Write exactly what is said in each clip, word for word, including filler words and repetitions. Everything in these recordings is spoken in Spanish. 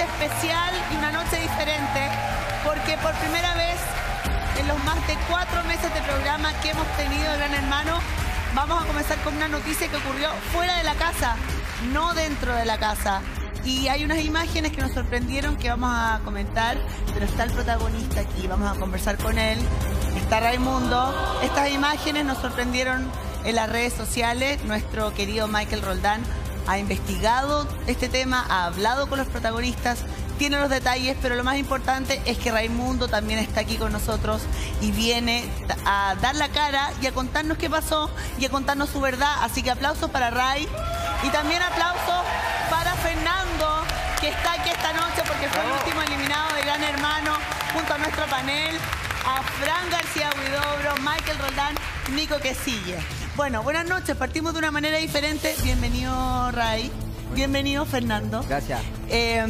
noche especial y una noche diferente, porque por primera vez en los más de cuatro meses de programa que hemos tenido de Gran Hermano, vamos a comenzar con una noticia que ocurrió fuera de la casa, no dentro de la casa. Y hay unas imágenes que nos sorprendieron que vamos a comentar, pero está el protagonista aquí, vamos a conversar con él. Está Raimundo. Estas imágenes nos sorprendieron en las redes sociales. Nuestro querido Michael Roldán ha investigado este tema, ha hablado con los protagonistas, tiene los detalles, pero lo más importante es que Raimundo también está aquí con nosotros y viene a dar la cara y a contarnos qué pasó y a contarnos su verdad. Así que aplausos para Ray y también aplausos para Fernando, que está aquí esta noche porque fue el último eliminado de Gran Hermano, junto a nuestro panel, a Fran García Huidobro, Michael Roldán, Nico Quesilla. Bueno, buenas noches, partimos de una manera diferente. Bienvenido, Ray. Bienvenido, Fernando. Gracias. Eh,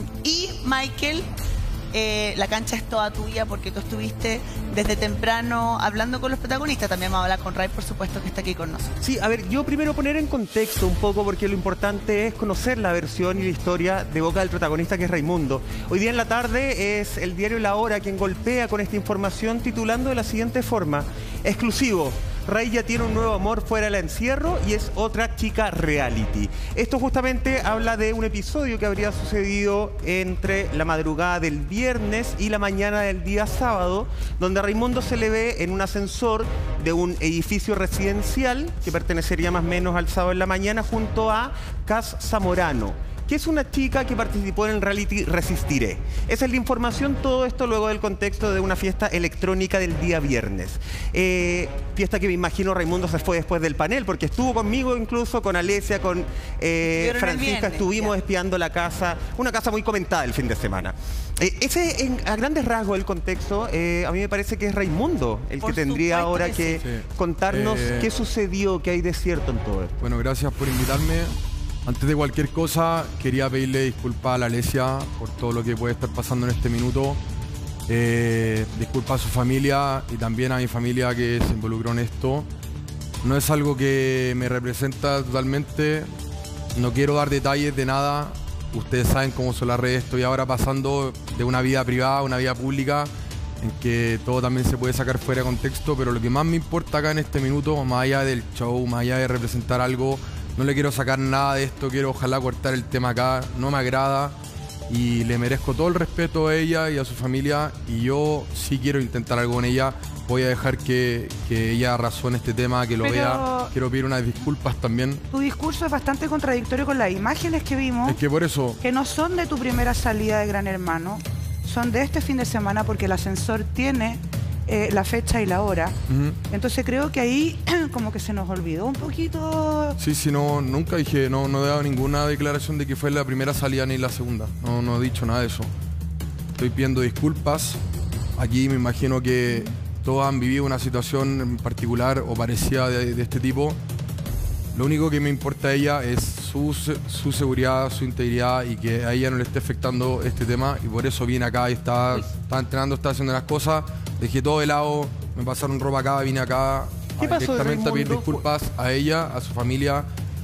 y Michael, eh, la cancha es toda tuya porque tú estuviste desde temprano hablando con los protagonistas. También vamos a hablar con Ray, por supuesto, que está aquí con nosotros. Sí, a ver, yo primero poner en contexto un poco, porque lo importante es conocer la versión y la historia de boca del protagonista, que es Raimundo. Hoy día en la tarde es el diario La Hora quien golpea con esta información titulando de la siguiente forma: exclusivo. Ray ya tiene un nuevo amor fuera del encierro y es otra chica reality. Esto justamente habla de un episodio que habría sucedido entre la madrugada del viernes y la mañana del día sábado, donde a Raimundo se le ve en un ascensor de un edificio residencial que pertenecería más o menos al sábado en la mañana, junto a Cas Zamorano, que es una chica que participó en el reality Resistiré. Esa es la información, todo esto luego del contexto de una fiesta electrónica del día viernes. Eh, fiesta que me imagino Raimundo se fue después del panel, porque estuvo conmigo incluso, con Alesia, con eh, Francisca, estuvimos espiando la casa, una casa muy comentada el fin de semana. Eh, ese, en, a grandes rasgos, el contexto, eh, a mí me parece que es Raimundo el Por que tendría ahora que, que sí. contarnos eh... qué sucedió, qué hay de cierto en todo esto. Bueno, gracias por invitarme. Antes de cualquier cosa, quería pedirle disculpas a la Alesia por todo lo que puede estar pasando en este minuto. Eh, disculpas a su familia y también a mi familia que se involucró en esto. No es algo que me representa totalmente. No quiero dar detalles de nada. Ustedes saben cómo son las redes. Estoy ahora pasando de una vida privada a una vida pública, en que todo también se puede sacar fuera de contexto, pero lo que más me importa acá en este minuto, más allá del show, más allá de representar algo, no le quiero sacar nada de esto, quiero ojalá cortar el tema acá, no me agrada y le merezco todo el respeto a ella y a su familia, y yo sí quiero intentar algo con ella. Voy a dejar que, que ella razone este tema, que lo Pero vea. Quiero pedir unas disculpas también. Tu discurso es bastante contradictorio con las imágenes que vimos. Es que por eso... Que no son de tu primera salida de Gran Hermano, son de este fin de semana, porque el ascensor tiene eh, la fecha y la hora. Uh-huh. Entonces creo que ahí como que se nos olvidó un poquito. Sí, sí, no, nunca dije, no, no he dado ninguna declaración de que fue la primera salida ni la segunda. No, no he dicho nada de eso. Estoy pidiendo disculpas. Aquí me imagino que todos han vivido una situación en particular o parecida de, de este tipo. Lo único que me importa a ella es su, su seguridad, su integridad, y que a ella no le esté afectando este tema, y por eso vine acá y estaba, estaba entrenando, estaba haciendo las cosas, dejé todo de lado, me pasaron ropa acá, vine acá ¿Qué pasó directamente a pedir disculpas a ella, a su familia,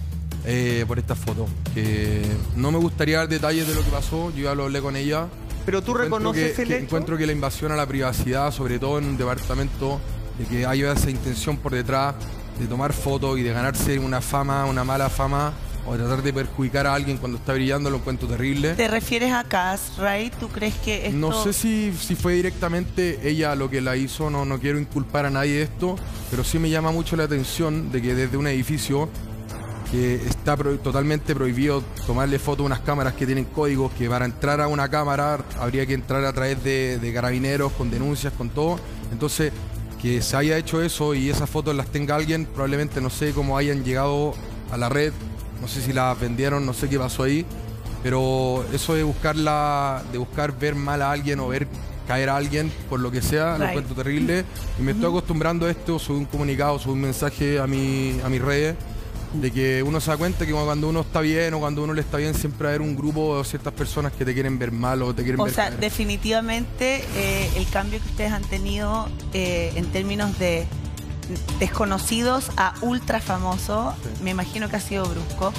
eh, por esta foto. Que no me gustaría dar detalles de lo que pasó, yo ya lo hablé con ella. Pero tú reconoces que, el que hecho. Encuentro que la invasión a la privacidad, sobre todo en un departamento, de que haya esa intención por detrás de tomar fotos y de ganarse una fama, una mala fama, o de tratar de perjudicar a alguien cuando está brillando, lo encuentro terrible. ¿Te refieres a Cas, Ray? ¿Tú crees que esto...? No sé si, si fue directamente ella lo que la hizo, no, no quiero inculpar a nadie de esto, pero sí me llama mucho la atención de que desde un edificio que está pro, totalmente prohibido tomarle fotos a unas cámaras que tienen códigos, que para entrar a una cámara habría que entrar a través de, de carabineros, con denuncias, con todo. Entonces, que se haya hecho eso y esas fotos las tenga alguien, probablemente no sé cómo hayan llegado a la red, no sé si las vendieron, no sé qué pasó ahí, pero eso de buscarla, de buscar ver mal a alguien o ver caer a alguien por lo que sea, right. Lo encuentro terrible, y me uh-huh. estoy acostumbrando a esto. Subí un comunicado, subí un mensaje a, mi, a mis redes, de que uno se da cuenta que cuando uno está bien o cuando uno le está bien, siempre va a haber un grupo o ciertas personas que te quieren ver mal o te quieren o ver sea, caer. Definitivamente eh, el cambio que ustedes han tenido eh, en términos de desconocidos a ultra famosos, sí. Me imagino que ha sido brusco.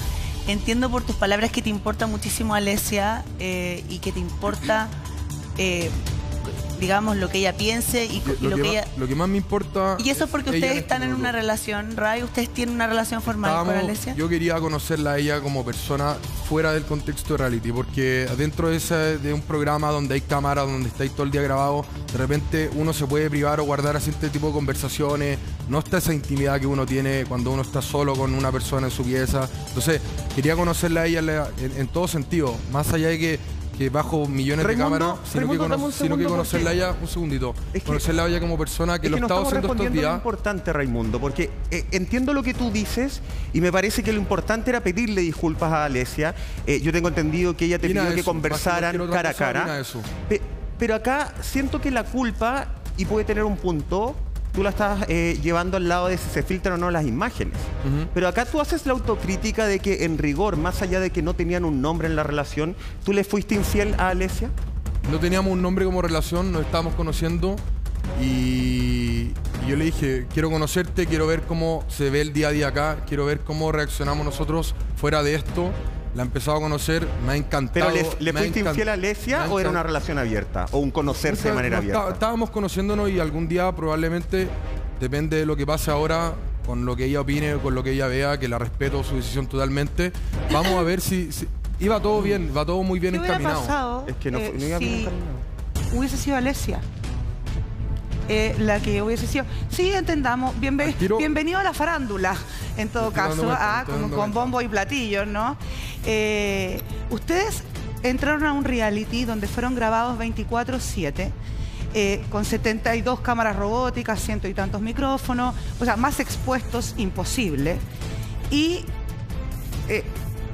entiendo por tus palabras que te importa muchísimo Alesia eh, y que te importa, eh, digamos, lo que ella piense y, y lo, lo que que más, ella... lo que más me importa... Y eso es porque ella ustedes en este están en minuto. una relación, Ray, ustedes tienen una relación formal Estábamos- con Alesia. Yo quería conocerla a ella como persona fuera del contexto de reality, porque dentro de, ese, de un programa donde hay cámaras, donde estáis todo el día grabado, de repente uno se puede privar o guardar así este tipo de conversaciones, no está esa intimidad que uno tiene cuando uno está solo con una persona en su pieza. Entonces, quería conocerla a ella en, en todo sentido, más allá de que que bajo millones Raimundo, de cámaras, sino, Raimundo, que, dame cono un sino que segundo conocerla a porque- ella, un segundito, Es que- conocerla a ella como persona que Es lo que no está estamos haciendo estos respondiendo lo días. importante, Raimundo, porque eh, entiendo lo que tú dices y me parece que lo importante era pedirle disculpas a Alesia. Eh, yo tengo entendido que ella te Opina pidió que eso, más que conversaran cualquier otra cara a cosa, opina cara. eso. Pe- pero acá siento que la culpa, y puede tener un punto, tú la estás eh, llevando al lado de si se filtran o no las imágenes. Ujú. Pero acá tú haces la autocrítica de que en rigor, más allá de que no tenían un nombre en la relación, ¿tú le fuiste infiel a Alesia? No teníamos un nombre como relación, nos estábamos conociendo y, y yo le dije, quiero conocerte, quiero ver cómo se ve el día a día acá, quiero ver cómo reaccionamos nosotros fuera de esto. La he empezado a conocer, me ha encantado. ¿Pero le, le me ha fuiste encan- infiel a me Alesia ha o era encan- una relación abierta? ¿O un conocerse de No, manera no, está- abierta? Estábamos conociéndonos y algún día probablemente, depende de lo que pase ahora, con lo que ella opine, con lo que ella vea, que la respeto su decisión totalmente. Vamos a ver si, si- iba todo bien, va todo muy bien ¿Qué hubiera encaminado. pasado Es que no, eh, fue- no iba bien si encaminado. hubiese sido Alesia? Eh, la que hubiese sido... Sí, entendamos, bienve- Al tiro- bienvenido a la farándula, en todo Me estoy dando caso, cuenta, me ah, estoy con, dando con cuenta. bombo y platillos, ¿no? Eh, ustedes entraron a un reality donde fueron grabados veinticuatro siete, eh, con setenta y dos cámaras robóticas, ciento y tantos micrófonos, o sea, más expuestos imposible. Y eh,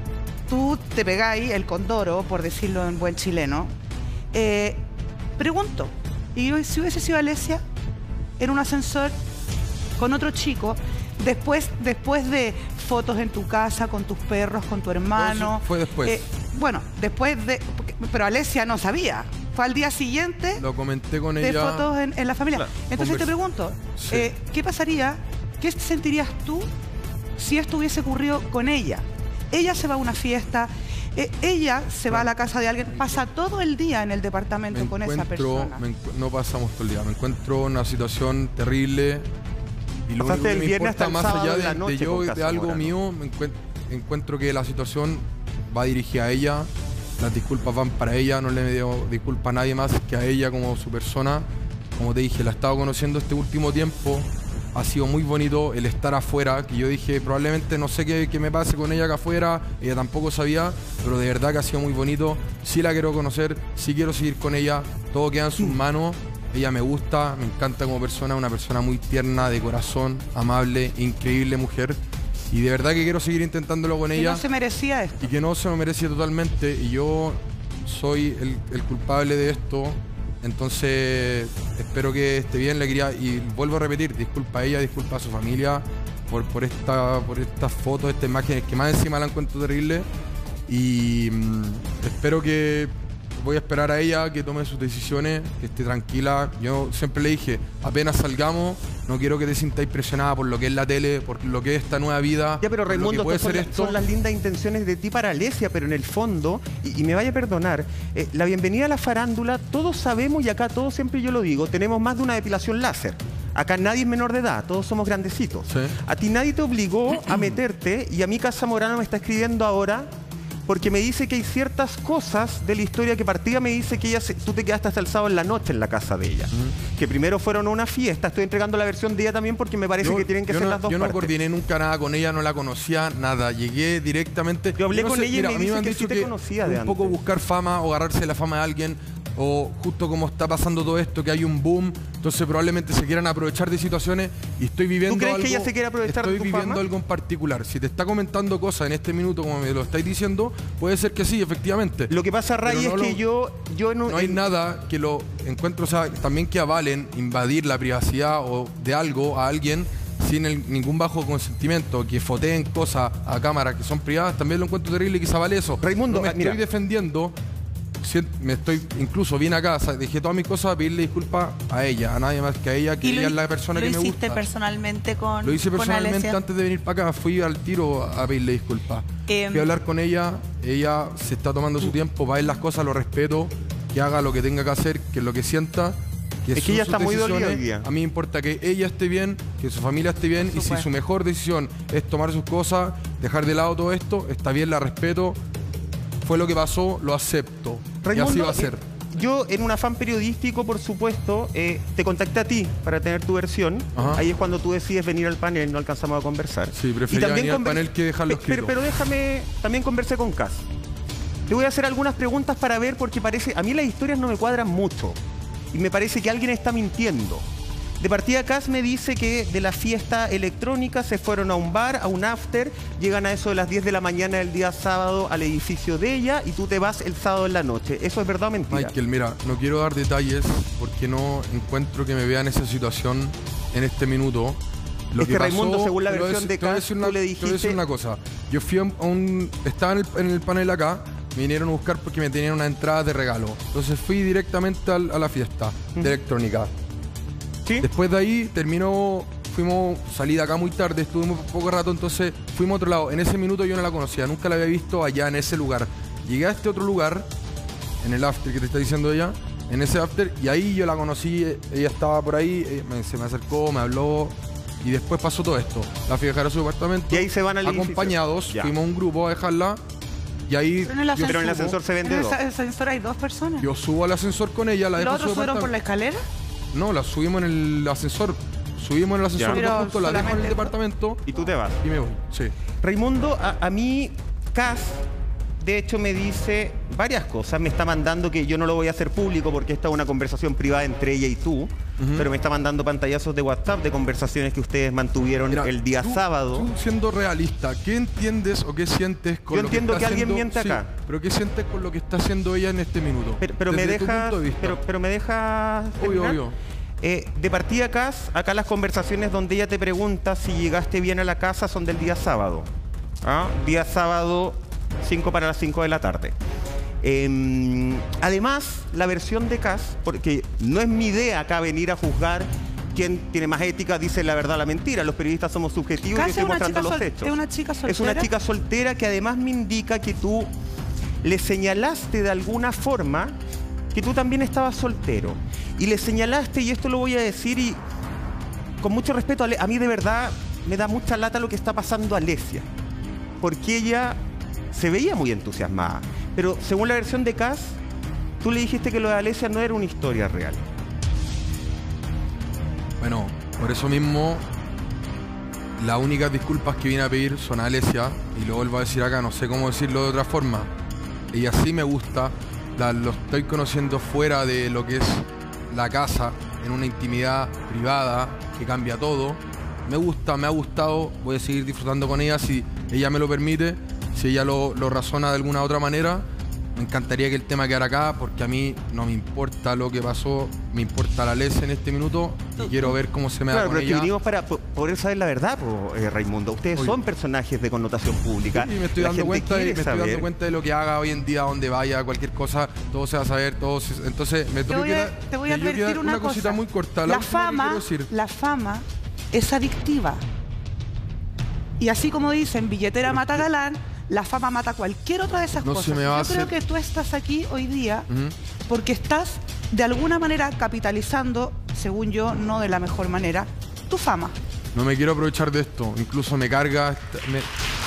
tú te pegáis el condoro, por decirlo en buen chileno. Eh, pregunto, ¿y si hubiese sido Alesia en un ascensor con otro chico, después, después de fotos en tu casa con tus perros, con tu hermano? Eso fue después. Eh, bueno, después de... porque- pero Alesia no sabía. Fue al día siguiente Lo comenté con de ella. fotos en, en la familia. Claro, Entonces te convers- pregunto, Sí. eh, ¿qué pasaría? ¿Qué sentirías tú si esto hubiese ocurrido con ella? Ella se va a una fiesta, eh, ella se va a la casa de alguien, pasa todo el día en el departamento Me con esa encuentro, persona. me encu- no pasamos todo el día, me encuentro en una situación terrible y lo Pasaste único que el me viernes hasta importa el más sábado allá en de, la de noche yo con de Casa algo Morano. mío, me encuent- encuentro que la situación va dirigida a ella, las disculpas van para ella, no le dio disculpa a nadie más que a ella como su persona. Como te dije, la he estado conociendo este último tiempo, ha sido muy bonito el estar afuera, que yo dije probablemente no sé qué, qué me pase con ella acá afuera, ella tampoco sabía, pero de verdad que ha sido muy bonito, sí la quiero conocer, sí quiero seguir con ella, todo queda en sus manos, ella me gusta, me encanta como persona, una persona muy tierna, de corazón, amable, increíble mujer, y de verdad que quiero seguir intentándolo con Que ella no se merecía esto. y que no se lo merece totalmente y yo soy el, el culpable de esto, entonces espero que esté bien, le quería, y vuelvo a repetir, disculpa a ella, disculpa a su familia por, por, esta, por estas fotos, estas imágenes que más encima la encuentro terrible y mm, espero que, voy a esperar a ella que tome sus decisiones, que esté tranquila. Yo siempre le dije, apenas salgamos, no quiero que te sintáis presionada por lo que es la tele, por lo que es esta nueva vida. Ya, pero por lo que Raimundo, puede estas son, ser la- esto. son las lindas intenciones de ti para Alesia, pero en el fondo, y, y me vaya a perdonar, eh, la bienvenida a la farándula, todos sabemos, y acá todos siempre yo lo digo, tenemos más de una depilación láser. Acá nadie es menor de edad, todos somos grandecitos. Sí. A ti nadie te obligó a meterte, y a mí Casa Morano me está escribiendo ahora porque me dice que hay ciertas cosas de la historia que partida me dice que ella se- tú te quedaste hasta el sábado en la noche en la casa de ella. Que primero fueron a una fiesta, estoy entregando la versión de ella también porque me parece Yo- que tienen que yo ser no, las dos Yo no partes. coordiné nunca nada con ella, no la conocía, nada. Llegué directamente. Yo hablé no con sé, ella y mira, me a mí dice han que dicho sí te conocía de un poco antes. buscar fama o agarrarse de la fama de alguien, o justo como está pasando todo esto, que hay un boom, entonces probablemente se quieran aprovechar de situaciones y estoy viviendo ¿Tú crees que algo- ella se quiere aprovechar de Estoy tu viviendo fama? algo en particular. Si te está comentando cosas en este minuto, como me lo estáis diciendo, puede ser que sí, efectivamente. Lo que pasa, Ray, Pero es no que lo- yo, yo no, No hay en- nada que lo encuentro, o sea, también que avalen invadir la privacidad o de algo a alguien sin el- ningún bajo consentimiento, que foteen cosas a cámaras que son privadas, también lo encuentro terrible y que se avale eso. Raimundo, no me ah, mira. estoy defendiendo me estoy, incluso vine a casa, dejé todas mis cosas a pedirle disculpas a ella, a nadie más que a ella, que ella es la persona que me gusta. ¿Lo hiciste personalmente con Lo hice personalmente Alesia? Antes de venir para acá, fui al tiro a pedirle disculpas. Eh, fui a hablar con ella, ella se está tomando su tiempo, va a ver las cosas, lo respeto, que haga lo que tenga que hacer, que es lo que sienta. Que es que ella está muy dolida hoy día. A mí me importa que ella esté bien, que su familia esté bien, y si su mejor decisión es tomar sus cosas, dejar de lado todo esto, está bien, la respeto. Fue lo que pasó, lo acepto. Raimundo, y así va a ser. Eh, yo, en un afán periodístico, por supuesto, eh, te contacté a ti para tener tu versión. Ajá. Ahí es cuando tú decides venir al panel, no alcanzamos a conversar. Sí, prefería venir al panel que dejarlo escrito. Pero, pero déjame, también conversé con Cas. Te voy a hacer algunas preguntas para ver, porque parece, a mí las historias no me cuadran mucho. Y me parece que alguien está mintiendo. De partida, Cas me dice que de la fiesta electrónica se fueron a un bar, a un after, llegan a eso de las diez de la mañana del día sábado al edificio de ella y tú te vas el sábado en la noche. ¿Eso es verdad o mentira? Michael, mira, no quiero dar detalles porque no encuentro que me vea en esa situación en este minuto. Lo es que, que pasó, Raimundo, según la versión de Cas, tú le dijiste... Te voy a decir una cosa. Yo fui a un... Estaba en el, en el panel acá, me vinieron a buscar porque me tenían una entrada de regalo. Entonces fui directamente al, a la fiesta de electrónica. ¿Sí? Después de ahí terminó, fuimos, salí de acá muy tarde, estuvimos poco rato, entonces fuimos a otro lado. En ese minuto yo no la conocía, nunca la había visto allá en ese lugar. Llegué a este otro lugar, en el after que te está diciendo ella, en ese after, y ahí yo la conocí, ella estaba por ahí, me, se me acercó, me habló, y después pasó todo esto. La fui a dejar a su departamento, y ahí se van al acompañados, fuimos un grupo a dejarla, y ahí... Pero en el ascensor, pero en el ascensor se vende dos. En el ascensor hay dos personas. Yo subo al ascensor con ella, la dejo ¿Los otros subieron por la escalera? No, la subimos en el ascensor. Subimos en el ascensor juntos, la dejo en el departamento. Y tú te vas. Y me voy, sí. Raimundo, a, a mí, Cas, de hecho, me dice varias cosas. Me está mandando, que yo no lo voy a hacer público porque esta es una conversación privada entre ella y tú, uh-huh. pero me está mandando pantallazos de WhatsApp de conversaciones que ustedes mantuvieron Mira, el día tú, sábado. Tú siendo realista, ¿qué entiendes o qué sientes con yo lo que está entiendo que alguien haciendo, miente acá. Sí, pero ¿qué sientes con lo que está haciendo ella en este minuto? Pero, pero me deja, de pero, pero me deja. Obvio, obvio. Eh, de partida, Cas, acá las conversaciones donde ella te pregunta si llegaste bien a la casa son del día sábado. ¿Ah? Día sábado, cinco para las cinco de la tarde. Eh, además, la versión de Cas, porque no es mi idea acá venir a juzgar quién tiene más ética, dice la verdad o la mentira. Los periodistas somos subjetivos y yo estoy mostrando los hechos. ¿Es una chica soltera? Es una chica soltera que además me indica que tú le señalaste de alguna forma que tú también estabas soltero. Y le señalaste, y esto lo voy a decir, y con mucho respeto, a mí de verdad me da mucha lata lo que está pasando a Alesia. Porque ella se veía muy entusiasmada. Pero según la versión de Cas, tú le dijiste que lo de Alesia no era una historia real. Bueno, por eso mismo, las únicas disculpas que vine a pedir son a Alesia, y lo vuelvo a decir acá, no sé cómo decirlo de otra forma. Ella sí me gusta, la, lo estoy conociendo fuera de lo que es la casa, en una intimidad privada que cambia todo. Me gusta, me ha gustado, voy a seguir disfrutando con ella si ella me lo permite, si ella lo, lo razona de alguna otra manera. Me encantaría que el tema quedara acá, porque a mí no me importa lo que pasó, me importa la Alesia en este minuto y quiero ver cómo se me claro, da con pero ella. Que vinimos para poder saber la verdad, po, eh, Raimundo. Ustedes hoy son personajes de connotación pública. Sí, me estoy, dando cuenta, de, me estoy dando cuenta de lo que haga hoy en día, donde vaya, cualquier cosa, todo se va a saber, todo se, entonces me te voy a, te voy a advertir una, una cosa. cosita muy corta. La, la fama, la fama es adictiva. Y así como dicen, billetera mata galán, la fama mata cualquier otra de esas no cosas. Se me va Yo a creo hacer... que tú estás aquí hoy día uh-huh. porque estás de alguna manera capitalizando, según yo, no de la mejor manera, tu fama. No me quiero aprovechar de esto, incluso me carga... Me,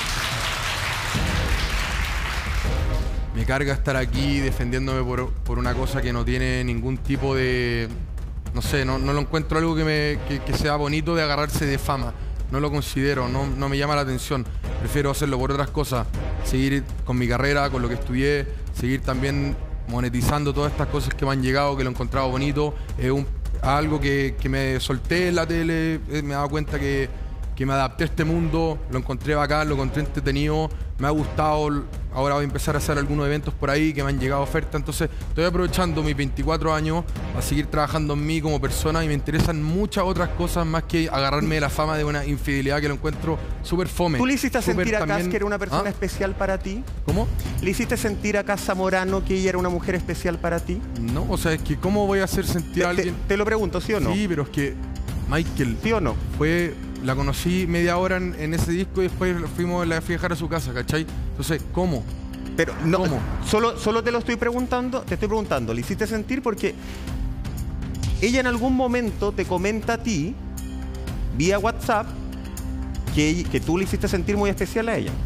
me carga estar aquí defendiéndome por, por una cosa que no tiene ningún tipo de... No sé, no, no lo encuentro algo que, me, que, que sea bonito de agarrarse de fama. No lo considero, no, no me llama la atención. Prefiero hacerlo por otras cosas. Seguir con mi carrera, con lo que estudié, seguir también monetizando todas estas cosas que me han llegado, que lo he encontrado bonito. Es un, algo que, que me solté en la tele, me he dado cuenta que, que me adapté a este mundo, lo encontré bacán, lo encontré entretenido, me ha gustado ahora voy a empezar a hacer algunos eventos por ahí que me han llegado ofertas, entonces estoy aprovechando mis veinticuatro años a seguir trabajando en mí como persona y me interesan muchas otras cosas más que agarrarme de la fama de una infidelidad que lo encuentro súper fome. ¿Tú le hiciste Súper sentir a Cas también- que era una persona ¿Ah? especial para ti? ¿Cómo? ¿Le hiciste sentir a Cas Zamorano que ella era una mujer especial para ti? No, o sea, es que ¿cómo voy a hacer sentir a Te, te- alguien? te lo pregunto, ¿sí o no? Sí, pero es que Michael ¿Sí o no? fue, la conocí media hora en, en ese disco y después fuimos, la fui a dejar a su casa, ¿cachai? Entonces, ¿cómo? Pero no, ¿Cómo? Solo, solo te lo estoy preguntando, te estoy preguntando, ¿le hiciste sentir? Porque ella en algún momento te comenta a ti, vía WhatsApp, que, ella- que tú le hiciste sentir muy especial a ella.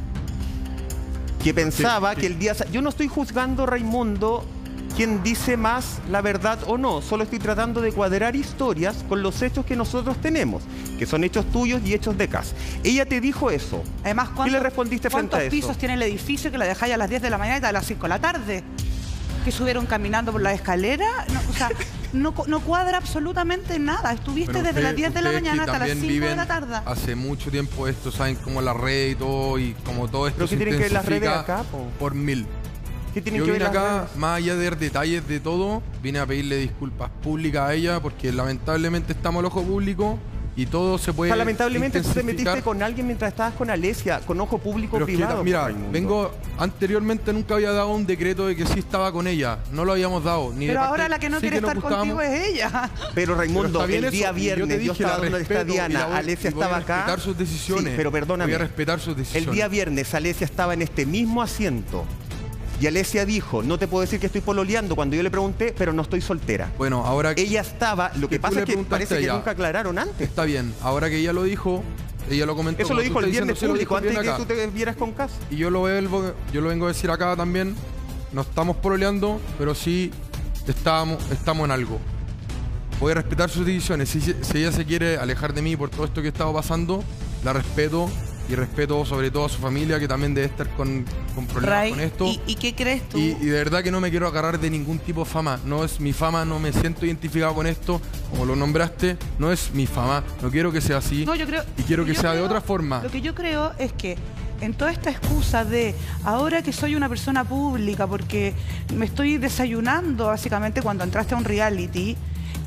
Que pensaba sí. que el día... Yo no estoy juzgando, Raimundo, quién dice más la verdad o no. Solo estoy tratando de cuadrar historias con los hechos que nosotros tenemos, que son hechos tuyos y hechos de Cas. Ella te dijo eso. Además, ¿Qué le respondiste frente a ¿cuántos eso? pisos tiene el edificio que la dejáis a las diez de la mañana y a las cinco de la tarde? Que subieron caminando por la escalera. No, o sea, no, cu- no cuadra absolutamente nada. Estuviste Pero desde usted- las diez de la ustedes que mañana hasta las también cinco de viven la tarde. Hace mucho tiempo esto, saben cómo la red y todo, y como todo esto ¿Pero qué se tienen que ver las redes intensifica acá, po? por mil. ¿Qué tienen Yo que ver vine las acá, redes? más allá de ver detalles de todo, vine a pedirle disculpas públicas a ella porque lamentablemente estamos al ojo público y todo se O puede sea, lamentablemente tú te intensificar. metiste con alguien mientras estabas con Alesia, con ojo público Pero es que, privado. mira, Raimundo. vengo anteriormente nunca había dado un decreto de que sí estaba con ella, no lo habíamos dado. Ni de Pero parte- ahora la que no sí quiere nos estar contigo gustábamos. es ella. Pero Raimundo, Pero está bien el día eso, y yo te viernes yo, dije, estaba la donde está respeto, y Diana, la voy- Alesia y voy a estaba acá. respetar sus decisiones. Sí, pero perdóname. Voy a respetar sus decisiones. El día viernes Alesia estaba en este mismo asiento y Alesia dijo, no te puedo decir que estoy pololeando cuando yo le pregunté, pero no estoy soltera. Bueno, ahora que Ella estaba, lo que tú pasa le es que preguntaste parece a que ella. nunca aclararon antes. está bien, ahora que ella lo dijo, ella lo comentó. Eso lo como dijo tú el estás viernes diciendo, se lo público, dijo antes de bien que acá. tú te vieras con Cas. Y yo lo, vuelvo, yo lo vengo a decir acá también, no estamos pololeando, pero sí estamos, estamos en algo. Voy a respetar sus decisiones. Si, si ella se quiere alejar de mí por todo esto que he estado pasando, la respeto y respeto sobre todo a su familia que también debe estar con, con problemas Ray, con esto. ¿y, ¿y qué crees tú? Y, y de verdad que no me quiero agarrar de ningún tipo de fama. No es mi fama, no me siento identificado con esto. Como lo nombraste, no es mi fama. No quiero que sea así. No, yo creo, y quiero que yo sea de creo- otra forma. Lo que yo creo es que en toda esta excusa de ahora que soy una persona pública porque me estoy desayunando básicamente cuando entraste a un reality,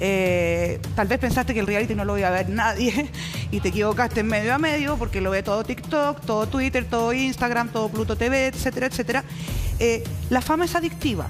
eh, tal vez pensaste que el reality no lo iba a ver nadie y te equivocaste en medio a medio porque lo ve todo TikTok, todo Twitter, todo Instagram, todo Pluto T V, etcétera, etcétera. Eh, la fama es adictiva.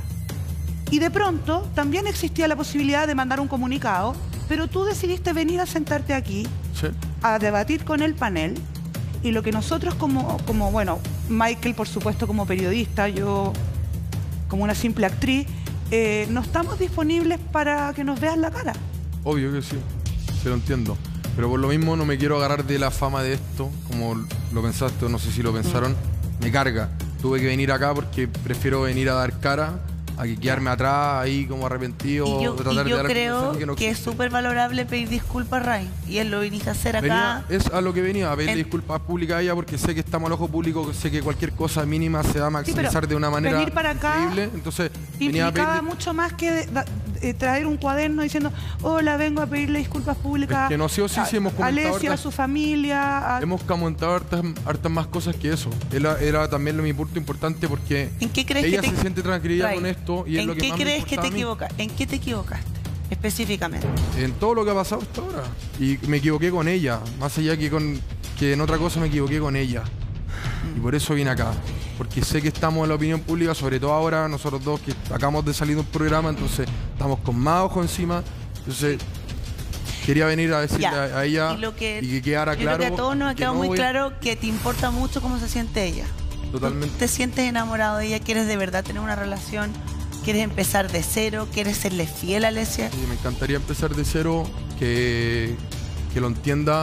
Y de pronto también existía la posibilidad de mandar un comunicado, pero tú decidiste venir a sentarte aquí Sí. a debatir con el panel y lo que nosotros como, como, bueno, Michael por supuesto como periodista, yo como una simple actriz, eh, no estamos disponibles para que nos veas la cara. Obvio que sí, se lo entiendo. Pero por lo mismo no me quiero agarrar de la fama de esto, como lo pensaste o no sé si lo pensaron. Me carga. Tuve que venir acá porque prefiero venir a dar cara a que quedarme atrás ahí como arrepentido. Y yo, tratar y de yo dar creo explicaciones que, no es existen. súper valorable pedir disculpas, Ray. Y él lo viniste a hacer acá. Venía- es a lo que venía, a pedirle En- disculpas públicas a ella porque sé que estamos al ojo público, sé que cualquier cosa mínima se va a Sí, pero maximizar de una manera venir para acá increíble. Entonces venía a Implicaba pedirle... mucho más que da- eh, traer un cuaderno diciendo, hola, vengo a pedirle disculpas públicas Es que no sí o sí, a- sí hemos a comentado Alesia, a hartas- su familia. a- Hemos comentado hartas, hartas más cosas que eso. Era, era también lo mi punto importante porque ¿En qué crees ella que te se siente tranquila Ray, con esto y es ¿en lo que qué más me crees que importa te a mí. equivocas? ¿En qué te equivocaste específicamente? En todo lo que ha pasado hasta ahora. Y me equivoqué con ella, más allá que con que en otra cosa me equivoqué con ella. Y por eso vine acá. Porque sé que estamos en la opinión pública, sobre todo ahora nosotros dos que acabamos de salir de un programa, entonces estamos con más ojo encima. Entonces quería venir a decirle Ya. a, a ella Y, lo que, y que quedara yo claro. creo que a todos nos ha que quedado no muy voy- claro que te importa mucho cómo se siente ella. Totalmente. ¿Te sientes enamorado de ella? ¿Quieres de verdad tener una relación? ¿Quieres empezar de cero? ¿Quieres serle fiel a Alesia? Sí, me encantaría empezar de cero, que, que lo entienda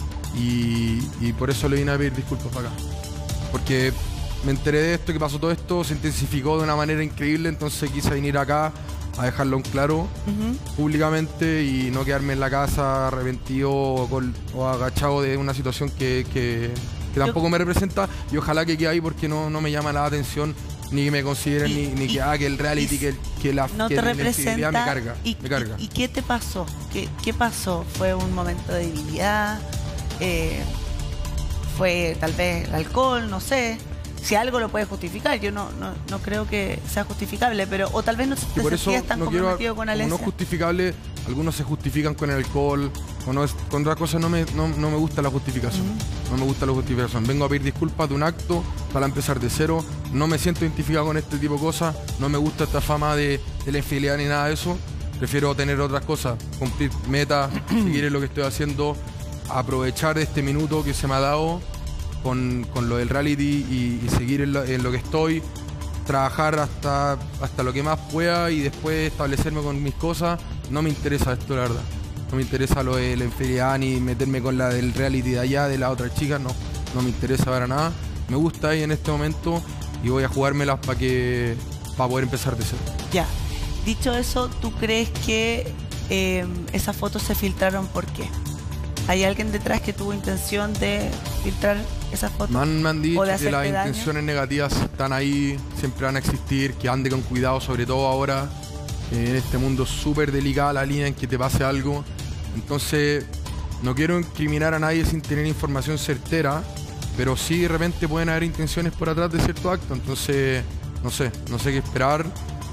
y, y por eso le vine a pedir disculpas para acá. Porque me enteré de esto, que pasó todo esto, se intensificó de una manera increíble, entonces quise venir acá a dejarlo en claro Ujú. públicamente y no quedarme en la casa arrepentido o, col- o agachado de una situación que, que- que tampoco me representa y ojalá que quede ahí porque no, no me llama la atención ni que me consideren Y- ni, ni y- que, ah, que el reality, y que, que la, No que te la infidelidad representa. me carga, ¿Y, me carga. y- y qué te pasó? ¿Qué, qué pasó? ¿Fue un momento de debilidad? Eh, ¿Fue tal vez el alcohol? No sé. si algo lo puede justificar, yo no, no, no creo que sea justificable, pero o tal vez no te por eso sentías tan no comprometido quiero, con como Alesia. no es justificable, algunos se justifican con el alcohol, o no es, con otra cosa no me, no, no me gusta la justificación. Uh-huh. No me gusta la justificación. Vengo a pedir disculpas de un acto para empezar de cero. No me siento identificado con este tipo de cosas. No me gusta esta fama de, de la infidelidad ni nada de eso. Prefiero tener otras cosas, cumplir metas, seguir en lo que estoy haciendo, aprovechar este minuto que se me ha dado con, con lo del reality y, y seguir en lo, en lo que estoy, trabajar hasta, hasta lo que más pueda y después establecerme con mis cosas. No me interesa esto, la verdad. No me interesa lo de la infidelidad ni meterme con la del reality de allá, de la otra chica, no. No me interesa para nada. Me gusta ahí en este momento y voy a jugármelas para que para poder empezar de cero. Ya. Dicho eso, ¿tú crees que eh, esas fotos se filtraron por qué? ¿Hay alguien detrás que tuvo intención de filtrar esas fotos? Me han, me han dicho que las daño? intenciones negativas están ahí, siempre van a existir, que ande con cuidado, sobre todo ahora, eh, en este mundo súper delicada la línea en que te pase algo. Entonces, no quiero incriminar a nadie sin tener información certera, pero sí de repente pueden haber intenciones por atrás de cierto acto. Entonces, no sé, no sé qué esperar.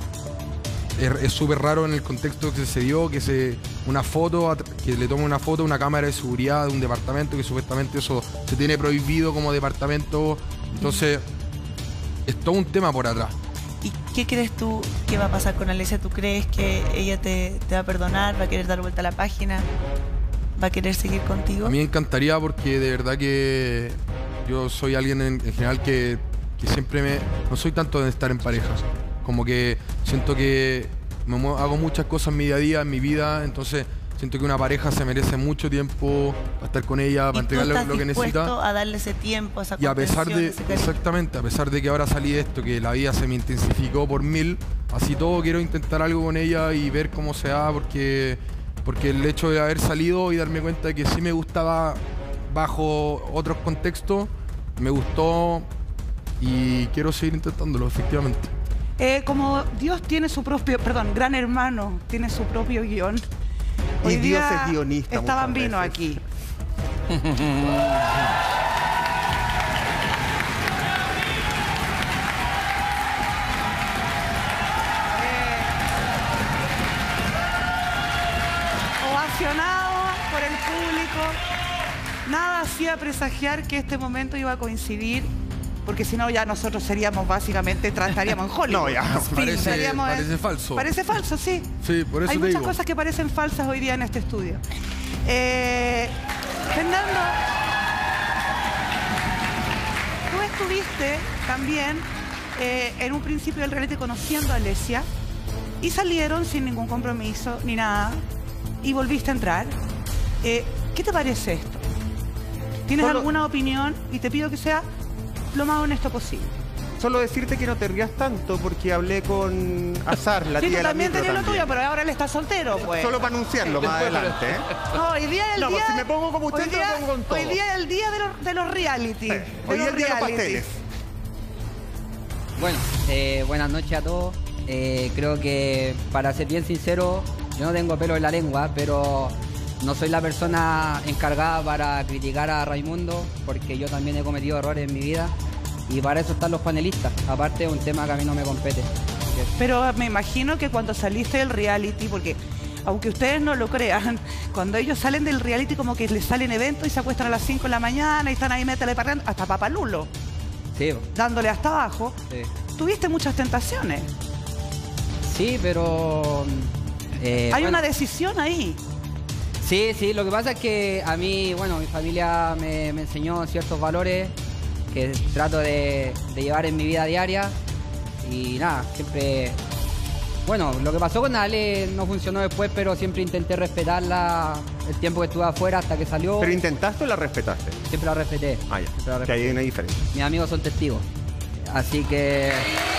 Es súper raro en el contexto que se dio, que se una foto, que le tome una foto a una cámara de seguridad de un departamento, que supuestamente eso se tiene prohibido como departamento. Entonces, es todo un tema por atrás. ¿Y qué crees tú que va a pasar con Alesia? ¿Tú crees que ella te, te va a perdonar, va a querer dar vuelta a la página, va a querer seguir contigo? A mí me encantaría, porque de verdad que yo soy alguien en, en general que, que siempre me... No soy tanto de estar en parejas. Como que siento que me hago muchas cosas en mi día a día, en mi vida, entonces siento que una pareja se merece mucho tiempo para estar con ella, para entregarle lo que necesita. A darle ese tiempo, esa y a pesar de, exactamente, a pesar de que ahora salí de esto, que la vida se me intensificó por mil, así todo quiero intentar algo con ella y ver cómo se da, porque, porque el hecho de haber salido y darme cuenta de que sí me gustaba bajo otros contextos, me gustó y quiero seguir intentándolo, efectivamente. Eh, como Dios tiene su propio, perdón, Gran Hermano tiene su propio guión. Hoy y Dios día es guionista. Estaban muchas vino veces. aquí. eh, ovacionado por el público. Nada hacía presagiar que este momento iba a coincidir, porque si no ya nosotros seríamos básicamente, estaríamos en Hollywood. No, ya. Sí, Parece, estaríamos en- parece falso. Parece falso, sí. Sí, por eso Hay te muchas digo. cosas que parecen falsas hoy día en este estudio. Eh, Fernando, tú estuviste también eh, en un principio del reality conociendo a Alesia y salieron sin ningún compromiso ni nada y volviste a entrar. Eh, ¿Qué te parece esto? ¿Tienes Solo- alguna opinión? Y te pido que sea lo más honesto posible. Solo decirte que no te rías tanto porque hablé con Azar, la Sí, tía tú de la también micro tenías lo también. tuyo, pero ahora él está soltero, pues. Solo para anunciarlo más adelante, ¿eh? No, hoy día es el No, día... si me pongo como usted, hoy te día, lo pongo con todo. Hoy día es el día de los, de los reality. Sí. de Hoy los es el día de los reality. pasteles. Bueno, eh, buenas noches a todos. Eh, creo que, para ser bien sincero, yo no tengo pelo en la lengua, pero no soy la persona encargada para criticar a Raimundo, porque yo también he cometido errores en mi vida y para eso están los panelistas. Aparte, es un tema que a mí no me compete. Así que- Pero me imagino que cuando saliste del reality, porque aunque ustedes no lo crean, cuando ellos salen del reality como que les salen eventos y se acuestan a las cinco de la mañana y están ahí métale parrando, hasta Papalulo, Sí, dándole hasta abajo. sí. Tuviste muchas tentaciones. Sí, pero... eh, Hay bueno. una decisión ahí. Sí, sí, lo que pasa es que a mí, bueno, mi familia me, me enseñó ciertos valores que trato de, de llevar en mi vida diaria y nada, siempre... Bueno, lo que pasó con Ale no funcionó después, pero siempre intenté respetarla el tiempo que estuve afuera hasta que salió. ¿Pero intentaste o la respetaste? Siempre la respeté. Ah, ya. Siempre la Que respeté. hay una diferencia. Mis amigos son testigos. Así que...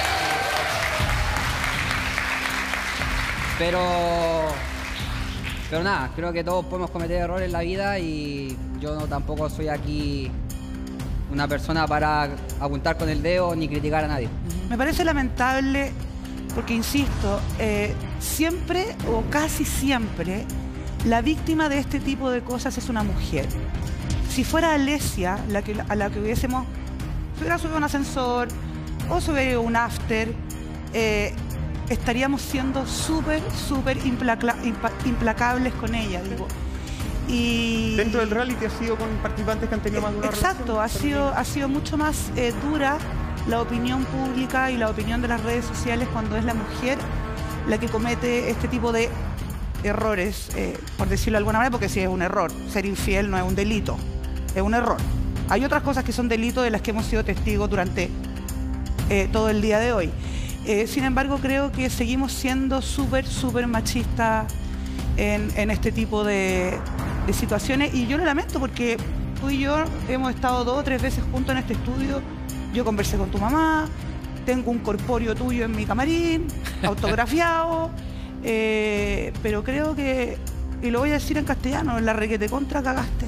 Pero... Pero nada, creo que todos podemos cometer errores en la vida y yo no, tampoco soy aquí una persona para apuntar con el dedo ni criticar a nadie. Me parece lamentable porque, insisto, eh, siempre o casi siempre la víctima de este tipo de cosas es una mujer. Si fuera Alesia la que, a la que hubiésemos si hubiera subido un ascensor o si hubiera un after, eh, estaríamos siendo súper, súper implaca impa implacables con ella, digo. Y dentro del reality ha sido con participantes que han tenido más de una exacto, relación, ha sido, ha sido mucho más eh, dura la opinión pública y la opinión de las redes sociales cuando es la mujer la que comete este tipo de errores, eh, por decirlo de alguna manera, porque sí es un error. Ser infiel no es un delito, es un error. Hay otras cosas que son delitos de las que hemos sido testigos durante eh, todo el día de hoy. Eh, sin embargo, creo que seguimos siendo súper, súper machistas en, en este tipo de, de situaciones, y yo lo lamento porque tú y yo hemos estado dos o tres veces juntos en este estudio. Yo conversé con tu mamá, tengo un corpóreo tuyo en mi camarín, autografiado, eh, pero creo que, y lo voy a decir en castellano, la requete contra cagaste.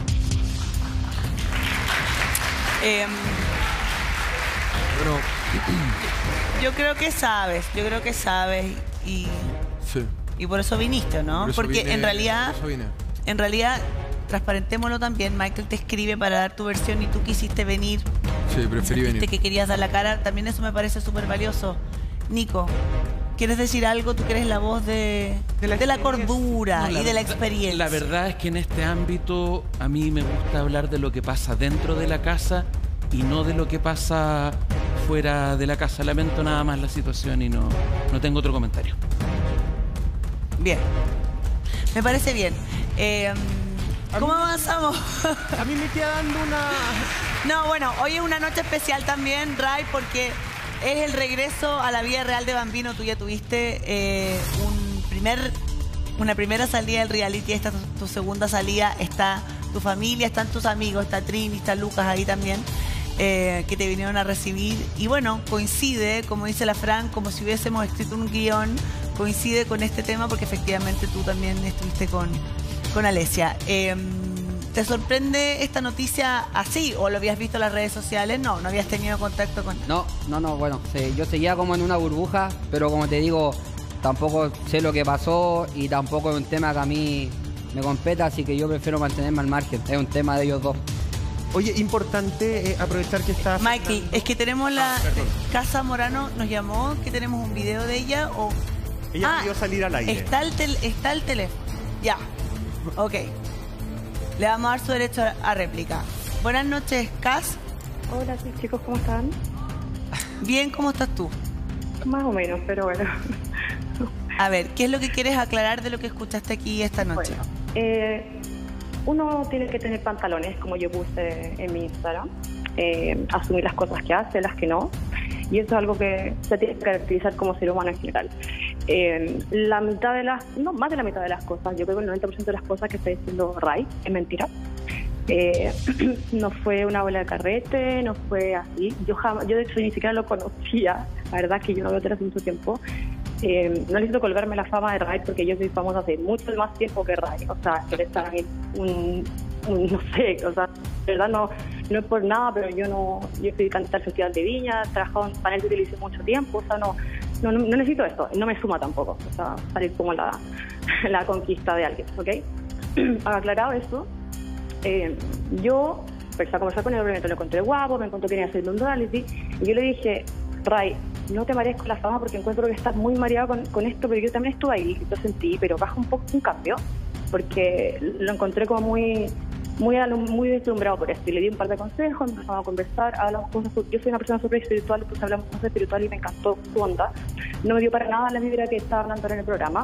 Eh, Bueno, yo creo que sabes, yo creo que sabes y, sí. y por eso viniste, ¿no? Por eso Porque vine- en realidad, por eso vine. en realidad, transparentémoslo también, Michael te escribe para dar tu versión y tú quisiste venir. Sí, preferí Dijiste venir. que querías dar la cara, también eso me parece súper valioso. Nico, ¿quieres decir algo? Tú que eres la voz de, De la de la experiencia. cordura No, y de la verdad- experiencia. La verdad es que en este ámbito a mí me gusta hablar de lo que pasa dentro de la casa y no de lo que pasa fuera de la casa. Lamento nada más la situación y no, no tengo otro comentario. Bien, me parece bien. Eh, ¿Cómo avanzamos? A mí me queda dando una... No, bueno, hoy es una noche especial también, Ray, porque es el regreso a la vida real de Bambino. Tú ya tuviste eh, un primer, una primera salida del reality, esta es tu, tu segunda salida, está tu familia, están tus amigos, está Trini, está Lucas ahí también, eh, que te vinieron a recibir. Y bueno, coincide, como dice la Fran, como si hubiésemos escrito un guión, coincide con este tema porque efectivamente tú también estuviste con, con Alesia. Eh, ¿Te sorprende esta noticia así o lo habías visto en las redes sociales? No, no habías tenido contacto con... No, no, no, bueno, sí, yo seguía como en una burbuja, pero como te digo, tampoco sé lo que pasó y tampoco es un tema que a mí me compete, así que yo prefiero mantenerme al margen. Es un tema de ellos dos. Oye, importante eh, aprovechar que está... Michael, es que tenemos la... Ah, perdón. Casa Morano nos llamó, que tenemos un video de ella o... Ella Ah, pidió salir al aire. Está el, tel- está el teléfono. Ya. Ok. Le vamos a dar su derecho a, a réplica. Buenas noches, Cas. Hola, sí, chicos, ¿cómo están? Bien, ¿cómo estás tú? Más o menos, pero bueno. A ver, ¿qué es lo que quieres aclarar de lo que escuchaste aquí esta noche? Bueno, eh, uno tiene que tener pantalones, como yo puse en mi Instagram, eh, asumir las cosas que hace, las que no, y eso es algo que se tiene que caracterizar como ser humano en general. Eh, la mitad de las, no, más de la mitad de las cosas, yo creo que el noventa por ciento de las cosas que está diciendo Ray es mentira. Eh, no fue una bola de carrete, no fue así. Yo jamás, yo de hecho ni siquiera lo conocía, la verdad que yo no veo tele hace mucho tiempo. Eh, no necesito colgarme la fama de Ray porque yo soy famosa hace mucho más tiempo que Ray. O sea, él está en un, un, no sé, o sea, de verdad no, no es por nada, pero yo no, yo fui candidata al Festival de Viña, he trabajado en panel de televisión mucho tiempo, o sea, no, no, no, no necesito esto, no me suma tampoco, o sea, salir como la, la conquista de alguien, ¿ok? Aclarado eso, eh, yo empecé a conversar con él, obviamente lo encontré guapo, me encontró que quería hacer un reality, y yo le dije, Ray, no te marees con la fama porque encuentro que estás muy mareado con, con esto, pero yo también estuve ahí, lo sentí, pero baja un poco un cambio, porque lo encontré como muy muy muy deslumbrado por esto, y le di un par de consejos, empezamos a conversar, hablamos cosas, yo soy una persona súper espiritual, entonces hablamos cosas espirituales y me encantó su onda, no me dio para nada la vibra que estaba hablando en el programa.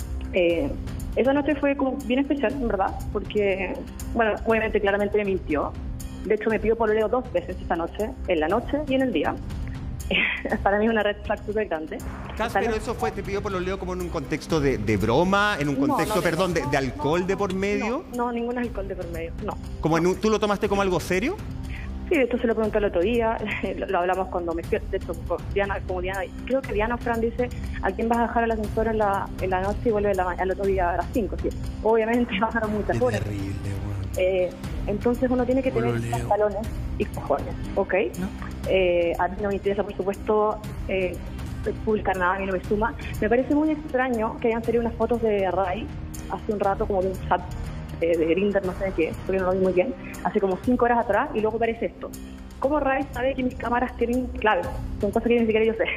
Eh, esa noche fue como bien especial, en verdad, porque, bueno, obviamente claramente me mintió, de hecho me pidió pololeo dos veces esa noche, en la noche y en el día. Para mí es una red flag súper grande. Cas, Para- pero eso fue, te pidió por lo leo como en un contexto de, de broma, en un No, contexto, no, perdón, de, no, de alcohol no, de por medio. No, no, ningún alcohol de por medio, no. Como en un- ¿Tú lo tomaste como algo serio? Sí, de hecho se lo pregunté el otro día, lo, lo hablamos cuando me fui, de hecho, con Diana, como Diana, creo que Diana Fran dice, ¿a quién vas a dejar al ascensor en la, en la noche y vuelve la, al otro día a las cinco? ¿Sí? Obviamente bajaron muchas horas. terrible, weón. Eh, entonces uno tiene que tener Pololeo. pantalones y cojones, ¿ok? ¿No? Eh, a mí no me interesa, por supuesto, eh, publicar nada, a mí no me suma. Me parece muy extraño que hayan salido unas fotos de Ray hace un rato, como de un chat eh, de Grindr, no sé de qué, porque no lo vi muy bien, hace como cinco horas atrás, y luego aparece esto. ¿cómo Ray sabe que mis cámaras tienen claves? Son cosas que ni siquiera yo sé.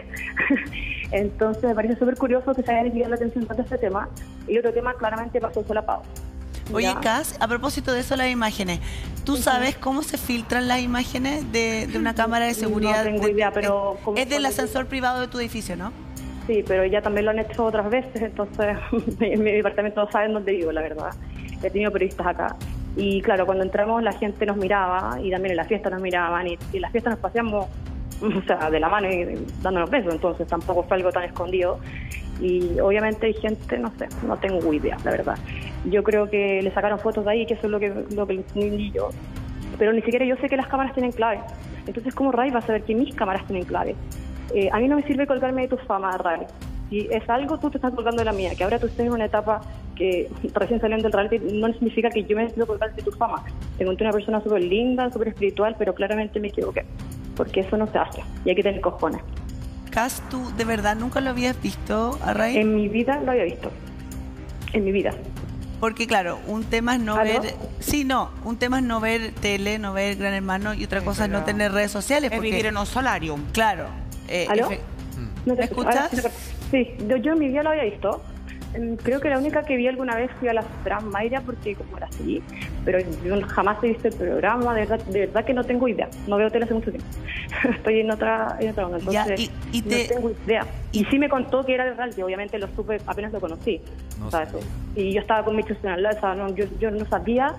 Entonces me parece súper curioso que se haya desviado la atención tanto a este tema. Y otro tema claramente pasó solapado. Oye, ¿Ya? Cas, a propósito de eso, las imágenes. ¿Tú sabes cómo se filtran las imágenes de, de una cámara de seguridad? No tengo de- idea, pero... Es, ¿cómo- es del cuál es? ascensor privado de tu edificio, ¿no? Sí, pero ya también lo han hecho otras veces, entonces en mi departamento no saben dónde vivo, la verdad. He tenido periodistas acá. Y claro, cuando entramos la gente nos miraba y también en la fiesta nos miraban y, y en la fiesta nos paseamos, o sea, de la mano y, y dándonos besos, entonces tampoco fue algo tan escondido. Y obviamente hay gente, no sé, no tengo idea, la verdad. Yo creo que le sacaron fotos de ahí, que eso es lo que, lo que entendí yo. Pero ni siquiera yo sé que las cámaras tienen clave. Entonces, ¿cómo Ray va a saber que mis cámaras tienen clave? Eh, a mí no me sirve colgarme de tu fama, Ray. Si es algo, tú te estás colgando de la mía. Que ahora tú estés en una etapa que recién saliendo del reality no significa que yo me necesito colgar de tu fama. Te encontré una persona súper linda, súper espiritual, pero claramente me equivoqué. Porque eso no se hace. Y hay que tener cojones. Cas, ¿tú de verdad nunca lo habías visto a Ray? En mi vida lo había visto. En mi vida. Porque claro, un tema es no ¿Aló? ver... Sí, no, un tema es no ver tele, no ver Gran Hermano y otra Sí, cosa es no pero tener redes sociales. Es Porque, vivir en un solarium. claro. eh, ¿Aló? efe- ¿No te ¿Me escuchas? escuchas? Ahora sí se corta. Sí, yo, yo en mi vida lo había visto. Mm, Creo que la única que vi alguna vez fui a la Fran Mayra porque como era así, pero yo jamás he visto el programa, de verdad, de verdad que no tengo idea. No veo tele hace mucho tiempo. Estoy en otra, en otra onda, Ya, entonces y- y te- no tengo idea. Y sí me contó que era de reality, obviamente lo supe apenas lo conocí. No o sea, sabía. eso. Y yo estaba con mi institucionalidad, o sea, no, yo, yo no sabía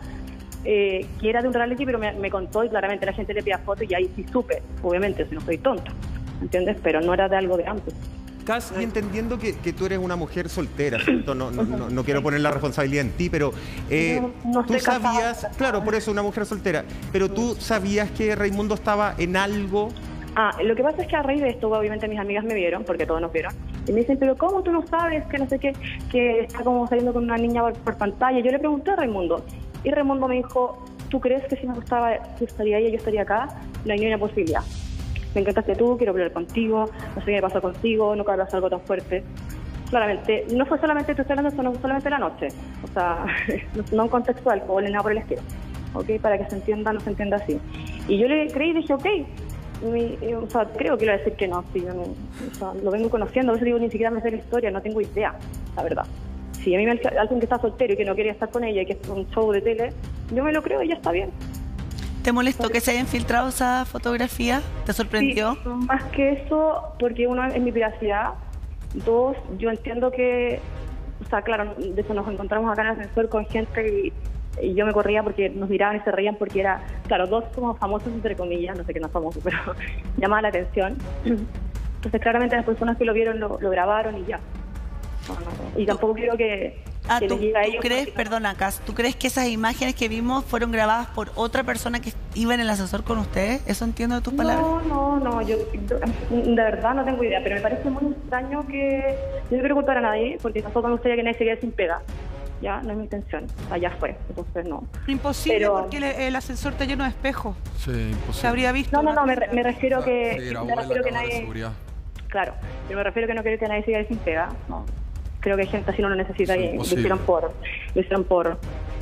eh, que era de un reality, pero me, me contó y claramente la gente le pedía fotos y ahí sí supe, obviamente, si no soy tonta, ¿entiendes? Pero no era de algo de antes. Cas, y entendiendo que, que tú eres una mujer soltera, ¿cierto? No, no, no, no quiero poner la responsabilidad en ti, pero eh, No, no tú estoy casada. sabías, claro, por eso una mujer soltera, pero tú sabías que Raimundo estaba en algo. Ah, lo que pasa es que a raíz de esto, obviamente mis amigas me vieron, porque todos nos vieron, y me dicen, pero ¿cómo tú no sabes que no sé qué, que está como saliendo con una niña por, por pantalla? Yo le pregunté a Raimundo, y Raimundo me dijo, ¿tú crees que si me gustaba, tú estaría ella, yo estaría acá? No hay ni una posibilidad. Me encantaste tú, quiero hablar contigo, no sé qué me pasó contigo, nunca hablas algo tan fuerte. Claramente, no fue solamente, te estoy hablando, no fue solamente la noche, o sea, no un contextual, o nada por el estilo, ¿ok? Para que se entienda, no se entienda así. Y yo le creí y dije, ok, mi, eh, o sea, creo que le voy a decir que no, si yo no, o sea, lo vengo conociendo, a veces digo, ni siquiera me sé la historia, no tengo idea, la verdad. Si a mí me alguien que está soltero y que no quería estar con ella y que es un show de tele, yo me lo creo y ya está bien. ¿Te molestó que se hayan filtrado esa fotografía? ¿Te sorprendió? Sí, más que eso, porque uno es mi privacidad, dos, yo entiendo que, o sea, claro, de hecho nos encontramos acá en el ascensor con gente y, y yo me corría porque nos miraban y se reían porque era, claro, dos somos famosos entre comillas, no sé qué no es famoso, pero llamaba la atención. Entonces claramente las personas que lo vieron lo, lo grabaron y ya. No, no, y tampoco quiero que, Ah, que ¿tú, les llegue a tú ellos. crees, porque- perdona, Cas, ¿tú crees que esas imágenes que vimos fueron grabadas por otra persona que iba en el ascensor con ustedes? ¿Eso entiendo de tus palabras? No, no, no, yo, yo de verdad no tengo idea, pero me parece muy extraño que yo no quiero culpar a nadie, porque tampoco me gustaría que nadie se quede sin pega. Ya, no es mi intención, o sea, ya fue, entonces no. Imposible Pero- porque el, el ascensor está lleno de espejos. Sí, imposible. Se habría visto. No, no, la no, me, pista. me refiero O sea, que, se grabó me en la refiero que cámara de nadie, seguridad. claro, yo me refiero que no quiero que nadie se quede sin pega, no. Creo que hay gente así no lo necesita Sí, y lo imposible. hicieron por, lo hicieron por,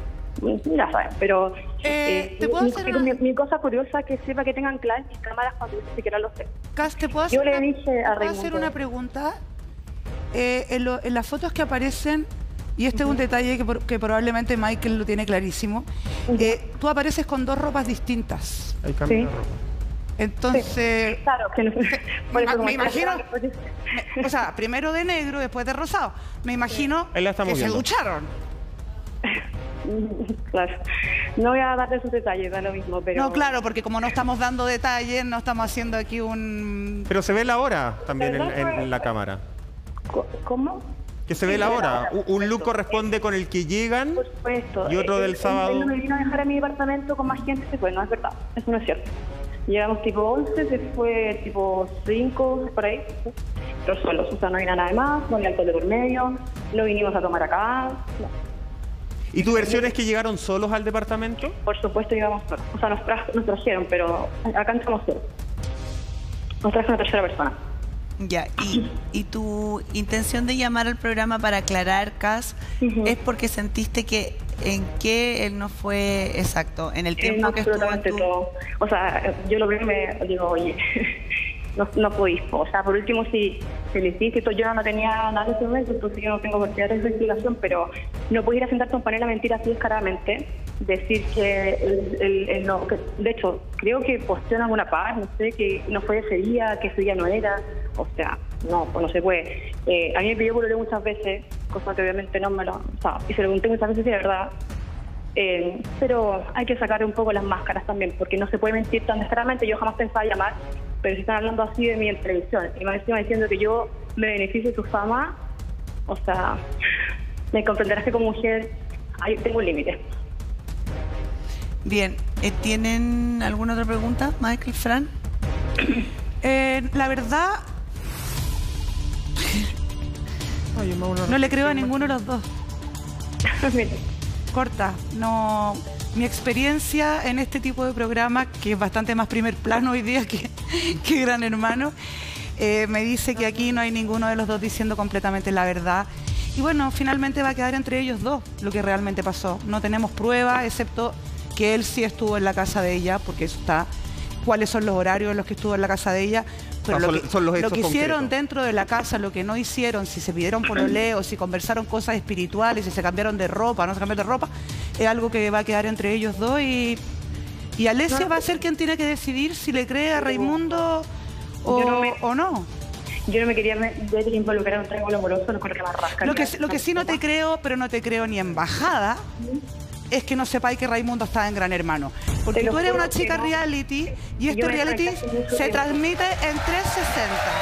ya saben, pero Eh, ¿te puedo mi, hacer mi- una- mi- mi cosa curiosa es que sepa que tengan claves mis cámaras cuando yo ni siquiera lo sé. Cas, ¿te puedo Yo hacer, le una, dije a ¿te puedo hacer Raimundo. una pregunta? Eh, en, lo- en las fotos que aparecen, y este es un detalle que, por- que probablemente Michael lo tiene clarísimo, eh, tú apareces con dos ropas distintas. Ahí cambia Sí. la ropa. Entonces, Claro, que no, por me eso como imagino- estaba- me- o sea, primero de negro, después de rosado. Me imagino Ahí la estamos que se viendo. ducharon. Claro. No voy a darle esos detalles, da lo mismo, pero... No, claro, porque como no estamos dando detalles, no estamos haciendo aquí un... Pero se ve la hora también en, ¿Verdad? en- en la cámara. Co- ¿Cómo? Que se Sí, ve la se ve hora. la hora, Un- Un look perfecto. corresponde con el que llegan. Por supuesto. Y otro Él- del él- sábado. Él no me vino a dejar a mi departamento con más gente, se fue, no es verdad, eso no es cierto. Llegamos tipo once, se fue tipo cinco, por ahí, pero solos, o sea, no había nada de más, no había alcohol de por medio, no vinimos a tomar acá, no. ¿Y tu versión es que llegaron solos al departamento? Por supuesto llegamos solos, o sea, nos, tra- nos trajeron, pero acá entramos solos. Nos trajo una tercera persona. Ya, y, y tu intención de llamar al programa para aclarar, Cas, Ujú. es porque sentiste que en qué él no fue exacto, en el tiempo En que estuvo en absolutamente tu... todo. O sea, yo lo veo y me digo, oye, no, no podéis. O sea, por último, si se le hiciste, yo no tenía nada en ese momento, entonces yo no tengo por qué dar esa explicación, pero no puedes ir a sentarte a un panel a mentir así descaradamente, decir que, el, el, el no, que de hecho, creo que posteó en alguna parte, no sé, que no fue ese día, que ese día no era. O sea, no, pues no se puede. Eh, a mí me pidió por muchas veces, cosa que obviamente no me lo... O sea, y se lo pregunté muchas veces y de verdad... Eh, pero hay que sacar un poco las máscaras también, porque no se puede mentir tan descaradamente. Yo jamás pensaba llamar, pero si están hablando así de mí en televisión y me encima diciendo que yo me beneficio de su fama, o sea, me comprenderás que como mujer ahí tengo un límite. Bien, eh, ¿tienen alguna otra pregunta, Michael, Fran? Eh, la verdad, Ay, más una no le creo a reflexión ninguno de los dos. Mira, Corta, no. Mi experiencia en este tipo de programa, que es bastante más primer plano hoy día que, que Gran Hermano, eh, me dice que aquí no hay ninguno de los dos diciendo completamente la verdad. Y bueno, finalmente va a quedar entre ellos dos lo que realmente pasó. No tenemos pruebas, excepto que él sí estuvo en la casa de ella, porque eso está, cuáles son los horarios en los que estuvo en la casa de ella. Pero Ah, lo son- que, son los lo hechos que hicieron concretos. dentro de la casa, lo que no hicieron, si se pidieron pololeo, si conversaron cosas espirituales, si se cambiaron de ropa, no se cambiaron de ropa, es algo que va a quedar entre ellos dos y, y Alesia va a ser quien tiene que decidir si le cree a Raimundo o, Yo no me- o no. yo no me quería ver involucrar en un triángulo amoroso, no creo que me rasca. Lo que, lo que sí no te creo, pero no te creo ni en bajada, es que no sepáis que Raimundo estaba en Gran Hermano. Porque Te lo tú eres juro una que chica no. reality y este Yo me reality desconecté hace mucho se tiempo. transmite en trescientos sesenta.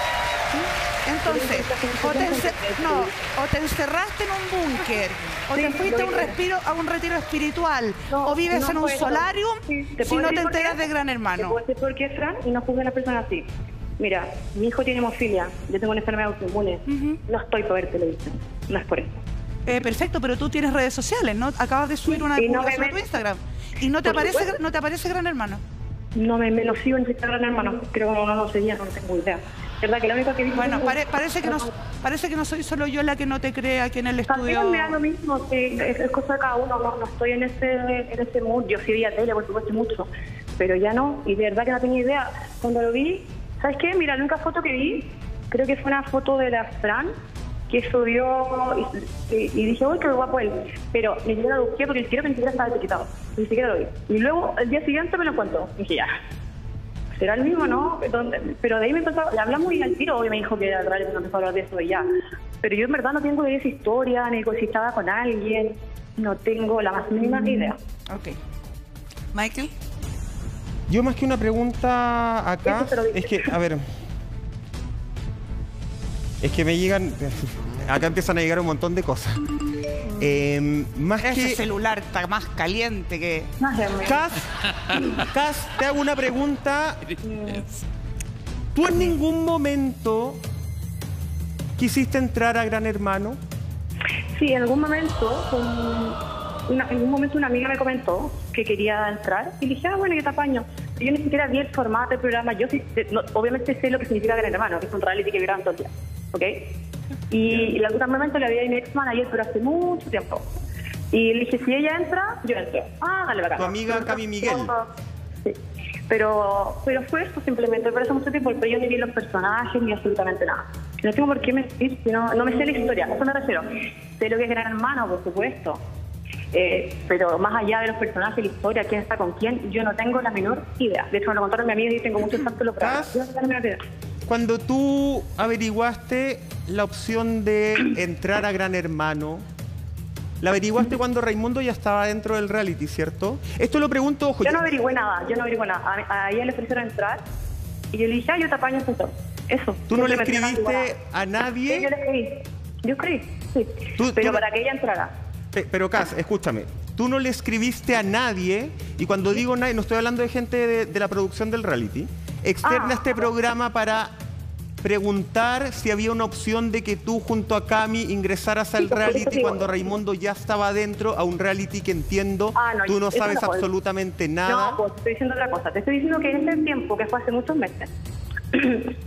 ¿sí? Entonces, o te, ence- no, o te encerraste en un búnker, o te Sí, fuiste a un, lo hice. respiro, a un retiro espiritual, No, o vives no en un fue eso. solarium Sí, te si puedo no decir te por qué. enteras de Gran Te Hermano. puedo decir por qué, Fran, y no juzgues a las personas así. Mira, mi hijo tiene hemofilia, yo tengo una enfermedad autoinmune, no estoy para ver televisión, no es por eso. Eh, perfecto, pero tú tienes redes sociales, ¿no? Acabas de subir una Y no me publicación a tu meto. Instagram. Y no te, Por aparece, supuesto. no te aparece Gran Hermano. No me, me lo sigo en Instagram, hermano, creo que no lo seguía, no tengo idea. ¿Verdad que la única que vi Bueno, pare- parece, que no, parece que no soy solo yo la que no te cree aquí en el estudio. También me da lo mismo, sí, es, es cosa de cada uno, no, no estoy en ese, en ese mood, yo sí veía tele, por supuesto, mucho, pero ya no, y de verdad que no tenía idea. Cuando lo vi, ¿sabes qué? Mira, la única foto que vi, creo que fue una foto de la Fran, que subió, y, y- y dije, uy, qué guapo él, pero ni siquiera lo busqué porque creo que ni siquiera estaba etiquetado, ni siquiera lo vi. Y luego, el día siguiente me lo encuentro, y dije, ya, será el mismo, ¿no? Donde- pero de ahí me empezó, le hablamos y al tiro, obvio me dijo que era real, y me empezó a hablar de eso y ya. Pero yo en verdad no tengo de esa historia, ni si estaba con alguien, no tengo la más mínima idea. Ok. Michael, Yo más que una pregunta acá, Eso te lo dije. es que, a ver, es que me llegan, acá empiezan a llegar un montón de cosas. Eh, más Ese que... celular está más caliente que... No sé, me- Cas, Cas, te hago una pregunta. ¿Tú en ningún momento quisiste entrar a Gran Hermano? Sí, en algún momento, un- una- en algún momento una amiga me comentó que quería entrar y le dije, ah, bueno, yo te apaño. Yo ni siquiera vi el formato del programa. Yo sí, sé- no, obviamente sé lo que significa Gran Hermano, que es un reality que graban todo el día, ¿ok? Y en algún momento le había a mi ex manager, pero hace mucho tiempo. Y le dije, si ella entra, yo entro. Ah, dale, bacán. Tu amiga Cami Miguel. Sí. Pero, pero fue eso simplemente, por eso mucho tiempo, pero yo ni vi los personajes ni absolutamente nada. No tengo por qué mentir, si no, no me sé la historia, a eso me refiero. Sé lo que es Gran Hermano, por supuesto. Eh, pero más allá de los personajes, la historia, quién está con quién, yo no tengo la menor idea. De hecho, me lo contaron mi amiga y tengo muchos tantos los ¿Cas? Yo no tengo la menor idea. Cuando tú averiguaste la opción de entrar a Gran Hermano, la averiguaste cuando Raimundo ya estaba dentro del reality, ¿cierto? Esto lo pregunto, ojo. Yo no averigüé nada, yo no averigüé nada. A, a ella le ofrecieron entrar y yo le dije, ah, yo te apaño punto. Eso. ¿Tú no le Simplemente no averigué escribiste nada. a Sí, nadie? yo le escribí. Yo escribí, sí. Tú- pero tú- para que ella entrara. Pe- Pero Cas, escúchame, tú no le escribiste a nadie, y cuando digo nadie, no estoy hablando de gente de, de la producción del reality, externa a Ah. este programa para preguntar si había una opción de que tú junto a Cami ingresaras al Sí, por eso reality digo. cuando Raimundo ya estaba dentro, a un reality que entiendo, Ah, no, tú no eso sabes no puedo. absolutamente nada. No, pues te estoy diciendo otra cosa. Te estoy diciendo que en ese tiempo, que fue hace muchos meses,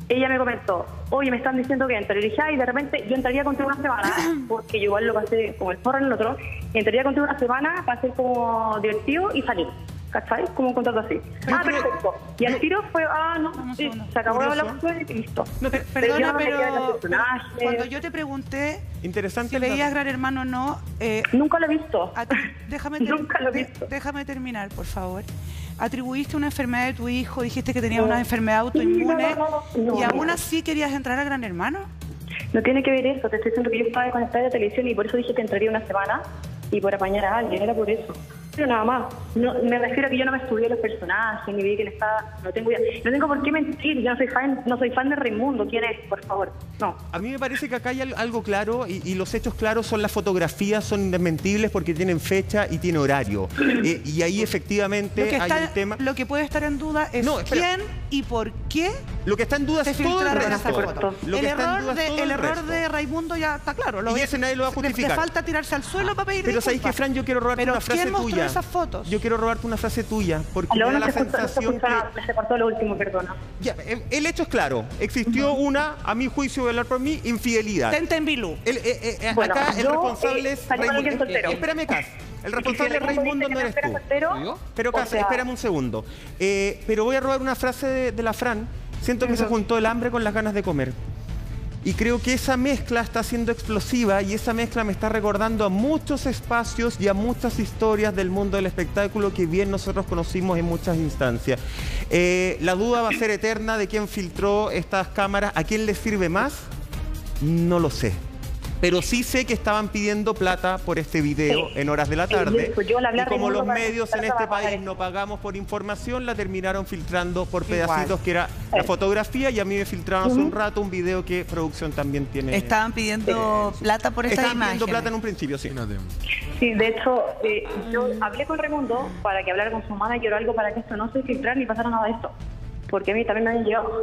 ella me comentó, oye, me están diciendo que entre. Y dije, ay, de repente yo entraría contigo una semana, porque yo igual lo pasé como el forro en el otro, entraría contigo una semana para ser como divertido y salir. ¿Cachai? Como un contrato así. Ah, perfecto. Y al tiro fue, ah, no, sí, se acabó la cuestión y listo. No, per- Pero yo perdona, no me quedé en los pero, personajes. pero cuando yo te pregunté Interesante. si el veías dato. Gran Hermano o no, eh, Nunca lo he visto. a ti- déjame, ter- Nunca lo he de- visto. déjame terminar, por favor. Atribuiste una enfermedad de tu hijo, dijiste que tenía No. una enfermedad Sí, autoinmune no, no, no, no, y aún no. así querías entrar a Gran Hermano. No tiene que ver eso, te estoy diciendo que yo estaba desconectada de televisión y por eso dije que entraría una semana y por apañar a alguien, era por eso. Pero nada más, no, me refiero a que yo no me estudié los personajes, ni vi quién estaba, no tengo idea. No tengo por qué mentir, yo no soy fan, no soy fan de Raimundo, ¿quién es? Por favor, no. A mí me parece que acá hay al- algo claro y, y los hechos claros son las fotografías, son indesmentibles porque tienen fecha y tiene horario. Eh, y ahí efectivamente Lo que, hay está- un tema. lo que puede estar en duda es No, espera. quién y por qué Lo que está en duda se es todo el filtraron resto. esas fotos. Lo El que está en error, duda es de, todo el el error resto. de Raimundo ya está claro. Y ese nadie lo va a le- justificar. Le falta tirarse al suelo para pedir Pero sabéis que, disculpas. Fran, yo quiero robarte Pero una frase ¿quién mostró tuya. esas fotos? Yo quiero robarte una frase tuya porque Luego me da no la se escucha, no se sensación escucha que... nada, se cortó lo último, perdona. Ya, el, el hecho es claro. Existió una, a mi juicio, voy a hablar por mí, infidelidad. Tente en Bilú. El- eh, eh, eh, Bueno, acá el yo, responsable eh, es salí con alguien Raimundo. soltero. Eh, espérame, Cas. El responsable es Si Raimundo, dice no que eres era tú. soltero, ¿Yo? Pero, o Cas, sea, espérame un segundo. Eh, pero voy a robar una frase de, de la Fran. Siento que se juntó el hambre con las ganas de comer. Y creo que esa mezcla está siendo explosiva y esa mezcla me está recordando a muchos espacios y a muchas historias del mundo del espectáculo que bien nosotros conocimos en muchas instancias. Eh, la duda va a ser eterna de quién filtró estas cámaras. ¿A quién les sirve más? No lo sé. Pero sí sé que estaban pidiendo plata por este video Sí. en horas de la Sí, tarde. yo- yo le hablé Y a como Raimundo los para medios en empezar a este trabajar país en no esto. pagamos por información, la terminaron filtrando por Igual. pedacitos, que era la Sí. fotografía, y a mí me filtraron hace un Ujú. rato un video que producción también tiene. Estaban pidiendo plata por estas Estaban pidiendo imágenes. plata en un principio, sí. Imagínate. Sí, de hecho, eh, yo hablé con Raimundo para que hablara con su manager o algo para que esto no se filtrara ni pasara nada de esto. Porque a mí también me habían llegado.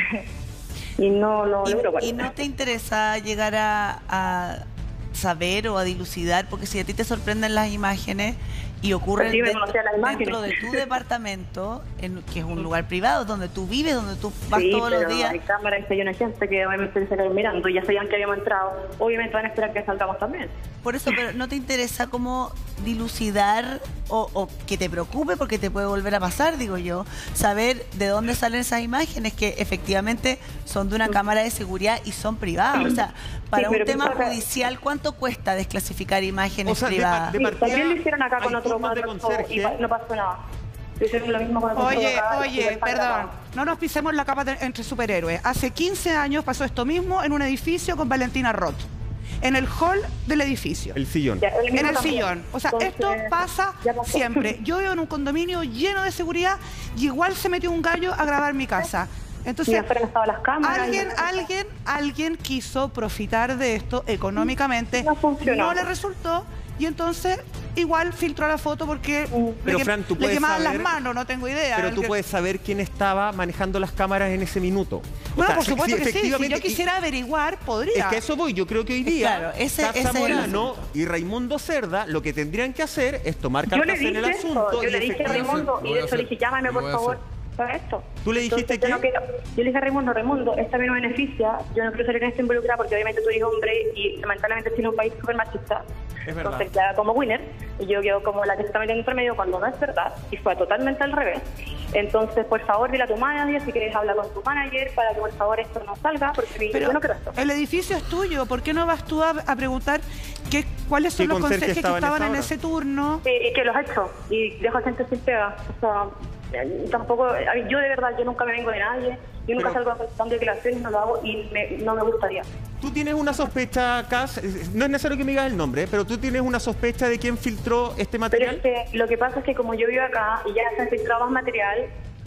Y no lo Y, logro. y no te interesa llegar a, a saber o a dilucidar, porque si a ti te sorprenden las imágenes y ocurren Pues sí, me dentro, conocía las imágenes. dentro de tu departamento, en- que es un lugar privado, donde tú vives, donde tú vas Sí, todos pero los días. hay cámaras y hay una gente que obviamente se quedaron mirando y ya sabían que habíamos entrado. Obviamente van a esperar que salgamos también. Por eso, pero no te interesa como dilucidar o, o que te preocupe porque te puede volver a pasar, digo yo, saber de dónde salen esas imágenes que efectivamente son de una cámara de seguridad y son privadas. O sea, para Sí, pero un tema piensa que- judicial, ¿cuánto cuesta desclasificar imágenes O sea, de privadas? pa- de Sí, partida, también lo hicieron acá con hay otro, con turnos de otro show y conserje. pa- no pasó nada. Lo hicieron lo mismo con otro show Oye, acá, y oye, súper perdón, grabado. no nos pisemos la capa de- entre superhéroes. Hace quince años pasó esto mismo en un edificio con Valentina Roth, en el hall del edificio. El sillón. Ya, el En mismo el también. sillón. O sea, Entonces, esto pasa ya pasó. siempre. Yo vivo en un condominio lleno de seguridad y igual se metió un gallo a grabar mi casa. Y Entonces, afuera estaban las cámaras. alguien, y- alguien, alguien quiso profitar de esto económicamente. No funcionó. No le resultó y entonces igual filtró la foto porque le, Pero, que- Fran, tú le puedes quemaban saber- las manos, no tengo idea. Pero tú Alguien- puedes saber quién estaba manejando las cámaras en ese minuto. O Bueno, sea, por si- supuesto si que sí. Si efectivamente- yo quisiera averiguar, podría. Es que a eso voy. Yo creo que hoy día Claro, ese- Casa ese es el Morano y Raimundo Cerda lo que tendrían que hacer es tomar Yo le cartas en dije el eso, asunto. yo y le dije a efectivamente- Raimundo Lo y voy de a hecho le hacer, dije, llámame lo por voy a favor hacer. para esto. ¿Tú le dijiste Entonces, yo no qué? quiero- yo le dije a Raimundo, Raimundo, esta a mí no me beneficia, yo no quiero salir en esta involucrada porque obviamente tú eres hombre y lamentablemente Chile es un país súper machista. Es verdad. Entonces queda como winner y yo quedo como la que se está metiendo entre medio cuando no es verdad y fue totalmente al revés. Entonces, por favor, dile a tu manager, si quieres hablar con tu manager para que por favor esto no salga porque a mí- Pero yo no quiero esto. el edificio es tuyo, ¿por qué no vas tú a, a preguntar qué, cuáles son ¿Qué los conserje conserjes que estaba en estaban esa en hora? ese turno? Sí, y que los ha hecho y dejo gente sin pega. O sea, eh, tampoco, a mí, yo de verdad, yo nunca me vengo de nadie, yo nunca Pero- salgo dando declaraciones, no lo hago y me- no me gustaría. Tú tienes una sospecha, Cas, eh, no es necesario que me digas el nombre, pero tú tienes una sospecha de quién filtró este Pero material. es que lo que pasa es que como yo vivo acá y ya se ha filtrado más material,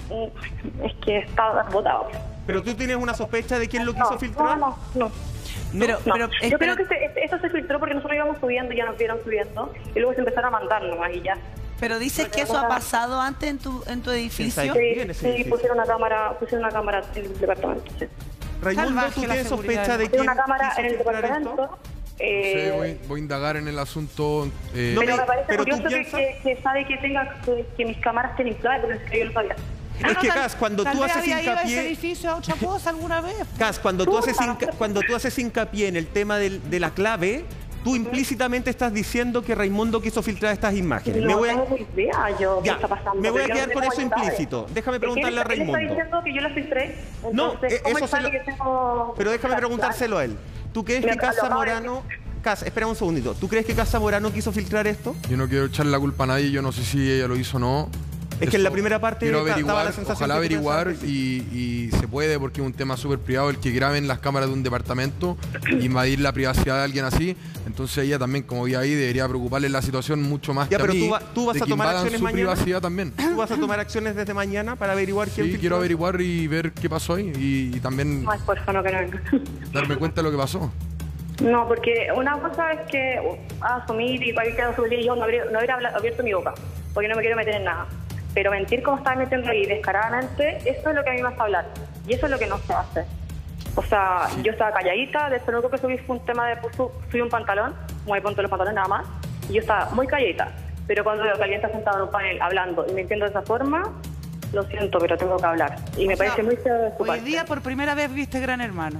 mm, es que está botado. Pero tú tienes una sospecha de quién lo No, quiso filtrar. no, no, no. Pero, No, pero, yo espera- creo que este- este- eso se filtró porque nosotros íbamos subiendo y ya nos vieron subiendo y luego se empezaron a mandar nomás y ya. pero dices que eso ha pasado antes en tu, en tu edificio. sabe? Sí, Bien ese sí, edificio. pusieron una cámara, pusieron una cámara en el departamento. Sí. Raimundo, Salvaje ¿tú la tienes seguridad sospecha del de mundo. quién Pusieron una cámara quiso en el filtrar esto? departamento. Sí, Eh, voy, voy a indagar en el asunto. eh, No pero me- me parece pero tú curioso que, piensas- que, que sabe que tenga que, que mis cámaras estén infladas, pero es que yo no sabía. Es que, Cas, cuando Tal tú vez haces había ido a ese hincapié... edificio a otra cosa alguna vez. Cas, cuando tú haces, hinca- cuando tú haces hincapié en el tema del- de la clave, tú implícitamente estás diciendo que Raimundo quiso filtrar estas imágenes. No me voy a, tengo idea yo qué ya, está pasando. me voy a pero yo quedar no con tengo eso voluntades. implícito. Déjame Es que preguntarle a él- él Raimundo. está diciendo que yo la filtré. No, Entonces, eh, ¿cómo eso él se sabe lo- que tengo- Pero déjame Claro, preguntárselo a él. ¿Tú crees Me que lo Cas acabo de Zamorano... Cas, espera un segundito. ¿Tú crees que Cas Zamorano quiso filtrar esto? Yo no quiero echarle la culpa a nadie, yo no sé si ella lo hizo o no. Es que en la primera parte quiero da- daba averiguar, la sensación ojalá que tú averiguar pensabas que y, y se puede porque es un tema súper privado el que graben las cámaras de un departamento invadir la privacidad de alguien así. Entonces ella también, como vi ahí, debería preocuparle la situación mucho más Ya, que pero a mí, tú va- tú vas de a que tomar invadan acciones su mañana. privacidad también. ¿Tú vas a tomar acciones desde mañana para averiguar quién Sí, filtró? quiero averiguar y ver qué pasó ahí y, y también Ay, por favor, no, que no venga. darme cuenta de lo que pasó. No, porque una cosa es que uh, asumir y para que quede subir y yo no habría, no habría habla- abierto mi boca, porque no me quiero meter en nada. Pero mentir como estaba metiendo ahí descaradamente, eso es lo que a mí me hace hablar. Y eso es lo que no se hace. O sea, yo estaba calladita, de hecho lo único que subí fue un tema de puso, subí un pantalón, como de ponte los pantalones nada más, y yo estaba muy calladita. Pero cuando veo que alguien está sentado en un panel hablando y mintiendo de esa forma, lo siento, pero tengo que hablar. Y me O sea, parece muy feo de su Hoy parte. día por primera vez viste Gran Hermano.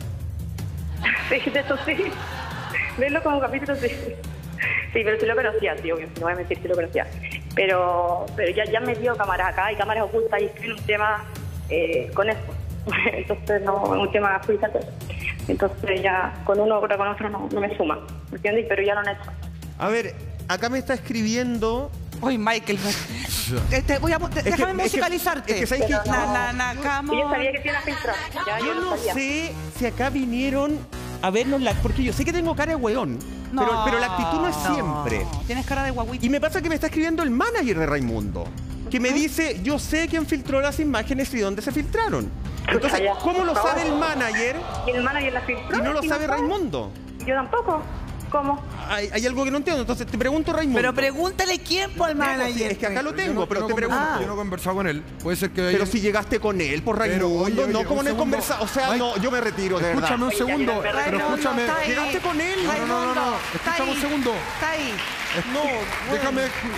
Sí, de eso sí. Verlo como capítulo sí. Sí, pero sí lo conocía, tío, no voy a mentir, sí lo conocía. Pero, pero ya, ya han metido cámaras acá y cámaras ocultas y estoy en un tema eh, con eso. Entonces, no, un tema judicial. Entonces, ya con uno o con otro no, no me suma, ¿me entiendes? Pero ya lo han hecho. A ver, acá me está escribiendo... Oye, Michael, te- te voy a, te- Es que- déjame es que- musicalizarte. es que ¿sabes qué? Na, na, na, come Y yo on. sabía que tiene filtrar. Ya, Yo no sabía. sé si acá vinieron a vernos la... Porque yo sé que tengo cara de hueón, No, pero, pero la actitud no es no, siempre. Tienes cara de guaguita. Y me pasa que me está escribiendo el manager de Raimundo, que me dice, yo sé quién filtró las imágenes y dónde se filtraron. Entonces, ya, ¿cómo lo por sabe favor. el manager Y el manager la filtró. y no lo y sabe sabe. Raimundo? Yo tampoco. ¿Cómo? Hay, hay algo que no entiendo, entonces te pregunto, Raimundo. Pero pregúntale quién por el No, sí, manager. es que acá lo Yo tengo, no- pero yo te no pregunto. conver- Yo no he conversado con él. Puede ser que... Pero si llegaste con él por Pero, Raimundo, oye, oye, no como un no he segundo. conversado. O sea, Mike, no, yo me retiro, de verdad. Escúchame un segundo, pero Raimundo, escúchame. está ahí. Llegaste con él. No, no, no, no, no. Está Escúchame un ahí. segundo. Está ahí. No, Déjame...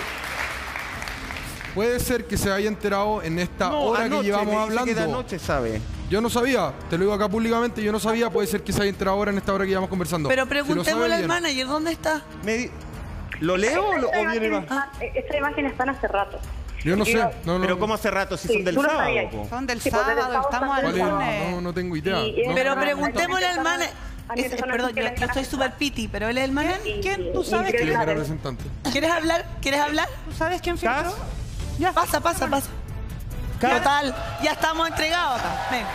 Puede ser que se haya enterado en esta no, hora anoche, que llevamos me dice hablando. que de anoche sabe. Yo no sabía, te lo digo acá públicamente, yo no sabía, puede ser que se haya enterado ahora en esta hora que llevamos conversando. Pero Si lo sabe, preguntémosle al bien. manager, ¿dónde está? Me di- ¿Lo leo o, lo- Esta o viene imagen más? está- Esta imagen están hace rato. Yo no sé, Yo- no, no. Pero ¿cómo hace rato si Sí, son del tú lo sábado? sabías. po? Son del Sí, pues, desde el sábado, sábado estamos hasta al el ¿Cuál es? lunes. No, no tengo idea. Y- y- No. Pero no, preguntémosle no, al no, manager. a mí Es- personas Perdón, que yo, le yo estoy súper piti, pero él es el manager. Y- ¿Quién? ¿Tú y- sabes y- quién? ¿Quién es y- el representante? ¿Quieres hablar? ¿Quieres hablar? ¿Tú sabes quién ¿Cas? filtró? Ya. Pasa, pasa, pasa. Cas- Total, ya estamos entregados acá. Ven.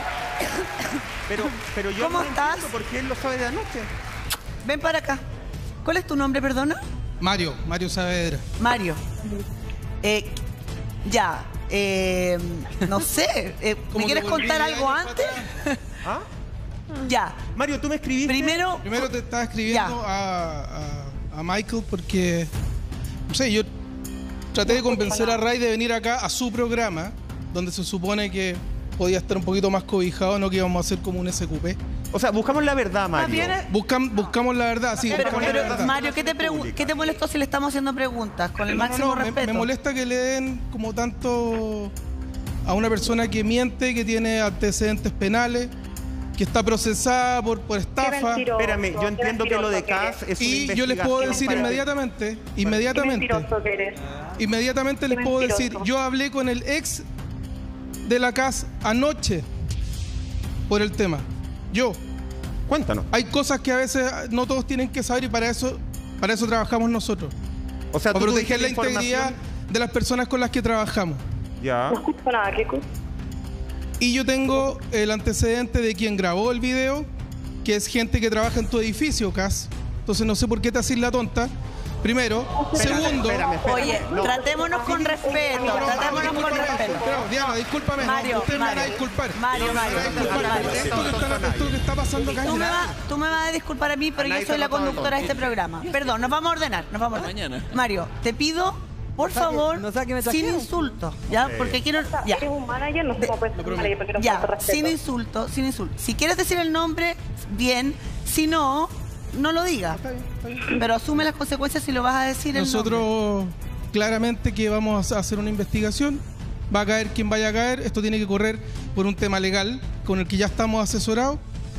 Pero, pero yo ¿Cómo no estás? entiendo por qué él lo sabe de anoche. Ven para acá. ¿Cuál es tu nombre, perdona? Mario, Mario Saavedra. Mario. Eh, ya. eh, no sé. eh, ¿Me Como quieres que volví contar diez algo años antes? para ¿Ah? Ya. Mario, tú me escribiste. Primero, Primero te estaba escribiendo a, a- a Michael porque, no sé, yo traté de convencer a Ray de venir acá a su programa, donde se supone que podía estar un poquito más cobijado, no que íbamos a hacer como un S Q P. O sea, buscamos la verdad, Más Mario. bien es- Buscam- buscamos la verdad, sí. pero, buscamos pero, la verdad. Mario, ¿qué te, pregun- ¿qué te molestó si le estamos haciendo preguntas? Con el No, no, máximo no, me, respeto. me molesta que le den como tanto a una persona que miente, que tiene antecedentes penales, que está procesada por, por Qué estafa. mentiroso, Espérame, yo qué entiendo que lo de mentiroso Cas es una Y yo les puedo investigación decir para- inmediatamente, Qué inmediatamente, mentiroso que eres. inmediatamente les Qué puedo mentiroso. decir, yo hablé con el ex de la C A S anoche por el tema. Yo. Cuéntanos. Hay cosas que a veces no todos tienen que saber y para eso, para eso trabajamos nosotros. O sea, Para tú proteger tuviste la integridad información- de las personas con las que trabajamos. Ya. No escucho nada, Keku. Y yo tengo el antecedente de quien grabó el video, que es gente que trabaja en tu edificio, Cas. Entonces no sé por qué te haces la tonta. Primero. Espérame, Segundo. espérame, espérame. Oye, No. tratémonos con respeto, No, no, tratémonos con discúlpame, respeto. pero, Diana, discúlpame. no, Mario, usted me van a Mario, disculpar. Mario, Mario, Me van a disculpar. Mario. Esto que está- esto que está pasando acá es Tú me, grave. vas, tú me vas a disculpar a mí, pero A nadie yo soy se la ha notado el conductora de este programa. Perdón, nos vamos a ordenar, nos vamos a ordenar. Mañana. Mario, te pido, por No saque- favor, no saque me sin trajeron. insultos, ¿ya? Porque quiero... Ya, Eres un manager, no sé cómo puedes ser un manager porque no ya, falta respeto. sin insultos, sin insultos. Si quieres decir el nombre, bien. Si no, no lo digas. Pero asume las consecuencias si lo vas a decir el nombre. Nosotros claramente que vamos a hacer una investigación va a caer quien vaya a caer, esto tiene que correr por un tema legal con el que ya estamos asesorados.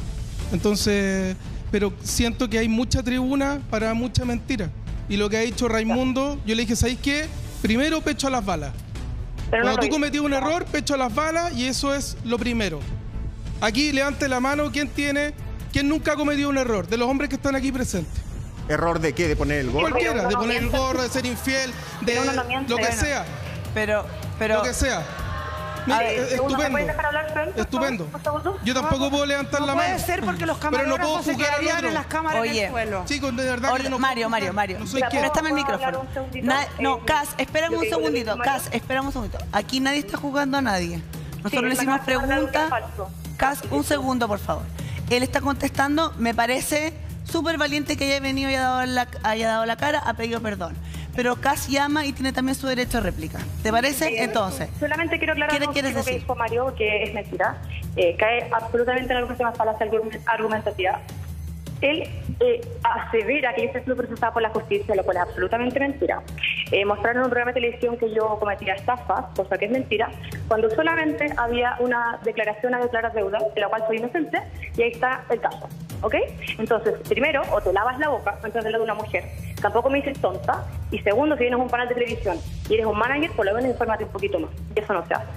Entonces, pero siento que hay mucha tribuna para mucha mentira. Y lo que ha dicho Raimundo, yo le dije, ¿sabéis qué? Primero pecho a las balas. Pero Cuando no tú lo cometías un error, pecho a las balas y eso es lo primero. Aquí levante la mano quién tiene, quién nunca ha cometido un error, de los hombres que están aquí presentes. ¿Error de qué? ¿De poner el gorro? Cualquiera, de poner el gorro, de ser infiel, de Pero uno no miente. lo que Bueno. sea, Pero, pero. lo que sea. Mira, A ver, es- segundo, ¿me estupendo. puedes dejar hablar, Fran, por Estupendo. favor, por segundo? Yo tampoco puedo levantar No la puede mano. ser porque los Pero no puedo camarógrafos se juzgar al quedarían otro. en las cámaras en Oye. el suelo. Chicos, de verdad que Orden- yo no Mario, puedo Mario, juzgar. Mario. No soy Mira, quien. Préstame el ¿puedo hablar micrófono. un segundito? Na- no, Eh, Cas, espérame yo un digo lo segundito. mismo, Cas, Mario. espérame un segundito. Aquí nadie está jugando a nadie. Nosotros Sí, le me hicimos acabas de hablar de preguntas. algo falso. Cas, un segundo, por favor. Él está contestando. Me parece súper valiente que haya venido y haya dado la, haya dado la cara, ha pedido perdón. Pero Cas llama y tiene también su derecho a réplica. ¿Te parece? Sí, Entonces. solamente quiero aclarar ¿qué algo quieres que decir? dijo Mario, que es mentira. Eh, cae absolutamente en algo que se llama falacia argumentativa. Él eh, asevera que yo estoy procesada por la justicia, lo cual es absolutamente mentira. Eh, mostraron en un programa de televisión que yo cometía estafas, cosa que es mentira, cuando solamente había una declaración a declarar deuda, de la cual soy inocente, y ahí está el caso. ¿Ok? Entonces, primero, o te lavas la boca antes de hablar de una mujer. Tampoco me dices tonta. Y segundo, si vienes a un canal de televisión y eres un manager, por lo menos infórmate un poquito más. Y eso no se hace.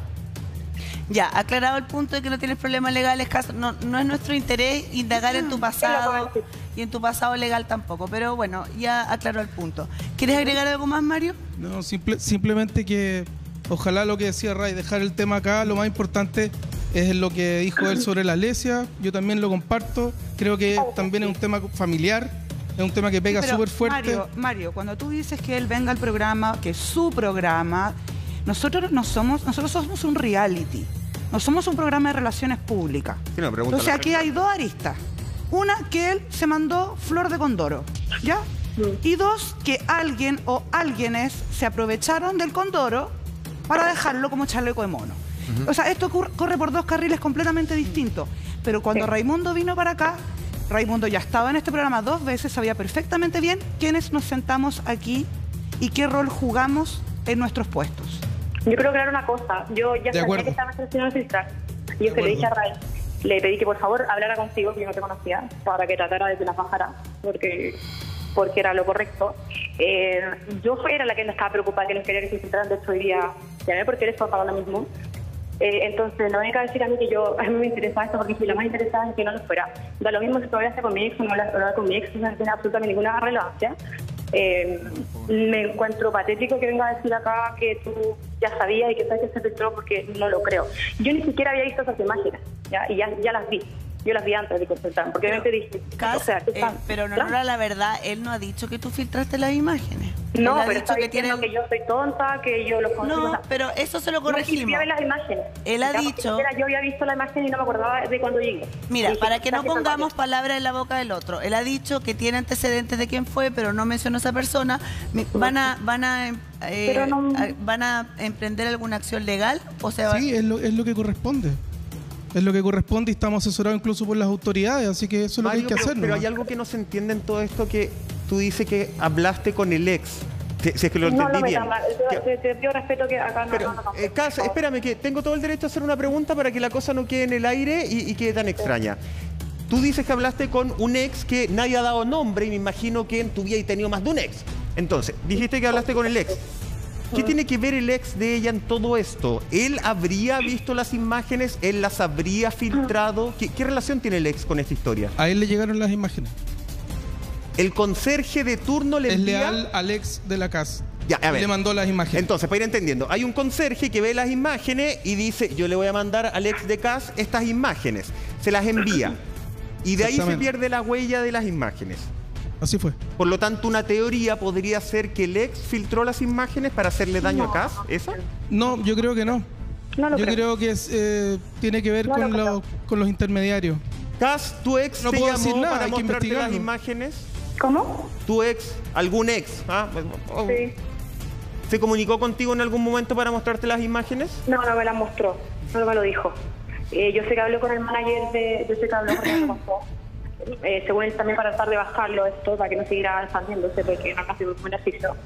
Ya, aclarado el punto de que no tienes problemas legales, Cas, no, no es nuestro interés indagar en tu pasado y en tu pasado legal tampoco. Pero bueno, ya aclaró el punto. ¿Quieres agregar algo más, Mario? No, simple- simplemente que ojalá lo que decía Ray, dejar el tema acá, lo más importante es lo que dijo él sobre la Alesia, yo también lo comparto, creo que también es un tema familiar, es un tema que pega Pero, súper fuerte. Mario, Mario, cuando tú dices que él venga al programa, que es su programa, nosotros no somos, nosotros somos un reality, no somos un programa de relaciones públicas. Sí, no, pregúntale. Entonces aquí hay dos aristas. Una, que él se mandó flor de condoro, ¿ya? Y dos, que alguien o alguienes se aprovecharon del condoro para dejarlo como chaleco de mono. O sea, esto ocurre- corre por dos carriles completamente distintos. Pero cuando Sí. Raimundo vino para acá, Raimundo ya estaba en este programa dos veces, sabía perfectamente bien quiénes nos sentamos aquí y qué rol jugamos en nuestros puestos. Yo quiero aclarar una cosa. Yo ya sabía acuerdo. que estaba seleccionado filtrar. Y yo se De le dije a acuerdo. Ray, le pedí que por favor hablara contigo, que yo no te conocía, para que tratara de que las bajara, porque, porque era lo correcto. Eh, yo fue- era la que no estaba preocupada, que no quería que se filtraran. De hecho, hoy día llamé porque eres para lo mismo. Eh, entonces, no venga a decir a mí que yo, a mí me interesaba esto, porque soy la más interesada en que no lo fuera. Da lo mismo si todavía está con mi ex o no habla con mi ex, eso no tiene absolutamente ninguna relevancia. Eh, me encuentro patético que venga a decir acá que tú ya sabías y que sabes que se filtró, porque no lo creo. Yo ni siquiera había visto esas imágenes, ¿ya? Y ya, ya las vi. Yo las vi antes de que se filtraran, porque obviamente dije, Cas, o sea, ¿qué eh, están? pero en ¿verdad? honor a la verdad, él no ha dicho que tú filtraste las imágenes. No, Él ha pero dicho está que diciendo tiene... que yo soy tonta, que yo los consigo. No, o sea, pero eso se lo no quería corregimos. ver las imágenes. Él ha Ya, porque dicho- siquiera yo había visto la imagen y no me acordaba de cuando llegué. Mira, Dije, para que no "Quizás que pongamos salga palabras en la boca del otro, él ha dicho que tiene antecedentes de quién fue, pero no mencionó a esa persona. Mi- ¿Van a, van a, em- eh, Pero no- a- van a emprender alguna acción legal? O sea, Sí, es lo, es lo que corresponde. Es lo que corresponde y estamos asesorados incluso por las autoridades, así que eso es lo Mario, que hay que pero, hacer. pero ¿no? hay algo que no se entiende en todo esto, que tú dices que hablaste con el ex. Si si es que lo No, entendí no me bien. da mal. Que- Te, te pido respeto que acá no. Pero, no, no, no, eh, Cas, por favor. espérame, que tengo todo el derecho a hacer una pregunta para que la cosa no quede en el aire y, y quede tan extraña. Tú dices que hablaste con un ex que nadie ha dado nombre y me imagino que en tu vida hay tenido más de un ex. Entonces, dijiste que hablaste con el ex. ¿Qué tiene que ver el ex de ella en todo esto? ¿Él habría visto las imágenes? ¿Él las habría filtrado? ¿Qué, qué relación tiene el ex con esta historia? A él le llegaron las imágenes. ¿El conserje de turno le Es envía? leal al ex de la casa. Ya, a ver. Le mandó las imágenes. Entonces, para ir entendiendo, hay un conserje que ve las imágenes y dice, yo le voy a mandar al ex de Cas estas imágenes. Se las envía. Y de ahí se Exactamente. pierde la huella de las imágenes. Así fue. Por lo tanto, una teoría podría ser que el ex filtró las imágenes para hacerle daño a Cas. ¿Esa? No, yo creo que no. No lo yo creo. creo que es, eh, tiene que ver No con, lo creo. los, con los intermediarios. Cas, tu ex No te puedo llamó decir nada, para hay que mostrarte las investigarlo. imágenes. ¿Cómo? Tu ex, algún ex, ¿ah? Oh, Sí. ¿se comunicó contigo en algún momento para mostrarte las imágenes? No, no me la mostró. No me lo dijo. Eh, yo sé que hablé con el manager de... Yo sé que habló con el contó. Eh, según él también para tratar de bajarlo esto, para que no siguiera expandiéndose, porque no ha sido un beneficio.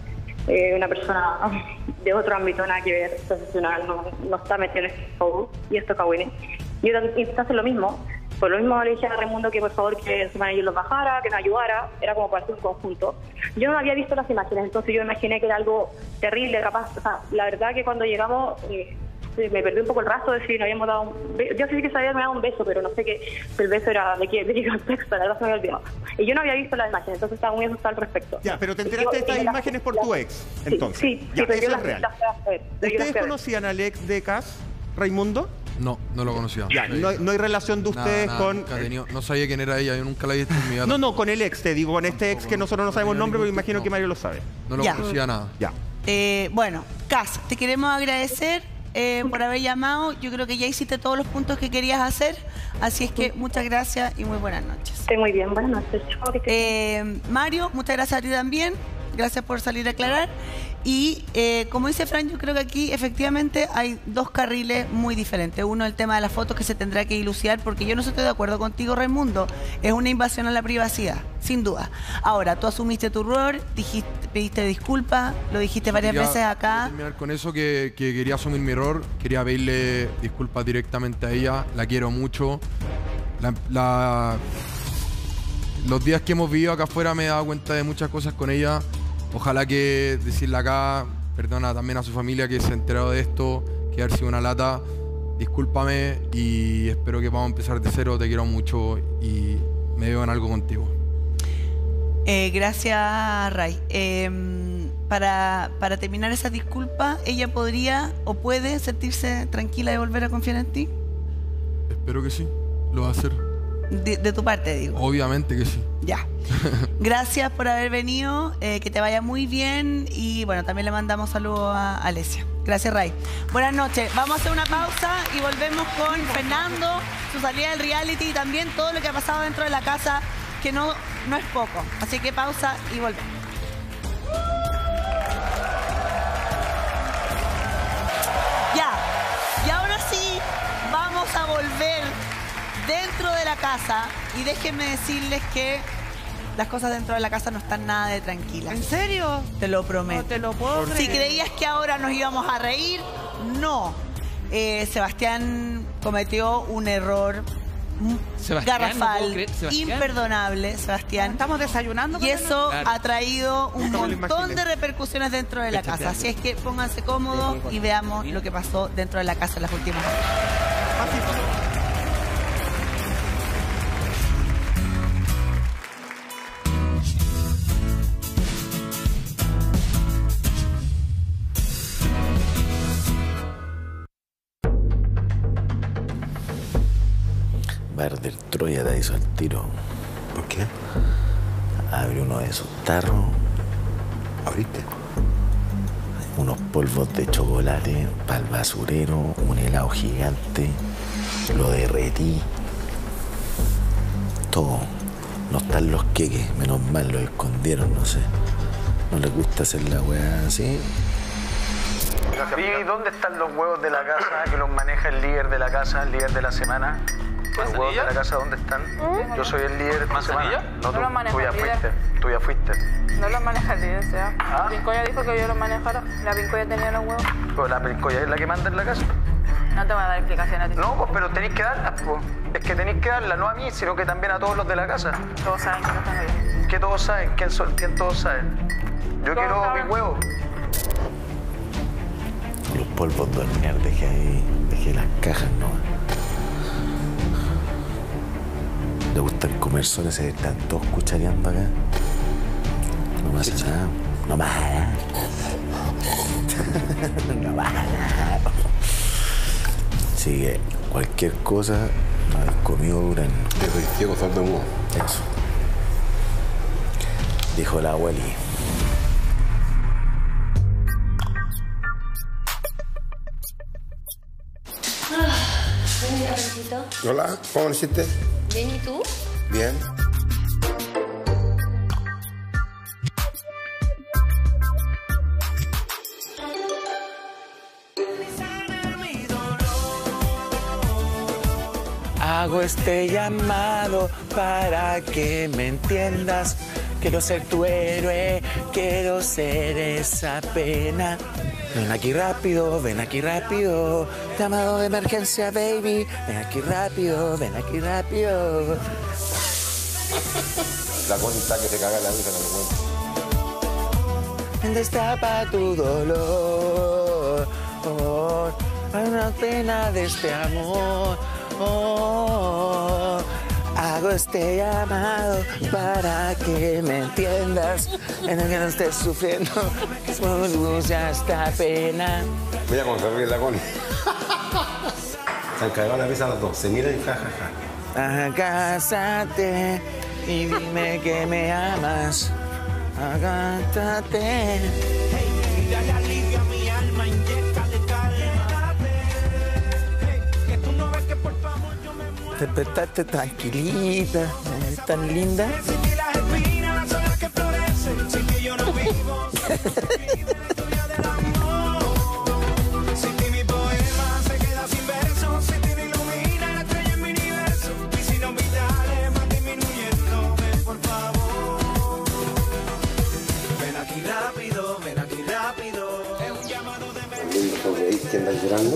eh, una persona de otro ámbito, nada que ver, profesional, no, no está metido en este show y esto Kawini. Yo intenté hacer lo mismo, por lo mismo le dije a Raimundo que por favor que su manager los bajara, que nos ayudara, era como para hacer un conjunto. Yo no había visto las imágenes, entonces yo imaginé que era algo terrible, capaz, o sea, la verdad que cuando llegamos eh, me perdí un poco el rastro de si nos habíamos dado un beso. Yo sé que se había dado un beso, pero no sé qué, el beso era de qué, de qué contexto, la verdad se me había olvidado. Y yo no había visto las imágenes, entonces estaba muy asustada al respecto. Ya, pero te enteraste de estas imágenes por tu ex, entonces. Sí, sí, ya, sí, pero eso yo es las, real. las fui a ver. Yo las ¿Ustedes fui a ver. conocían al ex de Cass, Raimundo? No, no lo conocía. Ya, no, hay- no hay relación de Nada, ustedes nada, con... nunca he tenido- no sabía quién era ella, yo nunca la he visto en mi vida. No, no, con el ex, te digo, con este ex Tampoco, que no. nosotros no sabemos el No nombre, pero ningún imagino tipo, que no. Mario lo sabe. No lo Ya. conocía nada. Ya. Eh, bueno, Cas, te queremos agradecer eh, por haber llamado. Yo creo que ya hiciste todos los puntos que querías hacer. Así es que muchas gracias y muy buenas noches. Estoy muy bien, buenas noches. Chao, que estés bien. Eh, Mario, muchas gracias a ti también. Gracias por salir a aclarar. Y eh, como dice Fran, yo creo que aquí efectivamente hay dos carriles muy diferentes. Uno, el tema de las fotos que se tendrá que dilucidar, porque yo no estoy de acuerdo contigo, Raimundo. Es una invasión a la privacidad, sin duda. Ahora, tú asumiste tu error, dijiste, pediste disculpas, lo dijiste varias Quería- veces acá. quería terminar con eso, que, que quería asumir mi error, quería pedirle disculpas directamente a ella, la quiero mucho. La- la- los días que hemos vivido acá afuera me he dado cuenta de muchas cosas con ella. Ojalá que decirle acá, perdona también a su familia que se ha enterado de esto, que haber sido una lata. Discúlpame y espero que vamos a empezar de cero, te quiero mucho y me veo en algo contigo. Eh, gracias, Ray. Eh, para, para terminar esa disculpa, ¿ella podría o puede sentirse tranquila de volver a confiar en ti? Espero que sí, lo va a hacer. De, de tu parte, digo. Obviamente que sí. Ya. Gracias por haber venido, eh, que te vaya muy bien y bueno, también le mandamos saludos a Alesia. Gracias, Ray. Buenas noches. Vamos a hacer una pausa y volvemos con Fernando, su salida del reality y también todo lo que ha pasado dentro de la casa, que no, no es poco. Así que pausa y volvemos. Ya. Y ahora sí, vamos a volver dentro de la casa y déjenme decirles que las cosas dentro de la casa no están nada de tranquilas. ¿En serio? Te lo prometo. No te lo puedo Si creer. creías que ahora nos íbamos a reír, no. Eh, Sebastián cometió un error mm, Sebastián, no garrafal, puedo creer, Sebastián. imperdonable, Sebastián. Estamos desayunando. Y con eso Claro. ha traído un No me lo montón imaginé. de repercusiones dentro de la Échate casa. algo. Así es que pónganse cómodos y veamos lo que pasó dentro de la casa en las últimas horas. Barder Troya te hizo el tiro. ¿Por qué? Abre uno de esos tarros, ¿Abriste? unos polvos de chocolate para el basurero, un helado gigante, lo derretí. Todo. No están los queques, menos mal los escondieron, no sé. No les gusta hacer la weá así. ¿Y dónde están los huevos de la casa que los maneja el líder de la casa, el líder de la semana? ¿Los huevos de la casa dónde están? Yo soy el líder de la semana. No, tú, No los maneja tú ya el líder. fuiste. Tú ya fuiste. No los maneja el líder, ¿sí? ¿Ah? La Pincoya dijo que yo los manejara. La Pincoya tenía los huevos. Pero la Pincoya es la que manda en la casa. No te voy a dar explicación a ti. No, pues, pero tenéis que darlas, pues. Es que tenéis que darlas, no a mí, sino que también a todos los de la casa. Todos saben que no están bien. ¿Qué todos saben? ¿Quién, son? ¿Quién todos saben? Yo Todos quiero saben. mis huevos. Los polvos de hornear dejé ahí, dejé las cajas, ¿no? ¿Le gustan comer soles? Se están todos cuchareando acá. No me hace nada. No me hace nada. No me hace nada. Así que cualquier cosa, no habéis comido durante. Estoy ciego, sordo, mudo. Eso. Dijo la abueli. Ven, Rafaelito. Hola, ¿cómo lo hiciste? Ven, ¿y tú? Bien. Hago este llamado para que me entiendas. quiero ser tu héroe, quiero ser esa pena. Ven aquí rápido, ven aquí rápido, llamado de emergencia, baby. Ven aquí rápido, ven aquí rápido. La cuenta que se caga en la vida, no lo cuento. Destapa tu dolor, oh, hay una pena de este amor, oh, hago este llamado para que me entiendas, en el que no estés sufriendo, que es muy dulce esta pena. Mira cómo se ríe la Connie. Se han cagado la risa los dos, se miran y jajaja. Agásate y dime que me amas. Agástate. Dale alivio a mi alma, inyéctale calma. Que tú no ves que por favor yo me muero. Despertarte tranquilita, tan linda. Sin ti las espinas son las que florecen. Sin ti yo no vivo. Sin ti mi poema se queda sin versos. Sin ti me ilumina la estrella en mi universo. Y sin olvidar más disminuyendo, ven por favor. Ven aquí rápido, ven aquí rápido. Es un llamado de Lindo sonreír que andas llorando.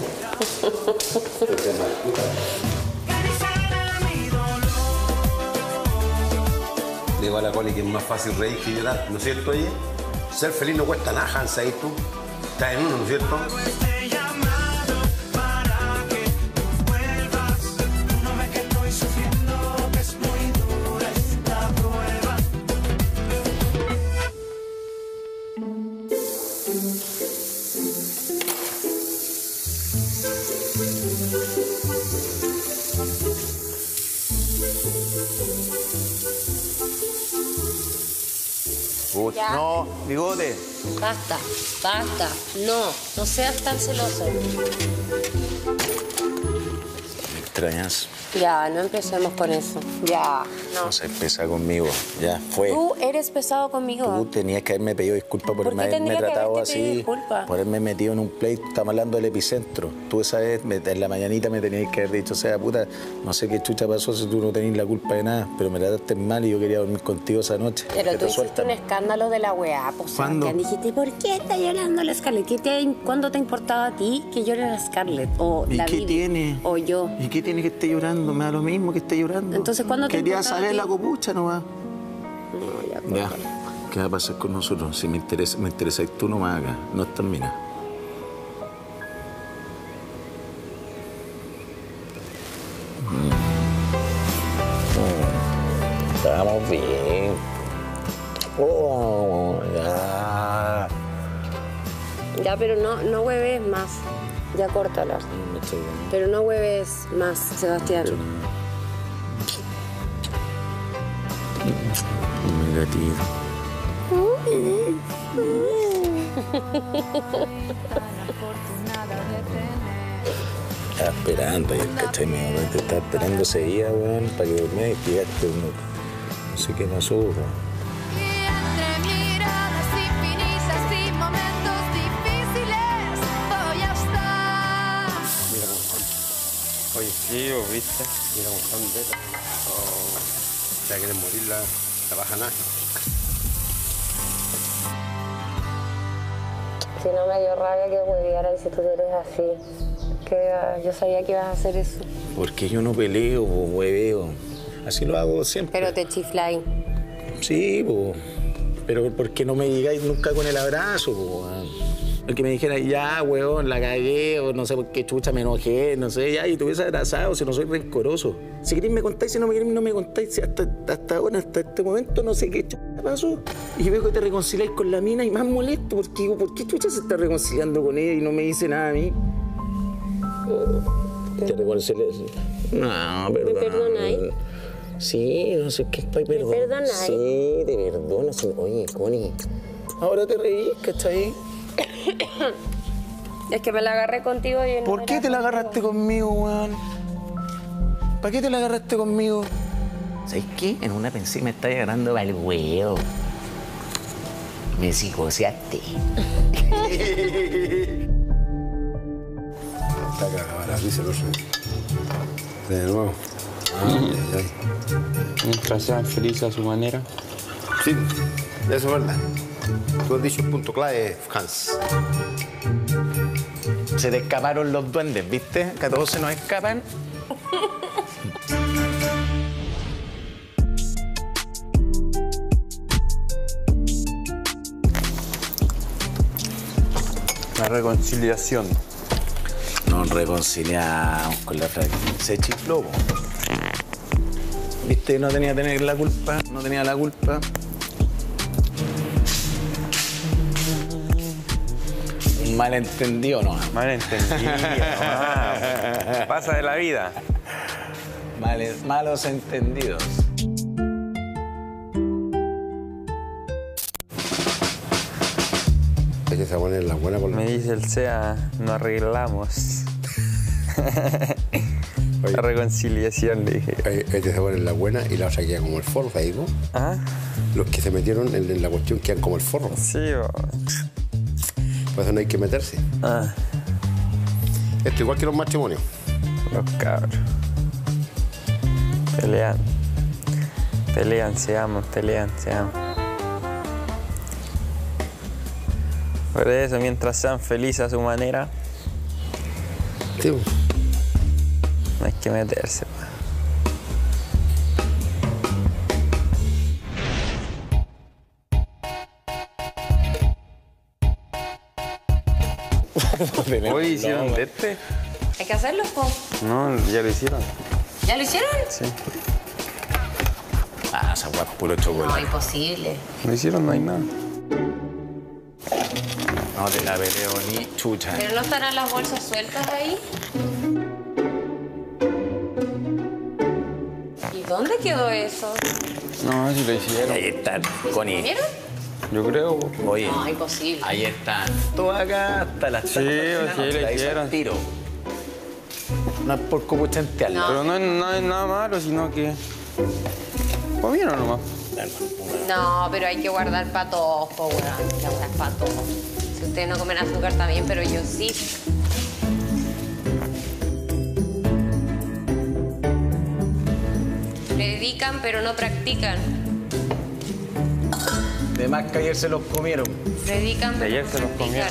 Le digo a la Connie que es más fácil reír que llorar, ¿no es cierto, oye? Ser feliz no cuesta nada, Hans, ahí tú. Estás en uno, ¿no es cierto? este llamado para que tú vuelvas. Tú no ves que estoy sufriendo, que es muy dura esta prueba. Uy, Ya. no, bigote. Basta, basta. No, no seas tan celoso. ¿Me extrañas? Ya, no empecemos con eso. Ya, no. No se pesa conmigo, ya fue. Tú eres pesado conmigo. Tú tenías que haberme pedido disculpas por, ¿Por qué haberme tendría que tratado haberte pedido así, disculpas? por haberme metido en un pleito. Estamos hablando del epicentro. Tú esa vez, me- en la mañanita me tenías que haber dicho, o sea, puta, no sé qué chucha pasó si tú no tenías la culpa de nada, pero me trataste mal y yo quería dormir contigo esa noche. Pero Que tú tú te hiciste un escándalo de la weá, pues. ¿Cuándo? Sebastián. Dijiste, ¿por qué está llorando la Scarlett? ¿Qué te, ¿Cuándo te importaba a ti que llore la Scarlett? O ¿Y la qué Vivi, tiene? O yo. ¿Y qué tiene que esté llorando? Me da lo mismo que esté llorando. Entonces, ¿cuándo te Quería importaba a saber ti? la copucha nomás. No, ya, Ya, ¿qué va a pasar con nosotros? Si me interesa, me interesa tú nomás acá, no estás mira. Estamos bien. Oh, ya. Ya, pero no, no hueves más. Ya córtala. Me estoy bien. Pero no hueves más, Sebastián. Mi gatito. Estaba esperando, y ¿cachai? Mi mamá te estaba esperando ese día, weón, para que durmiera y pillaste uno. No sé qué pasó, weón. Entre miradas infinitas y momentos difíciles voy a estar. Mira cómo están. Oye, sí, ¿o viste? Mira cómo están de la. Oh, ya quieren morir la, la baja nada. Si no me dio rabia que huevearan si tú eres así. Que ah, yo sabía que ibas a hacer eso. Porque yo no peleo, po, hueveo. Así lo hago siempre. Pero te chifláis. Sí, po. Pero ¿por qué no me llegáis nunca con el abrazo, po? El que me dijera, ya, weón, la cagué, o no sé por qué chucha me enojé, no sé, ya, y te hubiese abrazado, si no soy rencoroso. Si queréis me contáis, si no me queréis no me contáis. Si hasta, hasta ahora, hasta este momento, no sé qué chucha pasó. Y veo que te reconciliáis con la mina y más molesto, porque digo, ¿por qué chucha se está reconciliando con ella y no me dice nada a mí? ¿Te reconcilias? No, perdón. ¿Me perdonáis? Sí, no sé qué estoy perdonando. ¿Me perdonáis? Sí, te perdono. Sí. Oye, Connie, ahora te reís, ¿cachai? Es que me la agarré contigo y no ¿Por qué era te la contigo. agarraste conmigo, weón? ¿Para qué te la agarraste conmigo? ¿Sabes qué? En una pensé que me estaba agarrando para el huevo. Me psicoseaste. Está cagada la risa, no sé. De nuevo. Ay, ay, ay. Mientras sean felices a su manera. Sí, eso es verdad. Tú has dicho el punto clave, Hans. Se te escaparon los duendes, ¿viste? Que a todos se nos escapan. La reconciliación. Nos reconciliamos con la Frank. Se chifló, po. ¿Viste? No tenía que tener la culpa. No tenía la culpa. Un malentendido, ¿no? Malentendido, no. Pasa de la vida. Males, malos entendidos. Hay que se poner la buena por la... Me dice el S E A, no arreglamos. La reconciliación, le dije. Hay, hay que se poner la buena y la otra queda como el forro, ahí, ¿no? ¿Ah? Los que se metieron en, en la cuestión quedan como el forro. Sí, bo. Por eso no hay que meterse. Ah. Esto igual que los matrimonios. Los cabros. Pelean. Pelean, se aman, pelean, se aman. Por eso, mientras sean felices a su manera, sí. No hay que meterse. Hoy hicieron de este. Hay que hacerlo, po. No, ya lo hicieron. ¿Ya lo hicieron? Sí. Ah, esa hueá es puro chocolate. No, imposible. Lo hicieron, no hay nada. No te la peleo ni chucha. ¿Pero no estarán las bolsas sueltas ahí? ¿Y dónde quedó eso? No, sí lo hicieron. Ahí están, Connie. ¿Vieron? Yo creo. Oye. No, imposible. Ahí están. Todo acá hasta las Sí, sí, lo hicieron. Tiro. No es por copuchentearlo. No. Pero no es, no es nada malo, sino que... Comieron nomás. No, pero hay que guardar para todos, po, weón. La weá es para todos. Si ustedes no comen azúcar también, pero yo sí. Predican, pero no practican. De más que ayer se los comieron. Predican, pero ayer no se los practican.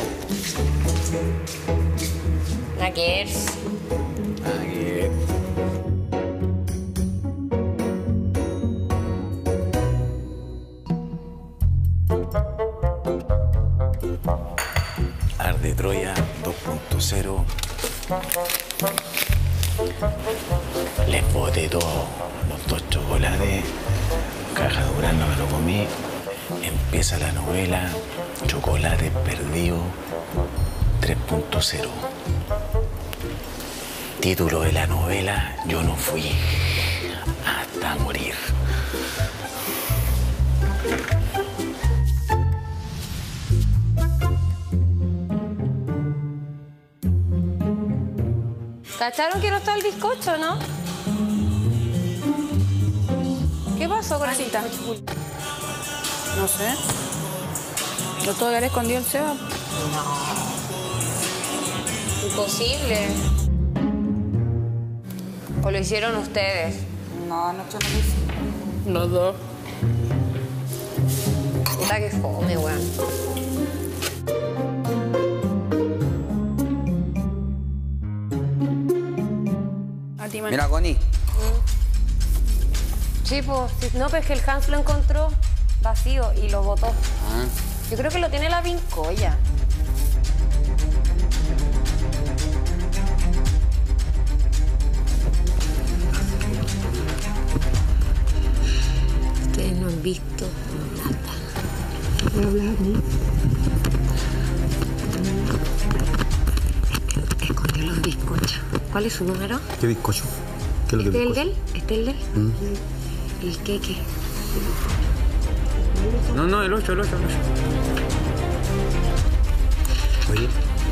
Naquers. Aquí. Arde Troya dos punto cero. Les boté todo, los dos chocolates, caja de durazno me lo comí. Empieza la novela, chocolate perdido tres punto cero. Título de la novela, yo no fui hasta morir. ¿Cacharon que no está el bizcocho, no? ¿Qué pasó con el bizcocho? No sé. ¿Lo tuvo que haber escondido el Seba? No. Imposible. ¿O lo hicieron ustedes? No, anoche no lo hice. Los dos. Puta que fome, weón. Mira, Connie. Sí, pues, no, pero es que el Hans lo encontró vacío y lo botó. Ah. Yo creo que lo tiene la vincoya. Ustedes no han visto nada. ¿No hablas a mí? Escondió los bizcochos. ¿Cuál es su número? ¿Qué bizcocho? ¿Qué es lo que ¿Este el bizcocho? del? ¿Este el del? ¿Mm? El queque. No, no, el ocho, el ocho, el ocho. Oye,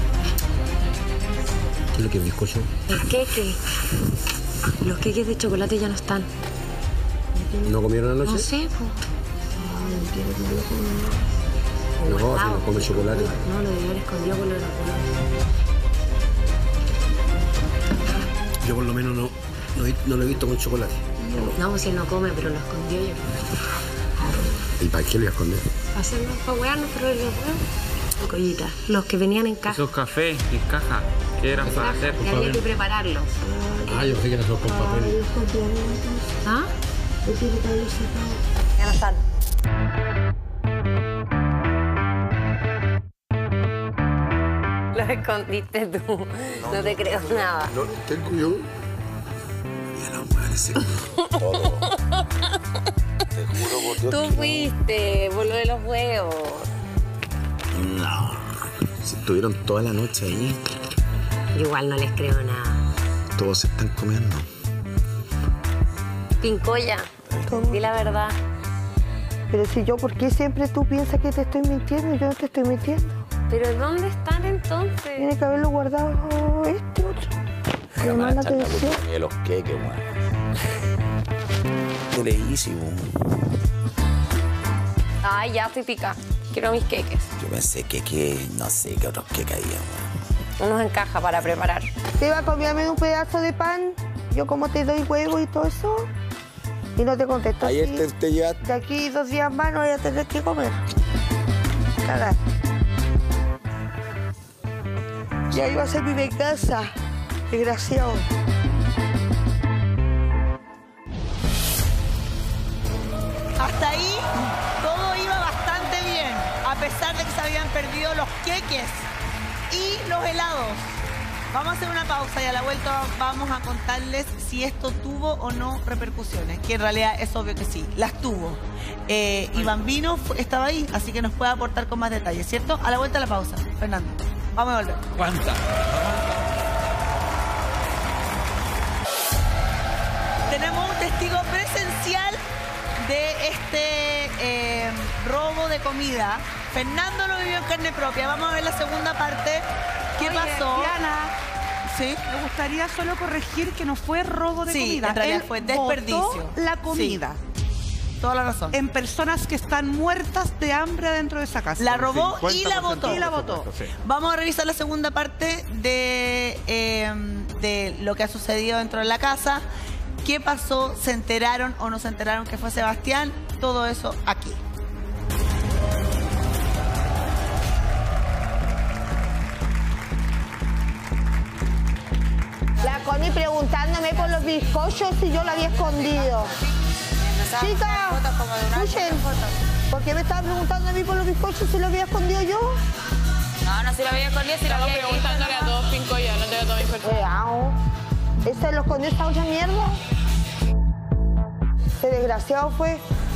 ¿qué es lo que es bizcocho? El queque. Los queques de chocolate ya no están. ¿No comieron anoche? No sé, pues. No, si no come chocolate. No, lo debía haber escondido por lo de la cola. Yo por lo menos no, no, no lo he visto con chocolate. No, pues si él no come, pero lo escondió yo. ¿Y para qué lo iba a esconder? Hacernos para huearnos, pero los huevos. Collita, los que venían en caja. Esos cafés y cajas, ¿qué eran para hacer? Y había que prepararlos. Ah, yo sé que eran esos con papel. ¿Ah? Ya no están. Los escondiste tú. No te creo nada. No, tengo yo. Ya no parece todo. Te juro por Dios. Tú que fuiste por lo de los huevos. No. Si estuvieron toda la noche ahí. Yo igual no les creo nada. Todos se están comiendo. Pincoya, di la verdad. Pero si yo, ¿por qué siempre tú piensas que te estoy mintiendo? Yo no te estoy mintiendo. ¿Pero dónde están entonces? Tiene que haberlo guardado este otro. Me llama la atención. De los queques, weón. Te leísimo. Ay, ya estoy pica. Quiero mis queques. Yo pensé que, que no sé qué otros queques había, weón. Unos en caja para preparar. ¿Te iba a comerme un pedazo de pan? Yo como te doy huevo y todo eso. Y no te contesto. Ayer así. te, te llevaste. De aquí dos días más no voy a tener que comer. Cagar. Ya iba a ser mi venganza. Desgraciado. Hasta ahí todo iba bastante bien, a pesar de que se habían perdido los queques y los helados. Vamos a hacer una pausa y a la vuelta vamos a contarles si esto tuvo o no repercusiones, que en realidad es obvio que sí, las tuvo. Eh, y Bambino fue- estaba ahí, así que nos puede aportar con más detalles, ¿cierto? A la vuelta a la pausa, Fernando. Vamos a volver. ¿Cuánta? Tenemos un testigo presencial de este eh, robo de comida. Fernando lo vivió en carne propia. Vamos a ver la segunda parte. ¿Qué Oye, pasó? Diana, Sí. me gustaría solo corregir que no fue robo de Sí, comida. en realidad Él fue desperdicio. botó la comida. Toda la razón. En personas que están muertas de hambre adentro de esa casa. La robó y la botó. Y la botó. Vamos a revisar la segunda parte de, eh, de lo que ha sucedido dentro de la casa. ¿Qué pasó? ¿Se enteraron o no se enteraron que fue Sebastián? Todo eso aquí. La Connie preguntándome por los bizcochos si yo lo había escondido. Chica, escuchen, ¿por qué me estaban preguntando a mí por los bizcochos si lo había escondido yo? No, no, si lo había escondido, si lo había preguntándole a todos cinco ya, no te voy a tomar mi Reao. ¿Ese lo escondió esa otra mierda? Qué desgraciado fue.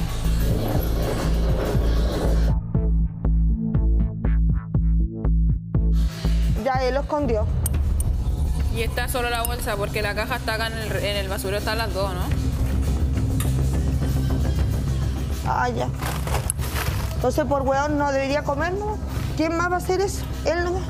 Ya él lo escondió. Y está solo la bolsa, porque la caja está acá en el, en el basurero, están las dos, ¿no? Ah, ya. Entonces por hueón no debería comer, ¿no? ¿Quién más va a hacer eso? Él no.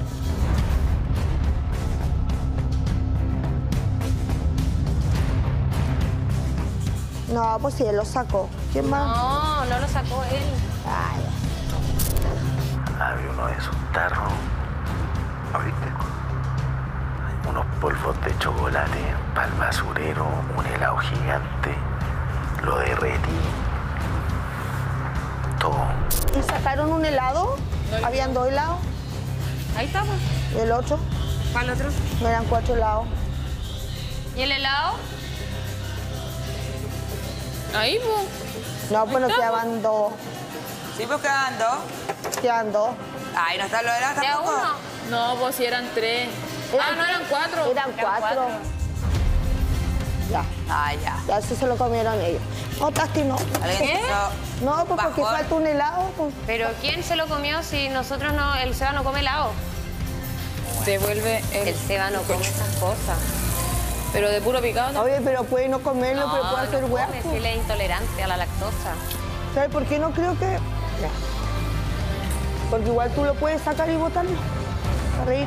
No, pues sí, él lo sacó. ¿Quién más? No, no lo sacó él. Ay. Había uno de esos tarros. ¿Viste? Unos polvos de chocolate para el basurero, un helado gigante. Lo derretí. Todo. ¿Y sacaron un helado? ¿Habían dos helados? Ahí estamos. ¿Y el otro? ¿Cuál otro? No eran cuatro helados. ¿Y el helado? Ahí, pues. No, pues nos quedaban dos. Sí, pues quedan dos. Quedan dos. Ay, no está lo de la ¿De tampoco. uno? No, pues si eran tres. Eran ah, no, eran tres. cuatro. Eran cuatro. Ya. Ah, ya. Ya eso se lo comieron ellos. No, Tasti, no. ¿Qué? No, pues porque Bajón. falta un helado. Pues. ¿Pero quién se lo comió si nosotros no, el Seba no come helado? Devuelve el... El Seba no come esas cosas. Pero de puro picado, ¿no? Oye, pero puede no comerlo, pero puede hacer no hueá. come, si él es intolerante a la lactosa. ¿Sabes por qué no creo que...? Ya. Porque igual tú lo puedes sacar y botarlo. Para reír.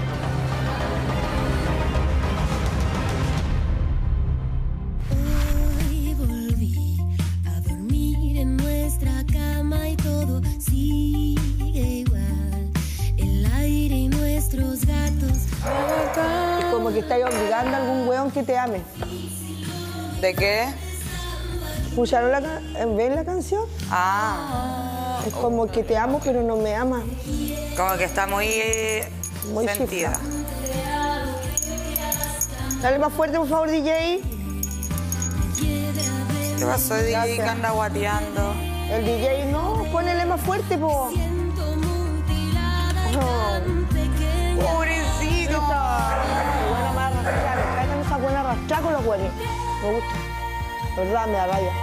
Hoy volví a dormir en nuestra cama y todo sigue igual. El aire y nuestros gatos. Es como que estáis obligando a algún hueón que te ame. ¿De qué? ¿Escucharon la, ca- ven la canción? Ah. Es como que te amo, pero no me amas. Como que está muy, eh, Muy sentida. chifla. Dale más fuerte, por favor, D J. ¿Qué pasó, D J, que anda guateando? El D J, no, ponele más fuerte, po. Oh. Pobrecito. Buena más arrastrada. Tráigame esa buena arrastrada con los huevos. Me gusta. ¿Verdad? Me da raya.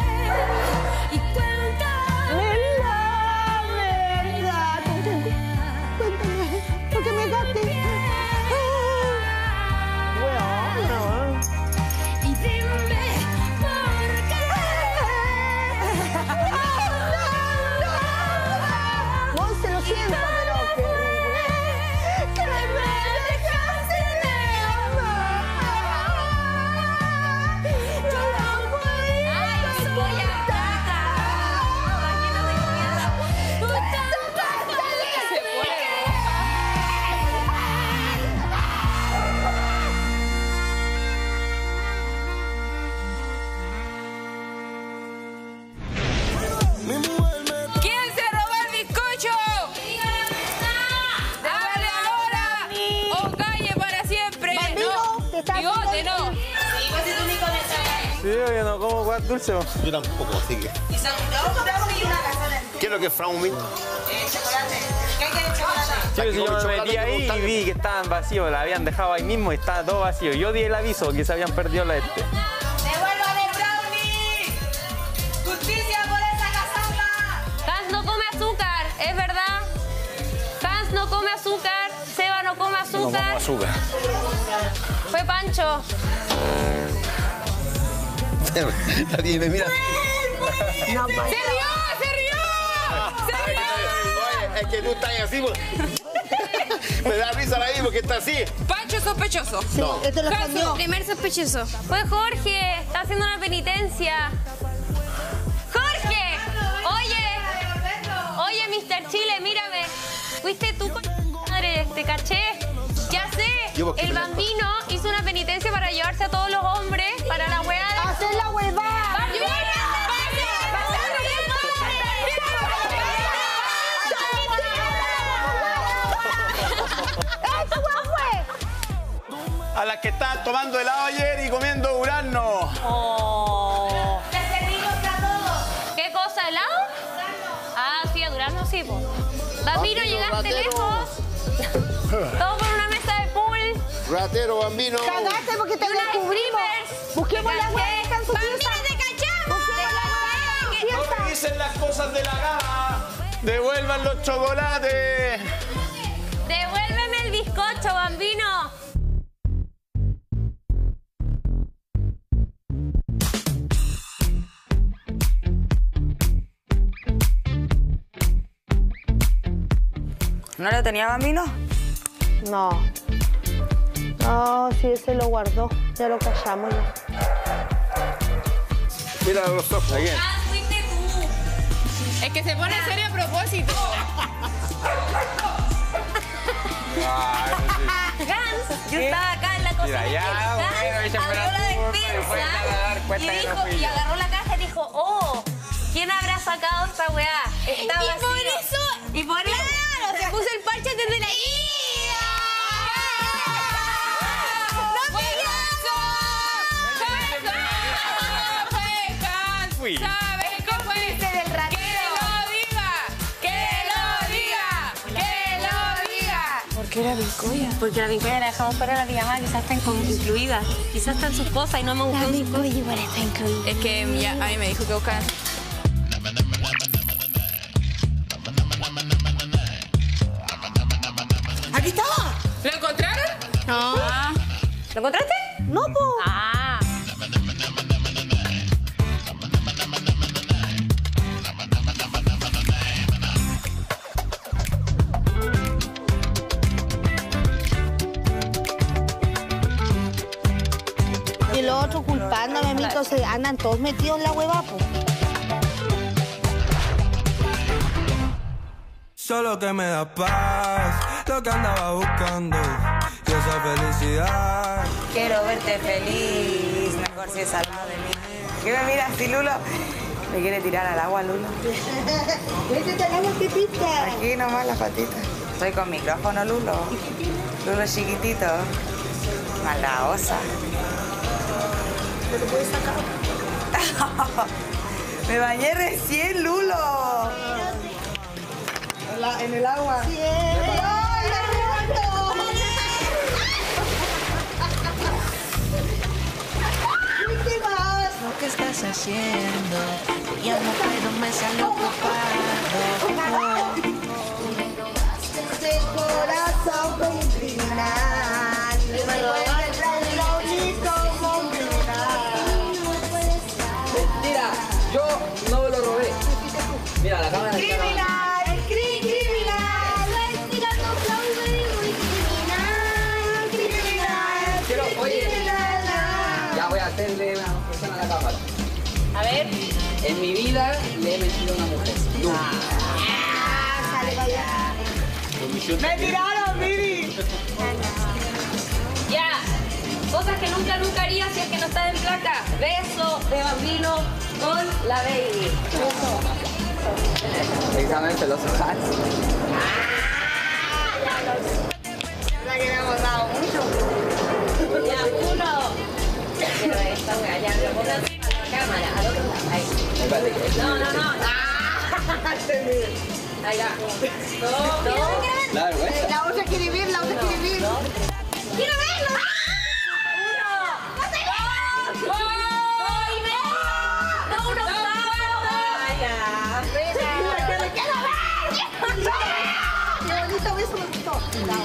¿Verdad? Cuéntame. ¿Por qué me gaste? Bueno, Y dime por qué. Monse, lo siento, pero que... Que me dejaste de amar. Yo no podía soportar. Tú tanto se ¿Quién se robó el bizcocho? ¡Hable ahora! ¡O calle para siempre! Bambino, te estás ¡Bigote, no! Sí, yo no como guas dulce. po. Yo tampoco, así que. ¿Y son dos? una casa ¿Qué es lo que es Fraumin? chocolate. ¿Qué hay que de chocolate? Sí, si yo me metí ahí y vi que estaban vacíos, la habían dejado ahí mismo y estaba todo vacío. Yo di el aviso que se habían perdido la este. ¡Devuelvan el brownie! ¡Justicia por esa casamba! Hans no come azúcar, ¿es verdad? Hans no come azúcar, Seba no come No como azúcar. azúcar. Fue Pancho. Nadie me mira. ¡Se rió! ¡Se rió! ¡Se rió! Oye, es que tú estás así. pues. Me da risa la misma porque está así. Pancho sospechoso. No. Este lo cambió. Primer sospechoso. Fue Jorge, está haciendo una penitencia. ¡Jorge! Oye, oye, mister Chile, mírame. Fuiste tú con madre, te caché. Ya sé, Yo, ¿por qué el me- Bambino hizo una penitencia para llevarse a todos los hombres para la hueá de... ¡Hacer la huevada! ¡Bambino! ¡Esta hueá fue! A las que estaban tomando helado ayer y comiendo durazno. Oh. ¡Le servimos a todos! ¿Qué cosa, helado? Ah, sí, a Durazno sí, po. Bambino, llegaste ratero. lejos. Todo por una mesa de pool. Ratero, Bambino. Cagaste porque te Y una descubrimos. strippers. Busquemos Te la caché. hueá que está en su Bambino, pieza. te cachamos. Busquemos la hueá que está en su No pieza. me dicen las cosas de la gama. Devuelvan los chocolates. Devuélveme el bizcocho, Bambino. ¿No lo tenía Bambino? No. No, sí, ese lo guardó. Ya lo callamos ya. Mira los ojos. Aquí. Ah, fuiste tú. Es que se pone serio a propósito. Gans, yo estaba acá en la cocina. Mira, ya, Gans bueno, ella abrió me la la tuvo, pero fue despensa a dar cuenta y, que no dijo, fui y yo. agarró la caja y dijo, oh, ¿quién habrá sacado esta weá? Está Y vacío. por eso, Y por eso. claro, se puso el parche desde la Fui. ¿Sabes qué fue? del ratero. ¡Que lo diga! ¡Que lo diga! ¡Que lo diga! ¿Por qué era Vincoya? Porque la vincuela la dejamos para la pijamada, quizás está inclu- incluida. Quizás están sus cosas y no me gustó sus cosas. igual está incluida. Es que ya, a mí me dijo que buscaran. ¡Aquí estaba! ¿Lo encontraron? No. ¿Lo encontraste? No, po. Ah. Y los otros culpándome a mí, entonces andan todos metidos en la hueva, po. Solo que me da paz, lo que andaba buscando, y esa felicidad. Quiero verte feliz, mejor si es al lado de mí. ¿Qué me miras así, Lulo? ¿Me quiere tirar al agua, Lulo? Métete al agua, ¿qué pista? Aquí nomás las patitas. Estoy con micrófono, Lulo. Lulo es chiquitito. Mala osa. ¿No te puedes sacar? Me bañé recién, Lulo. En, la- en el agua. Sí. ¡Ay, la roto! ¿Qué más? Lo que estás haciendo, ya no puedo, me sale ocupado. Este corazón criminal. Me robaste lo único criminal. Mentira, yo no me lo robé. Mira, la cámara. Criminal, cri- criminal. Criminal, criminal. Pero, oye, criminal. ya voy a hacerle una confesión a la cámara. A ver. En mi vida le he mentido a una mujer. Nunca. Ah, sale para allá. ¡Me tiraron, Vivi! Ya. Cosas que nunca, nunca haría si es que no estás en placa. Beso de bambino con la baby. Precisamente los ojos. La que me hemos dado mucho. Ya, uno. Pero esta wea, ya, me pongo encima de la cámara. Al otro lado. Ahí. No, no, no. Ahí va. Dos, dos. La vergüenza. La otra quiere ver, la otra quiere ver. ¡Quiero verlo! ¡Qué bonito beso me gustó!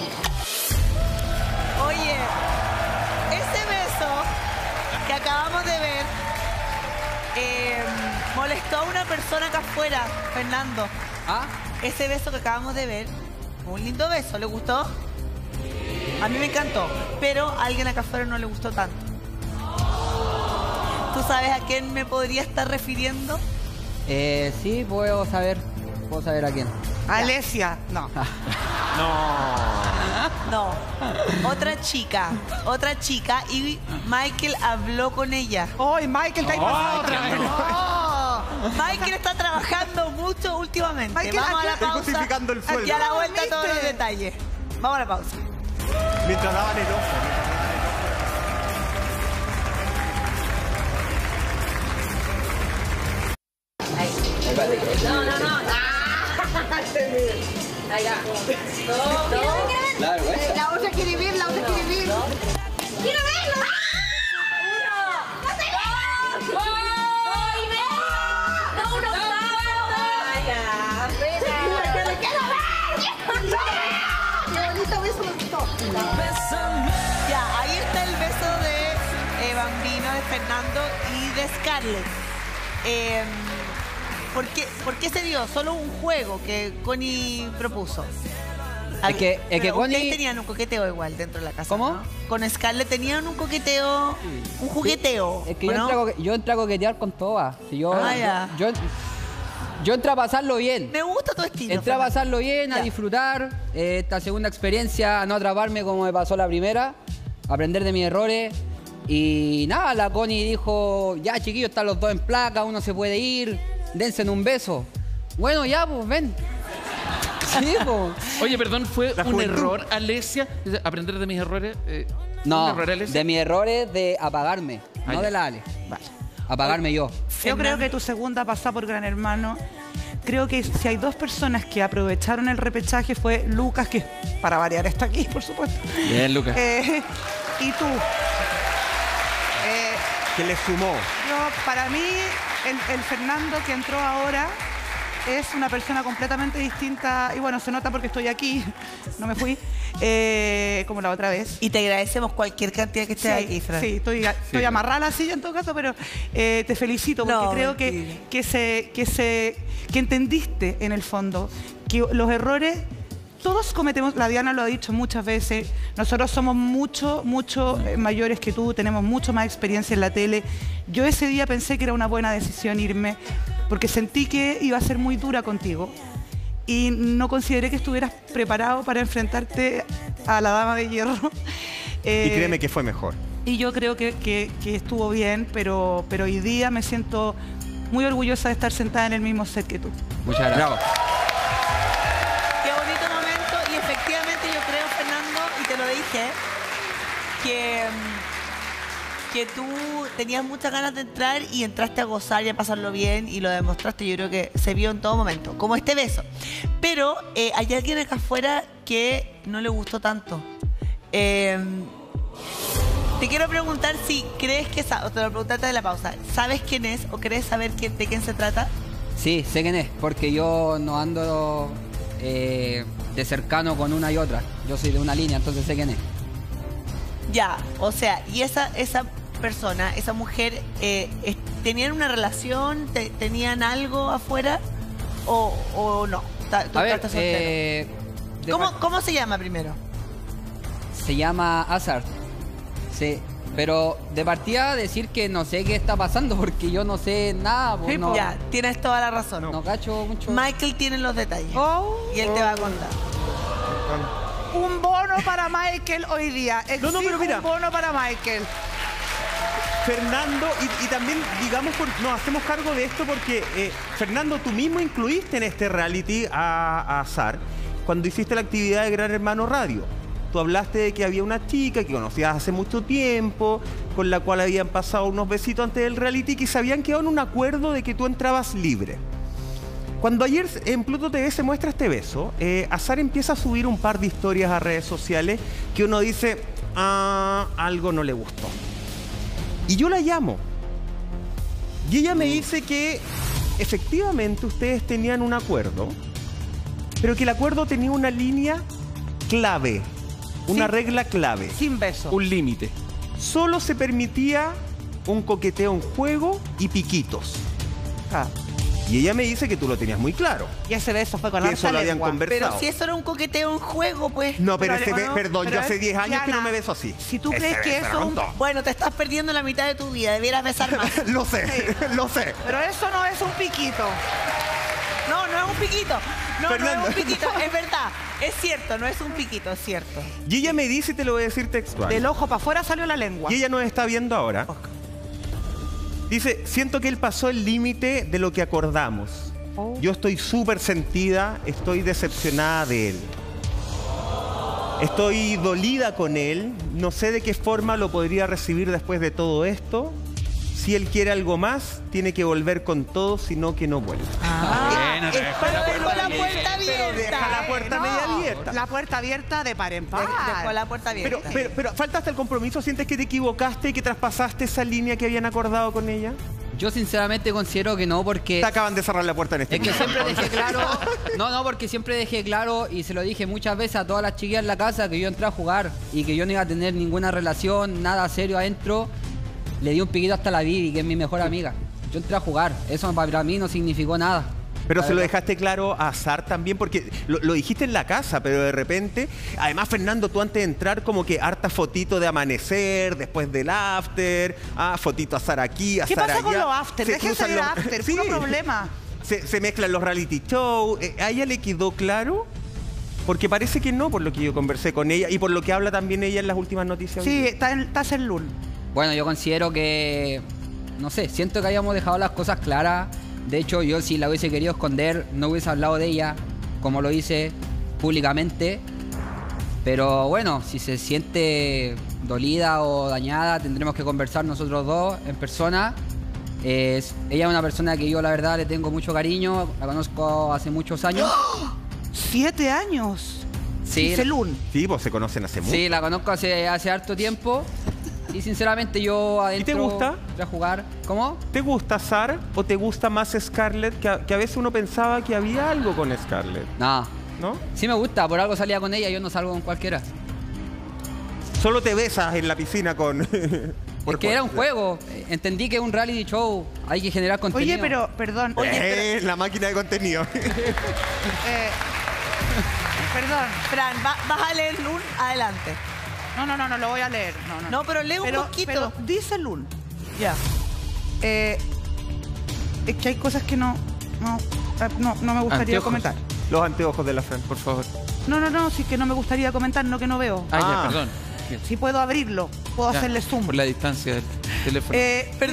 Oye, ese beso que acabamos de ver eh, molestó a una persona acá afuera, Fernando. ¿Ah? Ese beso que acabamos de ver, un lindo beso, ¿le gustó? A mí me encantó, pero a alguien acá afuera no le gustó tanto. ¿Tú sabes a quién me podría estar refiriendo? Eh, sí, puedo saber. Puedo saber a quién. Alesia, no. No, otra chica, otra chica y Michael habló con ella. ¡Ay, Michael, está ahí pasando otra vez! No. Michael está trabajando mucho últimamente. Michael, Vamos a la Estoy pausa. justificando el sueldo. Y a la vuelta ¿Viste? todos los detalles. Vamos a la pausa. Mientras daban el ojo. No, no, no. Ahí va. Dos, dos. La vergüenza. La otra quiere ver, la otra quiere ver. ¡Quiero verlo! ¡Qué bonito beso me gustó! Ya, ahí está el beso de eh, Bambino, de Fernando y de Scarlett. Eh, ¿por, qué, ¿Por qué se dio? Solo un juego que Connie propuso. Es que, es que Pero Connie... ustedes tenían un coqueteo igual dentro de la casa. ¿Cómo? ¿no? Con Scarlett tenían un coqueteo, un jugueteo. Es que yo, ¿o no? entré a coque- yo entré a coquetear con todas. Si yo, Ah, ya. yo, yo, yo entré a pasarlo bien. Me gusta tu estilo. Entré a Fernando. pasarlo bien, a Ya. disfrutar eh, esta segunda experiencia, a no atraparme como me pasó la primera, aprender de mis errores. Y nada, la Connie dijo, ya chiquillos, están los dos en placa, uno se puede ir, dense en un beso. Bueno, ya, pues ven. Sí, pues. Oye, perdón, ¿fue La un juventud. error, Alesia? Aprender de mis errores. eh, No, ¿un error, Alesia? de mis errores de apagarme, Ah, no ya. de la Ale. Apagarme yo. Yo creo que tu segunda pasada por Gran Hermano, creo que si hay dos personas que aprovecharon el repechaje fue Lucas, que para variar está aquí, por supuesto. Bien, Lucas. Eh, y tú. Eh, Que le sumó. yo, para mí, el, el Fernando que entró ahora es una persona completamente distinta. Y bueno, se nota porque estoy aquí, no me fui, eh, como la otra vez. Y te agradecemos cualquier cantidad que estés Sí, aquí, Fran. sí, estoy, estoy amarrada a la silla en todo caso, pero eh, te felicito porque No, creo que, mentira. que, se, que, se, que entendiste en el fondo que los errores, todos cometemos, la Diana lo ha dicho muchas veces, nosotros somos mucho, mucho eh, mayores que tú, tenemos mucho más experiencia en la tele. Yo ese día pensé que era una buena decisión irme porque sentí que iba a ser muy dura contigo y no consideré que estuvieras preparado para enfrentarte a la Dama de Hierro. Eh, Y créeme que fue mejor. y yo creo que, que- que estuvo bien, pero, pero hoy día me siento muy orgullosa de estar sentada en el mismo set que tú. Muchas gracias. Bravo. Qué bonito momento y efectivamente yo creo, Fernando, y te lo dije, que, que tú tenías muchas ganas de entrar y entraste a gozar y a pasarlo bien y lo demostraste. Yo creo que se vio en todo momento, como este beso. Pero eh, hay alguien acá afuera que no le gustó tanto. Eh, te quiero preguntar si crees que, sa- o te lo preguntaste de la pausa, ¿sabes quién es o crees saber quién, de quién se trata? Sí, sé quién es, porque yo no ando eh, de cercano con una y otra. Yo soy de una línea, entonces sé quién es. Ya, o sea, y esa, esa persona, esa mujer, eh, es- ¿tenían una relación? Te- ¿Tenían algo afuera? ¿O, o no? Ta- tú A ver, estás soltero. eh, de ¿Cómo, par- ¿Cómo se llama primero? se llama Azar. Sí, pero de partida decir que no sé qué está pasando porque yo no sé nada. pues, no, Ya, tienes toda la razón. no cacho mucho. Michael tiene los detalles. y él te va a contar. Un bono para Michael hoy día. No, no, pero Exijo mira. un bono para Michael. Fernando, y, y también, digamos, por- nos hacemos cargo de esto porque, eh, Fernando, tú mismo incluiste en este reality a, a Azar cuando hiciste la actividad de Gran Hermano Radio. Tú hablaste de que había una chica que conocías hace mucho tiempo, con la cual habían pasado unos besitos antes del reality, que se habían quedado en un acuerdo de que tú entrabas libre. Cuando ayer en Pluto T V se muestra este beso, eh, Azar empieza a subir un par de historias a redes sociales que uno dice, ah, algo no le gustó. Y yo la llamo. Y ella me dice que efectivamente ustedes tenían un acuerdo, pero que el acuerdo tenía una línea clave, una Sí. regla clave. Sin beso. Un límite. Solo se permitía un coqueteo en juego y piquitos. Ah. Y ella me dice que tú lo tenías muy claro. Y ese beso fue con Que harta eso lo habían lengua. conversado. Pero si eso era un coqueteo en juego, pues. No, pero, ese Pero, be- no, perdón, pero yo hace es- diez años que no Diana, me beso así. si tú Ese crees que beso eso era es con un- todo. Bueno, te estás perdiendo la mitad de tu vida. Debieras besar más. Lo sé, lo sé. Pero eso no es un piquito. No, no es un piquito. No, Fernando. no es un piquito. Es verdad. Es cierto, no es un piquito, es cierto. Y ella me dice, y te lo voy a decir textual. Del ojo para afuera salió la lengua. Y ella nos está viendo ahora. Dice, siento que él pasó el límite de lo que acordamos. Oh. Yo estoy súper sentida, estoy decepcionada de él. Estoy dolida con él, no sé de qué forma lo podría recibir después de todo esto. Si él quiere algo más, tiene que volver con todo, sino que no vuelva. Bueno, te dejó Pero la dejó puerta la abierta. puerta abierta. Pero deja la puerta No, media abierta. La puerta abierta de par en par. De- Dejó la puerta abierta. Pero, pero, pero falta hasta el compromiso, ¿sientes que te equivocaste y que traspasaste esa línea que habían acordado con ella? Yo sinceramente considero que no porque... Te acaban de cerrar la puerta en este Es que momento. siempre dejé claro, no, no, porque siempre dejé claro y se lo dije muchas veces a todas las chiquillas en la casa que yo entré a jugar y que yo no iba a tener ninguna relación, nada serio adentro. Le di un piquito hasta la Vivi, que es mi mejor amiga. Yo entré a jugar, eso para mí no significó nada. Pero La se lo verdad. dejaste claro a Azar también, porque lo, lo dijiste en la casa, pero de repente, además, Fernando, tú antes de entrar, como que harta fotito de amanecer, después del after, ah, fotito Azar aquí, Azar ¿Qué pasa allá. con los after? Se Déjense cruzan de los- after, Sí. puro problema. Se, se mezclan los reality shows. Eh, ¿A ella le quedó claro? Porque parece que no, por lo que yo conversé con ella y por lo que habla también ella en las últimas noticias. Sí, está en, estás en L U L. Bueno, yo considero que, no sé, siento que hayamos dejado las cosas claras. De hecho, yo si la hubiese querido esconder, no hubiese hablado de ella, como lo hice públicamente. Pero bueno, si se siente dolida o dañada, tendremos que conversar nosotros dos en persona. Es- ella es una persona que yo la verdad le tengo mucho cariño, la conozco hace muchos años. Siete años. Sí, Dice L U L. Sí, pues se conocen hace mucho. sí, la conozco hace, hace harto tiempo. Y sinceramente yo adentro... ¿Y te gusta? entré a jugar. ¿Cómo? ¿Te gusta Azar o te gusta más Scarlett? Que a, que a veces uno pensaba que había algo con Scarlett. No. ¿No? Sí me gusta, por algo salía con ella, yo no salgo con cualquiera. Solo te besas en la piscina con... Es que era un juego. Entendí que es un reality show. Hay que generar contenido. Oye, pero, perdón. Oye, Eh, la máquina de contenido. eh, perdón. Fran, va- vas a leer L U L, adelante. No, no, no, no lo voy a leer. No, no, No, pero lee un Pero- poquito. pero dice L U L. Ya. Eh, es que hay cosas que no, no, eh, no, no me gustaría Anteojos. comentar. Los anteojos de la Fran, por favor. No, no, no, sí que no me gustaría comentar, no que no veo. Ah, Ah. ya, perdón. Si puedo abrirlo, puedo Ya, hacerle zoom. Por la distancia del teléfono. Eh, Perdón. ¿qué,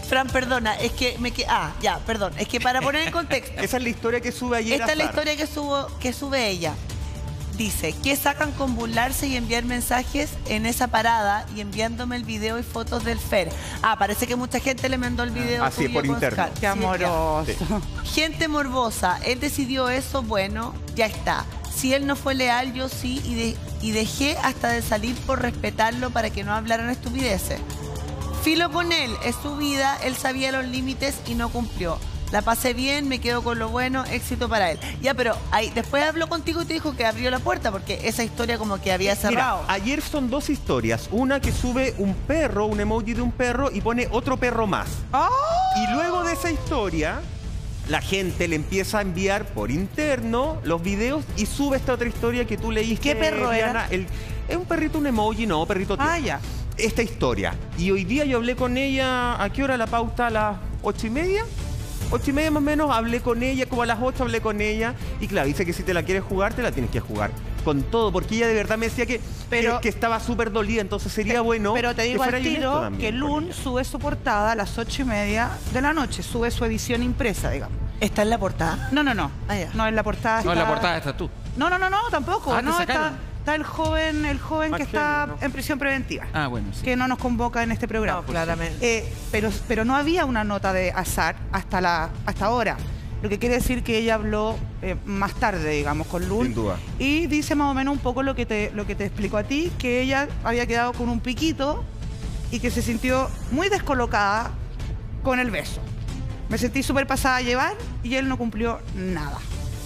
Fran, perdona, es que me que ah, ya, perdón, es que para poner en contexto. Esa es la historia que sube ayer. Esta es la Azar. historia que subo, que sube ella. Dice, ¿qué sacan con burlarse y enviar mensajes en esa parada y enviándome el video y fotos del Fer? Ah, parece que mucha gente le mandó el video. Ah, sí, tuyo por con interno. Scar. Qué Sí, amoroso. ya. Gente morbosa, él decidió eso, bueno, ya está. Si él no fue leal, yo sí, y, de- y dejé hasta de salir por respetarlo para que no hablaran estupideces. Filo con él, es su vida, él sabía los límites y no cumplió. La pasé bien, me quedo con lo bueno, éxito para él. Ya, pero ahí, después habló contigo y te dijo que abrió la puerta porque esa historia como que había cerrado. Mira, ayer son dos historias. Una que sube un perro, un emoji de un perro y pone otro perro más. Y luego de esa historia, la gente le empieza a enviar por interno los videos y sube esta otra historia que tú leíste. ¿Qué perro era? Diana. El, es un perrito, un emoji, no, perrito tío. Ah, ya. Esta historia. Y hoy día yo hablé con ella, ¿a qué hora la pauta? ¿A las ocho y media? Ocho y media más o menos, hablé con ella, como a las ocho hablé con ella. Y claro, dice que si te la quieres jugar, te la tienes que jugar. Con todo, porque ella de verdad me decía que, Pero- que, que estaba súper dolida, entonces sería bueno Pero te digo que al fuera honesto tiro también que con Lun ella. sube su portada a las ocho y media de la noche. Sube su edición impresa, digamos. ¿Está en la portada? No, no, no. No, en la portada No, en la está- portada estás tú. No, no, no, no, tampoco. Ah, ¿te no, está, sacaron? está el joven, el joven que está Argelio, en prisión preventiva. Ah, bueno, sí. Que no nos convoca en este programa. No, claramente. Eh, pero, pero no había una nota de Azar hasta la hasta ahora. Lo que quiere decir que ella habló eh, más tarde, digamos, con Lun. Sin duda. Y dice más o menos un poco lo que te, lo que te explicó a ti, que ella había quedado con un piquito y que se sintió muy descolocada con el beso. Me sentí súper pasada a llevar y él no cumplió nada.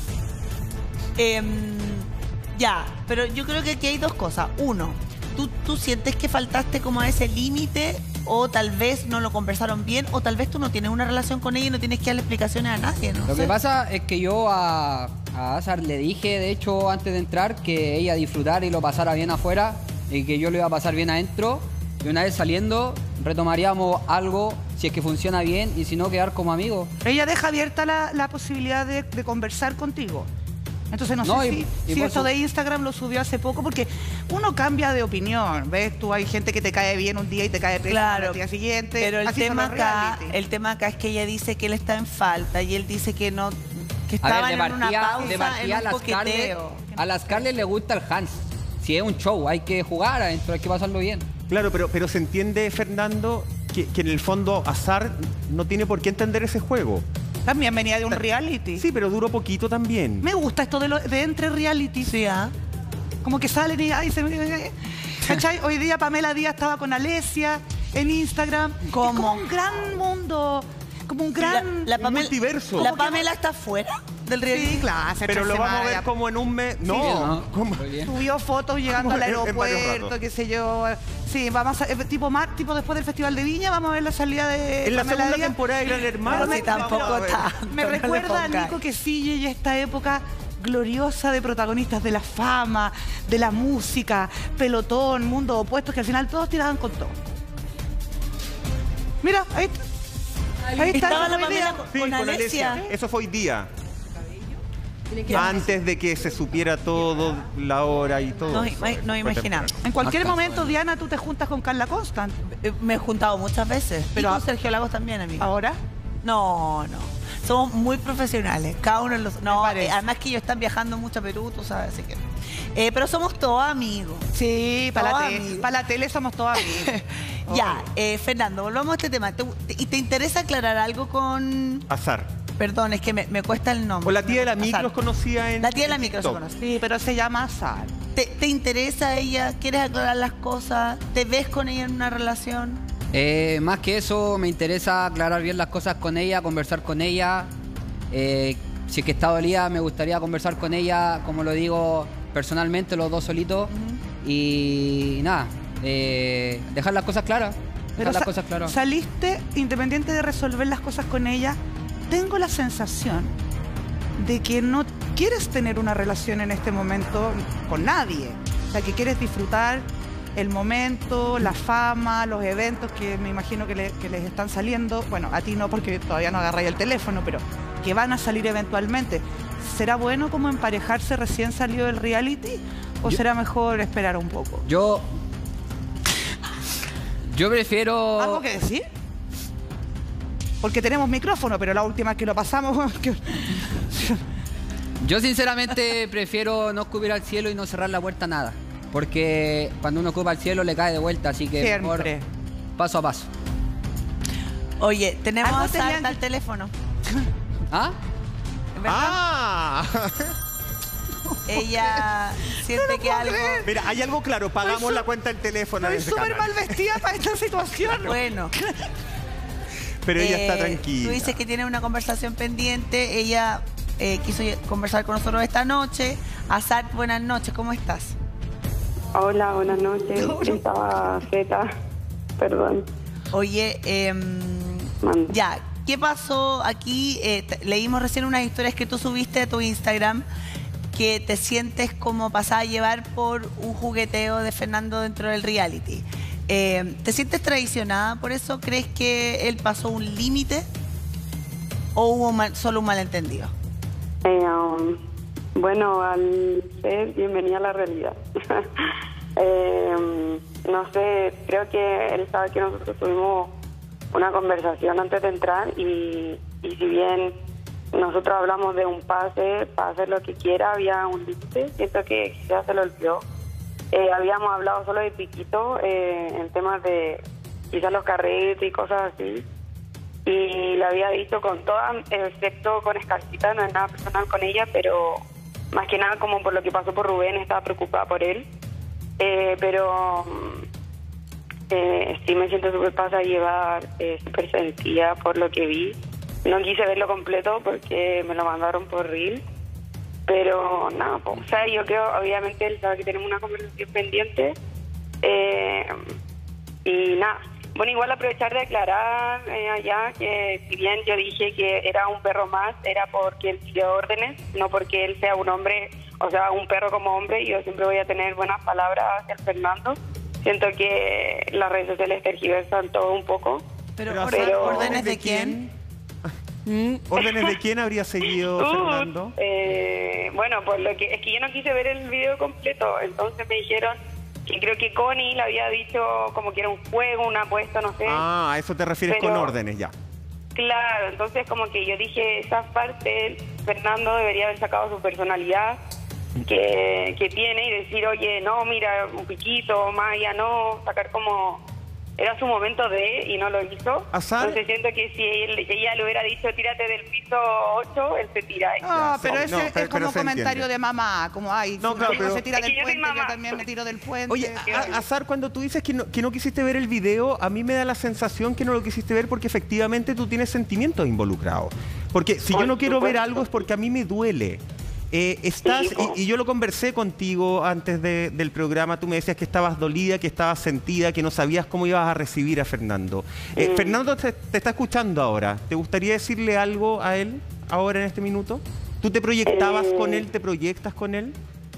Em, ya, pero yo creo que aquí hay dos cosas. Uno, ¿tú, tú sientes que faltaste como a ese límite o tal vez no lo conversaron bien o tal vez tú no tienes una relación con ella y no tienes que darle explicaciones a nadie, ¿no? Lo sé. que pasa es que yo a, a Azar le dije, de hecho, antes de entrar, que ella disfrutara y lo pasara bien afuera y que yo lo iba a pasar bien adentro. Y una vez saliendo, retomaríamos algo si es que funciona bien y si no, quedar como amigos. Ella deja abierta la, la posibilidad de, de conversar contigo. Entonces no, No, sé y- si, y si por esto su- de Instagram lo subió hace poco, porque uno cambia de opinión, ¿ves? Tú hay gente que te cae bien un día y te cae pésimo Claro, al día siguiente. pero el Así son tema los acá, reality. el tema acá es que ella dice que él está en falta y él dice que no, que A ver, estaban de en una partida, pausa, de partida en a un las Scarlett, coqueteo. a las Scarlett le gusta el Hans. Si es un show, hay que jugar adentro, hay que pasarlo bien. Claro, pero, pero se entiende, Fernando, que, que en el fondo Azar no tiene por qué entender ese juego. También venía de un reality. Sí, pero duró poquito también. Me gusta esto de, lo- de entre reality. Sí, ¿ah? Como que salen y ay, se me- ¿Cachai? Hoy día Pamela Díaz estaba con Alesia en Instagram. ¿Cómo? Es como un gran mundo, como un gran... La, la Pamela, multiverso. ¿La Como que- Pamela está fuera del reality? Sí, claro, hace Pero tres lo vamos a ver semanas. como en un mes. No, Sí, ¿no? ¿cómo? Muy bien. Subió fotos llegando Como al en- en varios aeropuerto, ratos. qué sé yo. Sí, vamos a, eh, tipo mar, tipo después del Festival de Viña, vamos a ver la salida de En la Pamela segunda Díaz. temporada de Gran Hermano. No, sí, tampoco vamos a ver. tanto. Me no le recuerda a pongáis. Nico que sigue y esta época gloriosa de protagonistas de la fama, de la música, pelotón, mundo opuestos, que al final todos tiraban con todo. Mira, ahí está. Ahí está. Estaba esa la fue idea. Pamela Sí, con, con Alesia. Alesia. Eso fue hoy día. Ya. Antes de que se supiera todo, la hora y todo. Nos, eso. ima- nos Fue imaginamos. temprano. En cualquier Más momento, casual. Diana, tú te juntas con Carla Constant. Eh, Me he juntado muchas veces. Pero- Pero y con Sergio Lagos también, amigo. ¿Ahora? No, no. Somos muy profesionales. Cada uno en los. No, parece. eh, además que ellos están viajando mucho a Perú, tú sabes, así que. Eh, pero somos todos amigos. Sí, para Todos la, te- amigos. pa' la tele somos todos amigos. Ya, eh, Fernando, volvamos a este tema. ¿Te- ¿Y te interesa aclarar algo con. Azar. Perdón, es que me, me cuesta el nombre. O la tía de la Azar. micro los conocía en. La tía de la en micro se TikTok. conoce. Sí, pero se llama Azar. ¿Te, te interesa ella? ¿Quieres aclarar las cosas? ¿Te ves con ella en una relación? Eh, más que eso, me interesa aclarar bien las cosas con ella, conversar con ella. Eh, si es que está dolida, me gustaría conversar con ella, como lo digo, personalmente, los dos solitos. Y nada, eh, dejar las cosas claras. Dejar Pero las sa- cosas claras. saliste, independiente de resolver las cosas con ella, tengo la sensación de que no quieres tener una relación en este momento con nadie. O sea, que quieres disfrutar el momento, la fama, los eventos que me imagino que, le- que les están saliendo. Bueno, a ti no porque todavía no agarráis el teléfono, pero que van a salir eventualmente. ¿Será bueno como emparejarse recién salió del reality? ¿O Yo- será mejor esperar un poco? Yo. Yo prefiero. ¿Algo que decir? porque tenemos micrófono, pero la última que lo pasamos... que- Yo sinceramente prefiero no escupir al cielo y no cerrar la puerta a nada. Porque cuando uno ocupa al cielo le cae de vuelta, así que mejor Siempre. paso a paso. Oye, tenemos Algo a tenían Sarta que- al teléfono. ¿Ah? ¿Verdad? ¡Ah! Ella siente que algo... Mira, hay algo claro, pagamos Estoy su- la cuenta del teléfono. en Estoy este súper canal. mal vestida para esta situación. Bueno. Pero ella está Eh, tranquila. Tú dices que tiene una conversación pendiente. Ella eh, quiso conversar con nosotros esta noche. Azar, buenas noches, ¿cómo estás? Hola, buenas noches. Estaba Z. Perdón. Oye, em, ya, ¿qué pasó aquí? Eh, te- leímos recién unas historias que tú subiste a tu Instagram, que te sientes como pasada a llevar por un jugueteo de Fernando dentro del reality. Eh, ¿Te sientes traicionada por eso? ¿Crees que él pasó un límite o hubo mal- solo un malentendido? Eh, um, bueno, al ser bienvenida a la realidad. Eh, no sé, creo que él sabe que nosotros tuvimos una conversación antes de entrar y, y si bien nosotros hablamos de un pase para hacer lo que quiera, había un límite. Siento que quizás se lo olvidó. Eh, habíamos hablado solo de piquito eh, en temas de quizás los carretes y cosas así. Y le había dicho con todas, excepto con Escarcita, no es nada personal con ella, pero más que nada como por lo que pasó por Rubén, estaba preocupada por él. Eh, pero eh, sí me siento súper pasada a llevar, eh, súper sentida por lo que vi. No quise verlo completo porque me lo mandaron por reel. Pero nada, pues, o sea, yo creo, obviamente él sabe que tenemos una conversación pendiente. Eh, y nada, bueno, igual aprovechar de aclarar eh, allá que si bien yo dije que era un perro más, era porque él dio órdenes, no porque él sea un hombre, o sea, un perro como hombre. Yo siempre voy a tener buenas palabras hacia el Fernando. Siento que las redes sociales tergiversan todo un poco. Pero, Pero, ¿orden- Azar, ¿órdenes de quién? ¿Órdenes de quién habría seguido Uh, Fernando? eh, bueno, por lo que es que yo no quise ver el video completo, entonces me dijeron que creo que Connie le había dicho como que era un juego, una apuesta, no sé. Ah, a eso te refieres Pero- con órdenes, ya. Claro, entonces como que yo dije, esa parte Fernando debería haber sacado su personalidad que, que tiene y decir, oye, no, mira, un piquito, Maya, no, sacar como... Era su momento de, y no lo hizo. Azar. Entonces siento que si él- ella le hubiera dicho, tírate del piso ocho, él se tira. Ah, pero no, ese no, es pero- pero como se comentario entiende. de mamá, como ay, No, si claro, mi hijo pero- se tira Es que del yo soy puente, yo mamá. también me tiro del puente. Oye, a- Azar, cuando tú dices que no, que no quisiste ver el video, a mí me da la sensación que no lo quisiste ver porque efectivamente tú tienes sentimientos involucrados. Porque si yo no quiero ver algo es porque a mí me duele. Eh, estás, y, y yo lo conversé contigo antes de- del programa, tú me decías que estabas dolida, que estabas sentida, que no sabías cómo ibas a recibir a Fernando. Eh, Mm. Fernando te, te está escuchando ahora. ¿Te gustaría decirle algo a él ahora en este minuto? ¿Tú te proyectabas Eh. con él? ¿Te proyectas con él?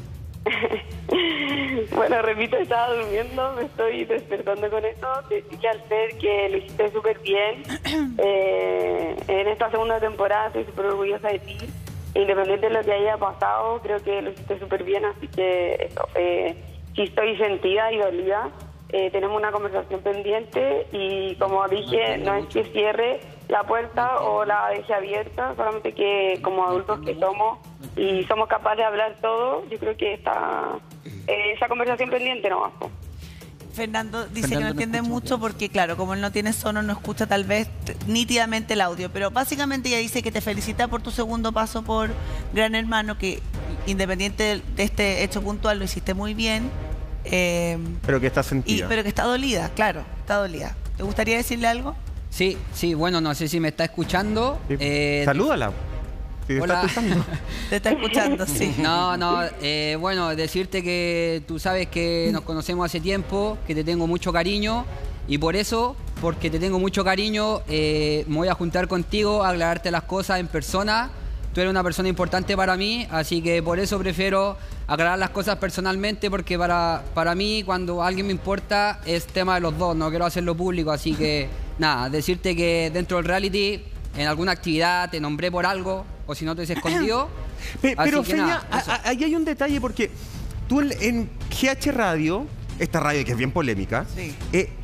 Bueno, repito, estaba durmiendo, me estoy despertando con eso. Decirle al ser que lo hiciste súper bien. Eh, en esta segunda temporada estoy súper orgullosa de ti. Independiente de lo que haya pasado, creo que lo hiciste súper bien, así que eso. Eh, sí estoy sentida y dolida. Eh, tenemos una conversación pendiente y como dije, no es que cierre la puerta o la deje abierta, solamente que como adultos que somos y somos capaces de hablar todo, yo creo que está eh, esa conversación pendiente no bajo. Fernando dice Fernando que no no entiende escucha mucho porque, claro, como él no tiene sono, no escucha tal vez t- nítidamente el audio. Pero básicamente ella dice que te felicita por tu segundo paso por Gran Hermano, que independiente de de este hecho puntual lo hiciste muy bien. eh, Pero que estás y, sentida. pero que está dolida, claro, está dolida. ¿Te gustaría decirle algo? Sí, sí, bueno, no sé si me está escuchando. Eh, Salúdala. Si te Hola. está escuchando. Te está escuchando, sí. No, no, eh, bueno, decirte que tú sabes que nos conocemos hace tiempo, que te tengo mucho cariño y por eso, porque te tengo mucho cariño, eh, me voy a juntar contigo a aclararte las cosas en persona. Tú eres una persona importante para mí, así que por eso prefiero aclarar las cosas personalmente, porque para, para mí cuando alguien me importa es tema de los dos, no quiero hacerlo público, así que nada, decirte que dentro del reality, en alguna actividad te nombré por algo, o si no te has escondido. Pe- así Pero que Feña, nada, eso. a- a- ahí hay un detalle porque tú en, en G H Radio, esta radio que es bien polémica, eh,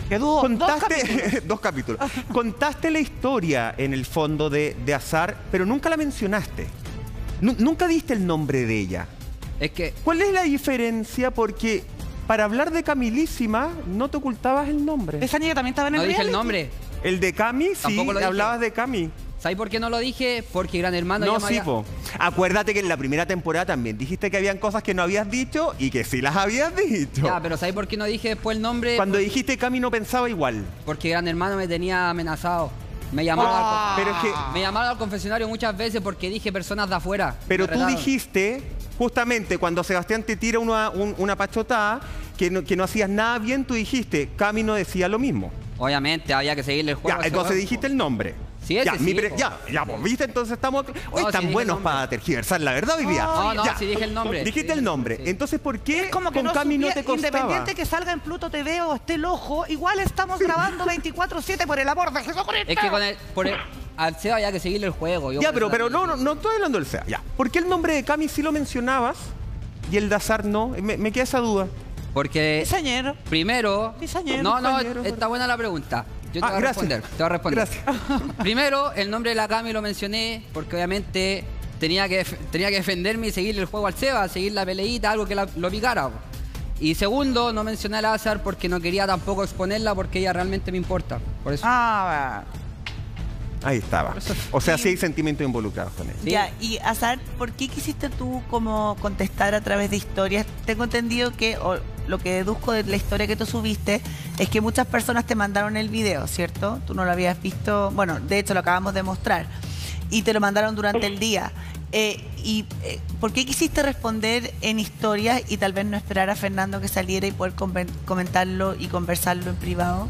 Quedó Contaste, dos capítulos. dos capítulos. Contaste la historia en el fondo de, de Azar, pero nunca la mencionaste. Nu- nunca diste el nombre de ella. Es que... ¿Cuál es la diferencia? Porque para hablar de Camilísima no te ocultabas el nombre. Esa niña también estaba en el No dije el reality. nombre. El de Cami, sí, Tampoco lo dije. hablabas de Cami. ¿Sabes por qué no lo dije? Porque Gran Hermano No, ya me sí, había- po. Acuérdate que en la primera temporada también dijiste que habían cosas que no habías dicho y que sí las habías dicho. Ya, pero ¿sabes por qué no dije después el nombre? Cuando Por- dijiste Cami no pensaba igual. Porque Gran Hermano me tenía amenazado. Me llamaron, Ah. al, Pero es que- me llamaron al confesionario muchas veces porque dije personas de afuera. Pero Me tú retaron. dijiste, justamente cuando Sebastián te tira una, un- una pachotada, que no, que no hacías nada bien, tú dijiste, Cami no decía lo mismo. Obviamente, había que seguirle el juego. Ya, a ese entonces huevo, dijiste po. el nombre. Sí, ese ya, mi sí, pre- po. ya, ya, pues, ¿viste? Entonces estamos... Hoy No, están sí dije buenos el nombre. para tergiversar la verdad hoy día. No, no, Ya. sí dije el nombre. Dijiste Sí, el nombre. sí. Entonces, ¿por qué Como que con no Cami no supie- te costaba? Independiente que salga en Pluto T V o esté el ojo, igual estamos grabando veinticuatro siete por el amor de Jesucristo. Es que con el, por el, al Seba había que seguirle el juego. Yo Ya, por pero, eso pero también- no, no, no estoy hablando del S E A. Ya. ¿Por qué el nombre de Cami sí lo mencionabas y el de Azar no? Me, me queda esa duda. Porque Cizañero. primero... Cizañero, no, no, cizañero, está buena la pregunta. Yo te Ah, voy a gracias. responder. Te voy a responder. Gracias. Primero, el nombre de la Cami lo mencioné porque obviamente tenía que, def- tenía que defenderme y seguirle el juego al Seba, seguir la peleita, algo que la- lo picara. po. Y segundo, no mencioné a Azar porque no quería tampoco exponerla porque ella realmente me importa. Por eso. Ah, Ahí estaba. O sea, sí hay sentimientos involucrados con él. Ya, y Azar, ¿por qué quisiste tú como contestar a través de historias? Tengo entendido que, o lo que deduzco de la historia que tú subiste, es que muchas personas te mandaron el video, ¿cierto? Tú no lo habías visto, bueno, de hecho lo acabamos de mostrar, y te lo mandaron durante el día. Eh, ¿Y eh, por qué quisiste responder en historias y tal vez no esperar a Fernando que saliera y poder conven- comentarlo y conversarlo en privado?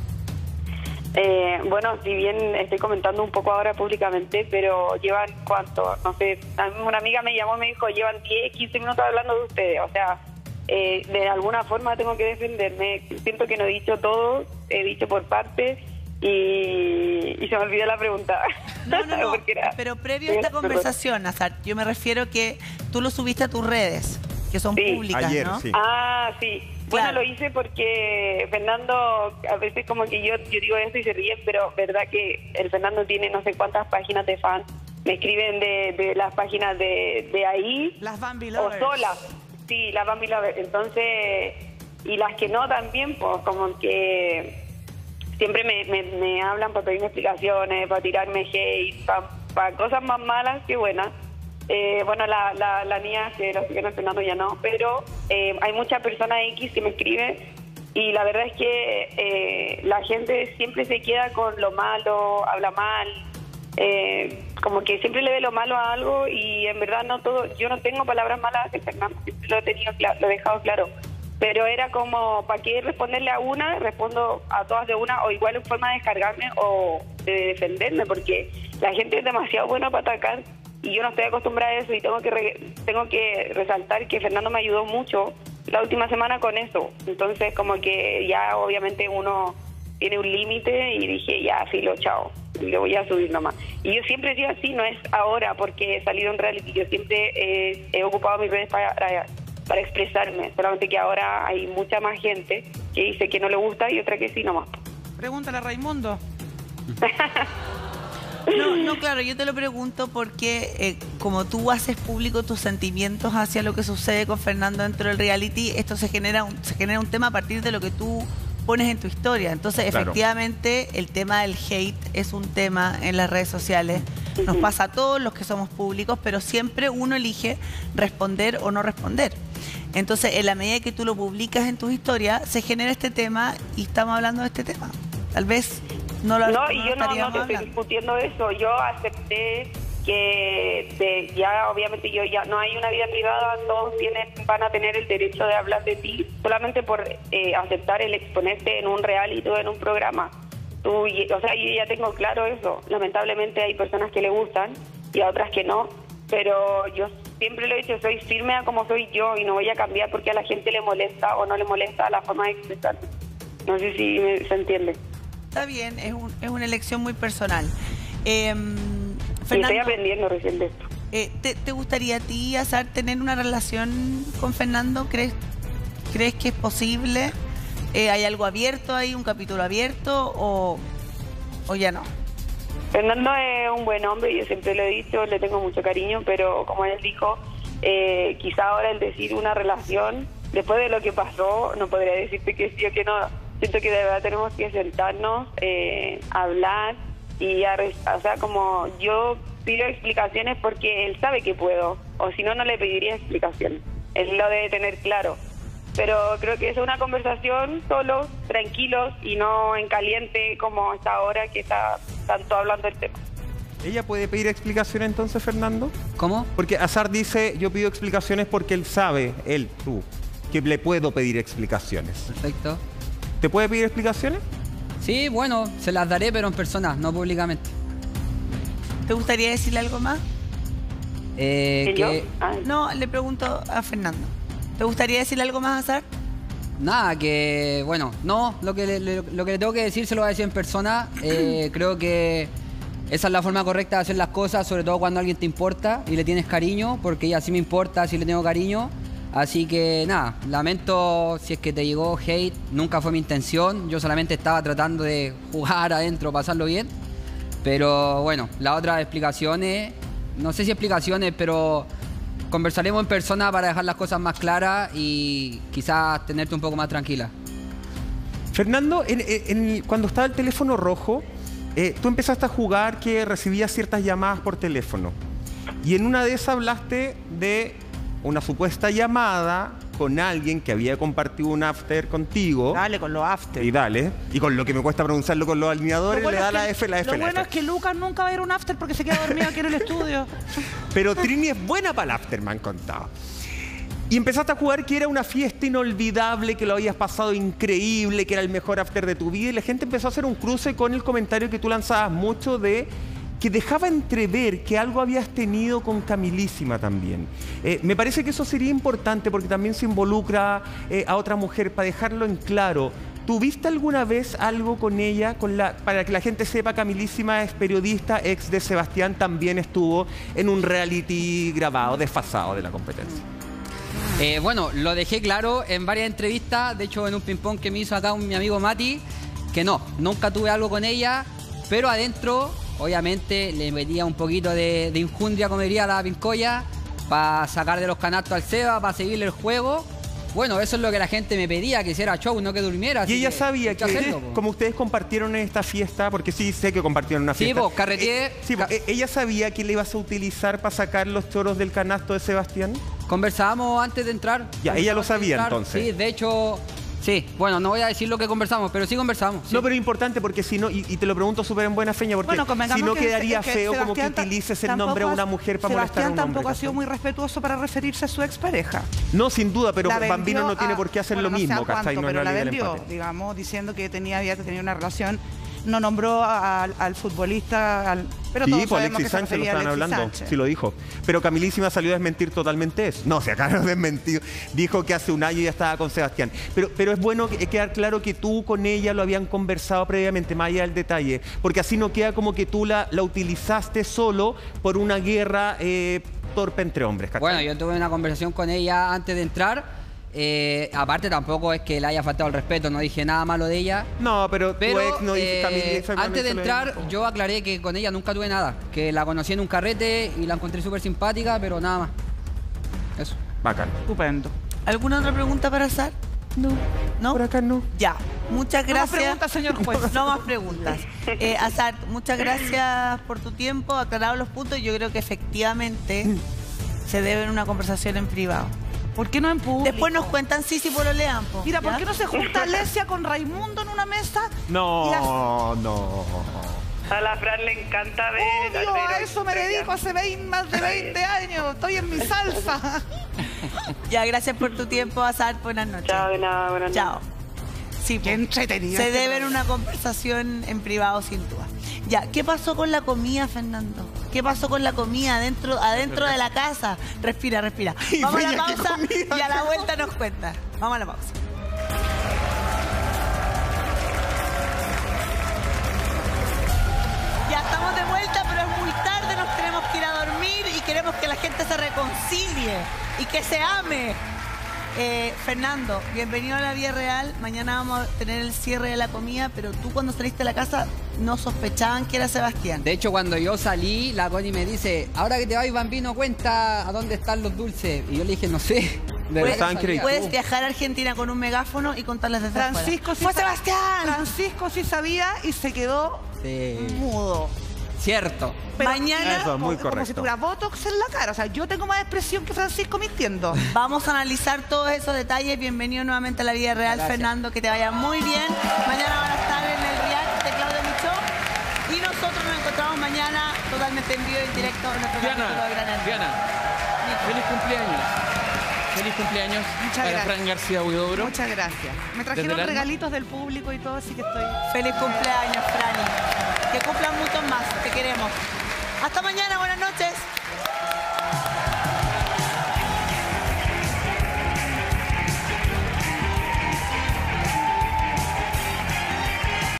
Eh, bueno, si bien estoy comentando un poco ahora públicamente, pero llevan cuánto, no sé, a mí una amiga me llamó y me dijo, llevan diez, quince minutos hablando de ustedes, o sea, eh, de alguna forma tengo que defenderme, siento que no he dicho todo, he dicho por partes y, y se me olvidó la pregunta. No, no, no, Porque era- pero previo a esta Perdón. conversación, Azar, yo me refiero que tú lo subiste a tus redes, que son Sí, públicas, ayer, ¿no? sí. Ah, sí. Bueno, Claro. lo hice porque Fernando, a veces como que yo, yo digo esto y se ríen, pero verdad que el Fernando tiene no sé cuántas páginas de fans. Me escriben de, de las páginas de, de ahí. Las Bambi O Lovers. solas. Sí, las Bambi Lovers. Entonces, y las que no también, pues como que siempre me, me, me hablan para pedirme explicaciones, para tirarme hate, para cosas más malas que buenas. Eh, bueno, la, la, la niña que lo siguen entrenando ya no, pero eh, hay muchas personas X que me escriben y la verdad es que eh, la gente siempre se queda con lo malo, habla mal, eh, como que siempre le ve lo malo a algo y en verdad no todo, yo no tengo palabras malas de Fernando, siempre lo he tenido cla- lo he dejado claro, pero era como, ¿para qué responderle a una? Respondo a todas de una, o igual en forma de descargarme o de defenderme, porque la gente es demasiado buena para atacar y yo no estoy acostumbrada a eso y tengo que re- tengo que resaltar que Fernando me ayudó mucho la última semana con eso, entonces como que ya obviamente uno tiene un límite y dije ya, filo, chao, le voy a subir nomás. Y yo siempre he sido así, no es ahora porque he salido en reality, yo siempre eh, he ocupado mis redes para, para, para expresarme, solamente que ahora hay mucha más gente que dice que no le gusta y otra que sí nomás. Pregúntale a Raimundo. No, no, claro, yo te lo pregunto porque eh, como tú haces público tus sentimientos hacia lo que sucede con Fernando dentro del reality, esto se genera un, se genera un tema a partir de lo que tú pones en tu historia. Entonces, Claro. efectivamente, el tema del hate es un tema en las redes sociales. Nos pasa a todos los que somos públicos, pero siempre uno elige responder o no responder. Entonces, en la medida que tú lo publicas en tus historias, se genera este tema y estamos hablando de este tema. Tal vez no lo No, y yo no, no estaríamos te estoy hablando. discutiendo eso. Yo acepté que de- ya obviamente yo ya no hay una vida privada, todos tienen van a tener el derecho de hablar de ti solamente por eh, aceptar el exponerte en un reality o en un programa. Tú, y- o sea, yo ya tengo claro eso. Lamentablemente hay personas que le gustan y a otras que no, pero yo siempre lo he dicho, soy firme a como soy yo y no voy a cambiar porque a la gente le molesta o no le molesta la forma de expresar. No sé si me- se entiende. Está bien, es, un- es una elección muy personal. Eh, Y estoy Fernando, aprendiendo recién de esto. eh, ¿te, te gustaría a ti, Azar, tener una relación con Fernando? ¿Crees, ¿Crees que es posible Eh, ¿Hay algo abierto ahí, un capítulo abierto o, o ya no? Fernando es un buen hombre, yo siempre lo he dicho, le tengo mucho cariño, pero como él dijo, eh, quizá ahora el decir una relación, después de lo que pasó, no podría decirte que sí o que no. Siento que de verdad tenemos que sentarnos, eh, hablar y, a, o sea, como yo pido explicaciones porque él sabe que puedo, o si no, no le pediría explicaciones. Él lo debe tener claro. Pero creo que es una conversación solos, tranquilos y no en caliente como esta ahora que está tanto hablando del tema. ¿Ella puede pedir explicaciones entonces, Fernando? ¿Cómo? Porque Azar dice, yo pido explicaciones porque él sabe, él, tú, que le puedo pedir explicaciones. Perfecto. ¿Te puede pedir explicaciones? Sí, bueno, se las daré, pero en persona, no públicamente. ¿Te gustaría decirle algo más? Eh, que... No, le pregunto a Fernando. ¿Te gustaría decirle algo más, Azar? Nada, que bueno, no, lo que le, le- lo que le tengo que decir se lo voy a decir en persona. Eh, creo que esa es la forma correcta de hacer las cosas, sobre todo cuando alguien te importa y le tienes cariño, porque ella sí me importa, sí le tengo cariño. Así que nada, lamento si es que te llegó hate, nunca fue mi intención. Yo solamente estaba tratando de jugar adentro, pasarlo bien. Pero bueno, las otras explicaciones, no sé si explicaciones, pero conversaremos en persona para dejar las cosas más claras y quizás tenerte un poco más tranquila. Fernando, en- en- en- cuando estaba el teléfono rojo, eh, tú empezaste a jugar que recibías ciertas llamadas por teléfono. Y en una de esas hablaste de una supuesta llamada con alguien que había compartido un after contigo. Dale, con los after. Y dale. Y con lo que me cuesta pronunciarlo con los alineadores, Lo bueno le da es la que- F, la F, Lo la bueno F. es que Lucas nunca va a ir a un after porque se queda dormido aquí en el estudio. Pero Trini es buena para el after, me han contado. Y empezaste a jugar que era una fiesta inolvidable, que lo habías pasado increíble, que era el mejor after de tu vida. Y la gente empezó a hacer un cruce con el comentario que tú lanzabas mucho de que dejaba entrever que algo habías tenido con Camilísima también. Eh, me parece que eso sería importante porque también se involucra eh, a otra mujer, para dejarlo en claro. ¿Tuviste alguna vez algo con ella? Con la, para que la gente sepa, Camilísima es periodista, ex de Sebastián, también estuvo en un reality grabado, desfasado de la competencia. Eh, bueno, lo dejé claro en varias entrevistas, de hecho en un ping-pong que me hizo acá un, mi amigo Mati, que no, nunca tuve algo con ella, pero adentro, obviamente, le metía un poquito de, de injundia, como diría la Pincoya, para sacar de los canastos al Seba, para seguirle el juego. Bueno, eso es lo que la gente me pedía, que hiciera show, no que durmiera. Y así ella que sabía hay que, hacerlo, po. como ustedes compartieron en esta fiesta, porque sí sé que compartieron una Sí, fiesta. po, carreteé. Eh, sí, po, eh, ¿ella sabía que le ibas a utilizar para sacar los choros del canasto de Sebastián? Conversábamos antes de entrar. Ya, ella lo Conversábamos antes de sabía entrar. entonces. Sí, de hecho, sí. Bueno, no voy a decir lo que conversamos, pero sí conversamos. sí. No, pero es importante porque si no, y, y te lo pregunto súper en buena feña, porque Bueno, convengamos si no que- quedaría que feo como que Sebastián ta- utilices el tampoco nombre de ha- una mujer para molestar a Sebastián un hombre. tampoco ha ¿cachai? sido muy respetuoso para referirse a su expareja. No, sin duda, pero La vendió Bambino no tiene a- por qué hacer bueno, lo no sé mismo, a cuánto, ¿cachai? No es pero la la ley del vendió, empate. digamos, diciendo que tenía, había tenido una relación. No nombró a- al, al futbolista, al, pero Sí, todos pues sabemos Alexis que se Sánchez lo refería a estaban Alexis hablando, Sánchez. sí lo dijo. Pero Camilísima salió a desmentir totalmente eso. No, se acaba de desmentir. Dijo que hace un año ya estaba con Sebastián. Pero, pero es bueno que- quedar claro que tú con ella lo habían conversado previamente, más allá del detalle. Porque así no queda como que tú la, la utilizaste solo por una guerra eh, torpe entre hombres, ¿cachai? Bueno, yo tuve una conversación con ella antes de entrar. Eh, aparte, tampoco es que le haya faltado el respeto, no dije nada malo de ella. No, pero, Pero tu ex no dice eh, Camilísima. antes de se lo entrar, dijo. yo aclaré que con ella nunca tuve nada. Que la conocí en un carrete y la encontré súper simpática, pero nada más. Eso. Bacán. Estupendo. ¿Alguna otra pregunta para Azar? No. ¿No? Por acá no. Ya. Muchas No más gracias. preguntas, señor juez. No más preguntas. Eh, Azar, muchas gracias por tu tiempo, aclarado los puntos. Yo creo que efectivamente se debe una conversación en privado. ¿Por qué no en público? Después nos cuentan sí, sí, por lo lean. po, Mira, ¿por ¿ya? qué no se junta Alesia con Raimundo en una mesa? No, no. A la Fran le encanta ver... Obvio, ver a eso me dedico hace veinte, más de veinte años. Estoy en mi salsa. Ya, gracias por tu tiempo, Azar. Buenas noches. Chao, de nada, buenas Chao. noches. Sí, po. Qué entretenido. Se este debe programa. una conversación en privado, sin duda. Ya, ¿qué pasó con la comida, Fernando? ¿Qué pasó con la comida adentro, adentro de la casa? Respira, respira. Y Vamos a la Bella, ¿qué pausa comida? y a la vuelta nos cuenta. Vamos a la pausa. Ya estamos de vuelta, pero es muy tarde, nos tenemos que ir a dormir y queremos que la gente se reconcilie y que se ame. Eh, Fernando, bienvenido a la vida real. Mañana vamos a tener el cierre de la comida, pero tú cuando saliste de la casa no sospechaban que era Sebastián. De hecho, cuando yo salí, la Connie me dice, ahora que te vas, Bambino, cuenta a dónde están los dulces. Y yo le dije, no sé. De Puedes, verdad sabía. puedes viajar a Argentina con un megáfono y contarles desde Francisco sí ¡Fue sa- Sebastián! Francisco sí sabía y se quedó Sí. mudo. Cierto. Pero Mañana, Eso es muy como, como si correcto. tuviera botox en la cara. O sea, yo tengo más expresión que Francisco mintiendo. Vamos a analizar todos esos detalles. Bienvenido nuevamente a la vida real, Gracias. Fernando. Que te vaya muy bien. Mañana van a estar en el react de Claudio Michó. Y nosotros nos encontramos mañana totalmente en vivo y en directo en nuestro capítulo de Gran Diana, Hermano. Diana, feliz cumpleaños. Feliz cumpleaños Muchas para gracias. Fran García Huidobro. Muchas gracias. Me trajeron Desde el alma. regalitos del público y todo, así que estoy... Feliz cumpleaños, Franny. Que cumplan muchos más. Te queremos. Hasta mañana. Buenas noches.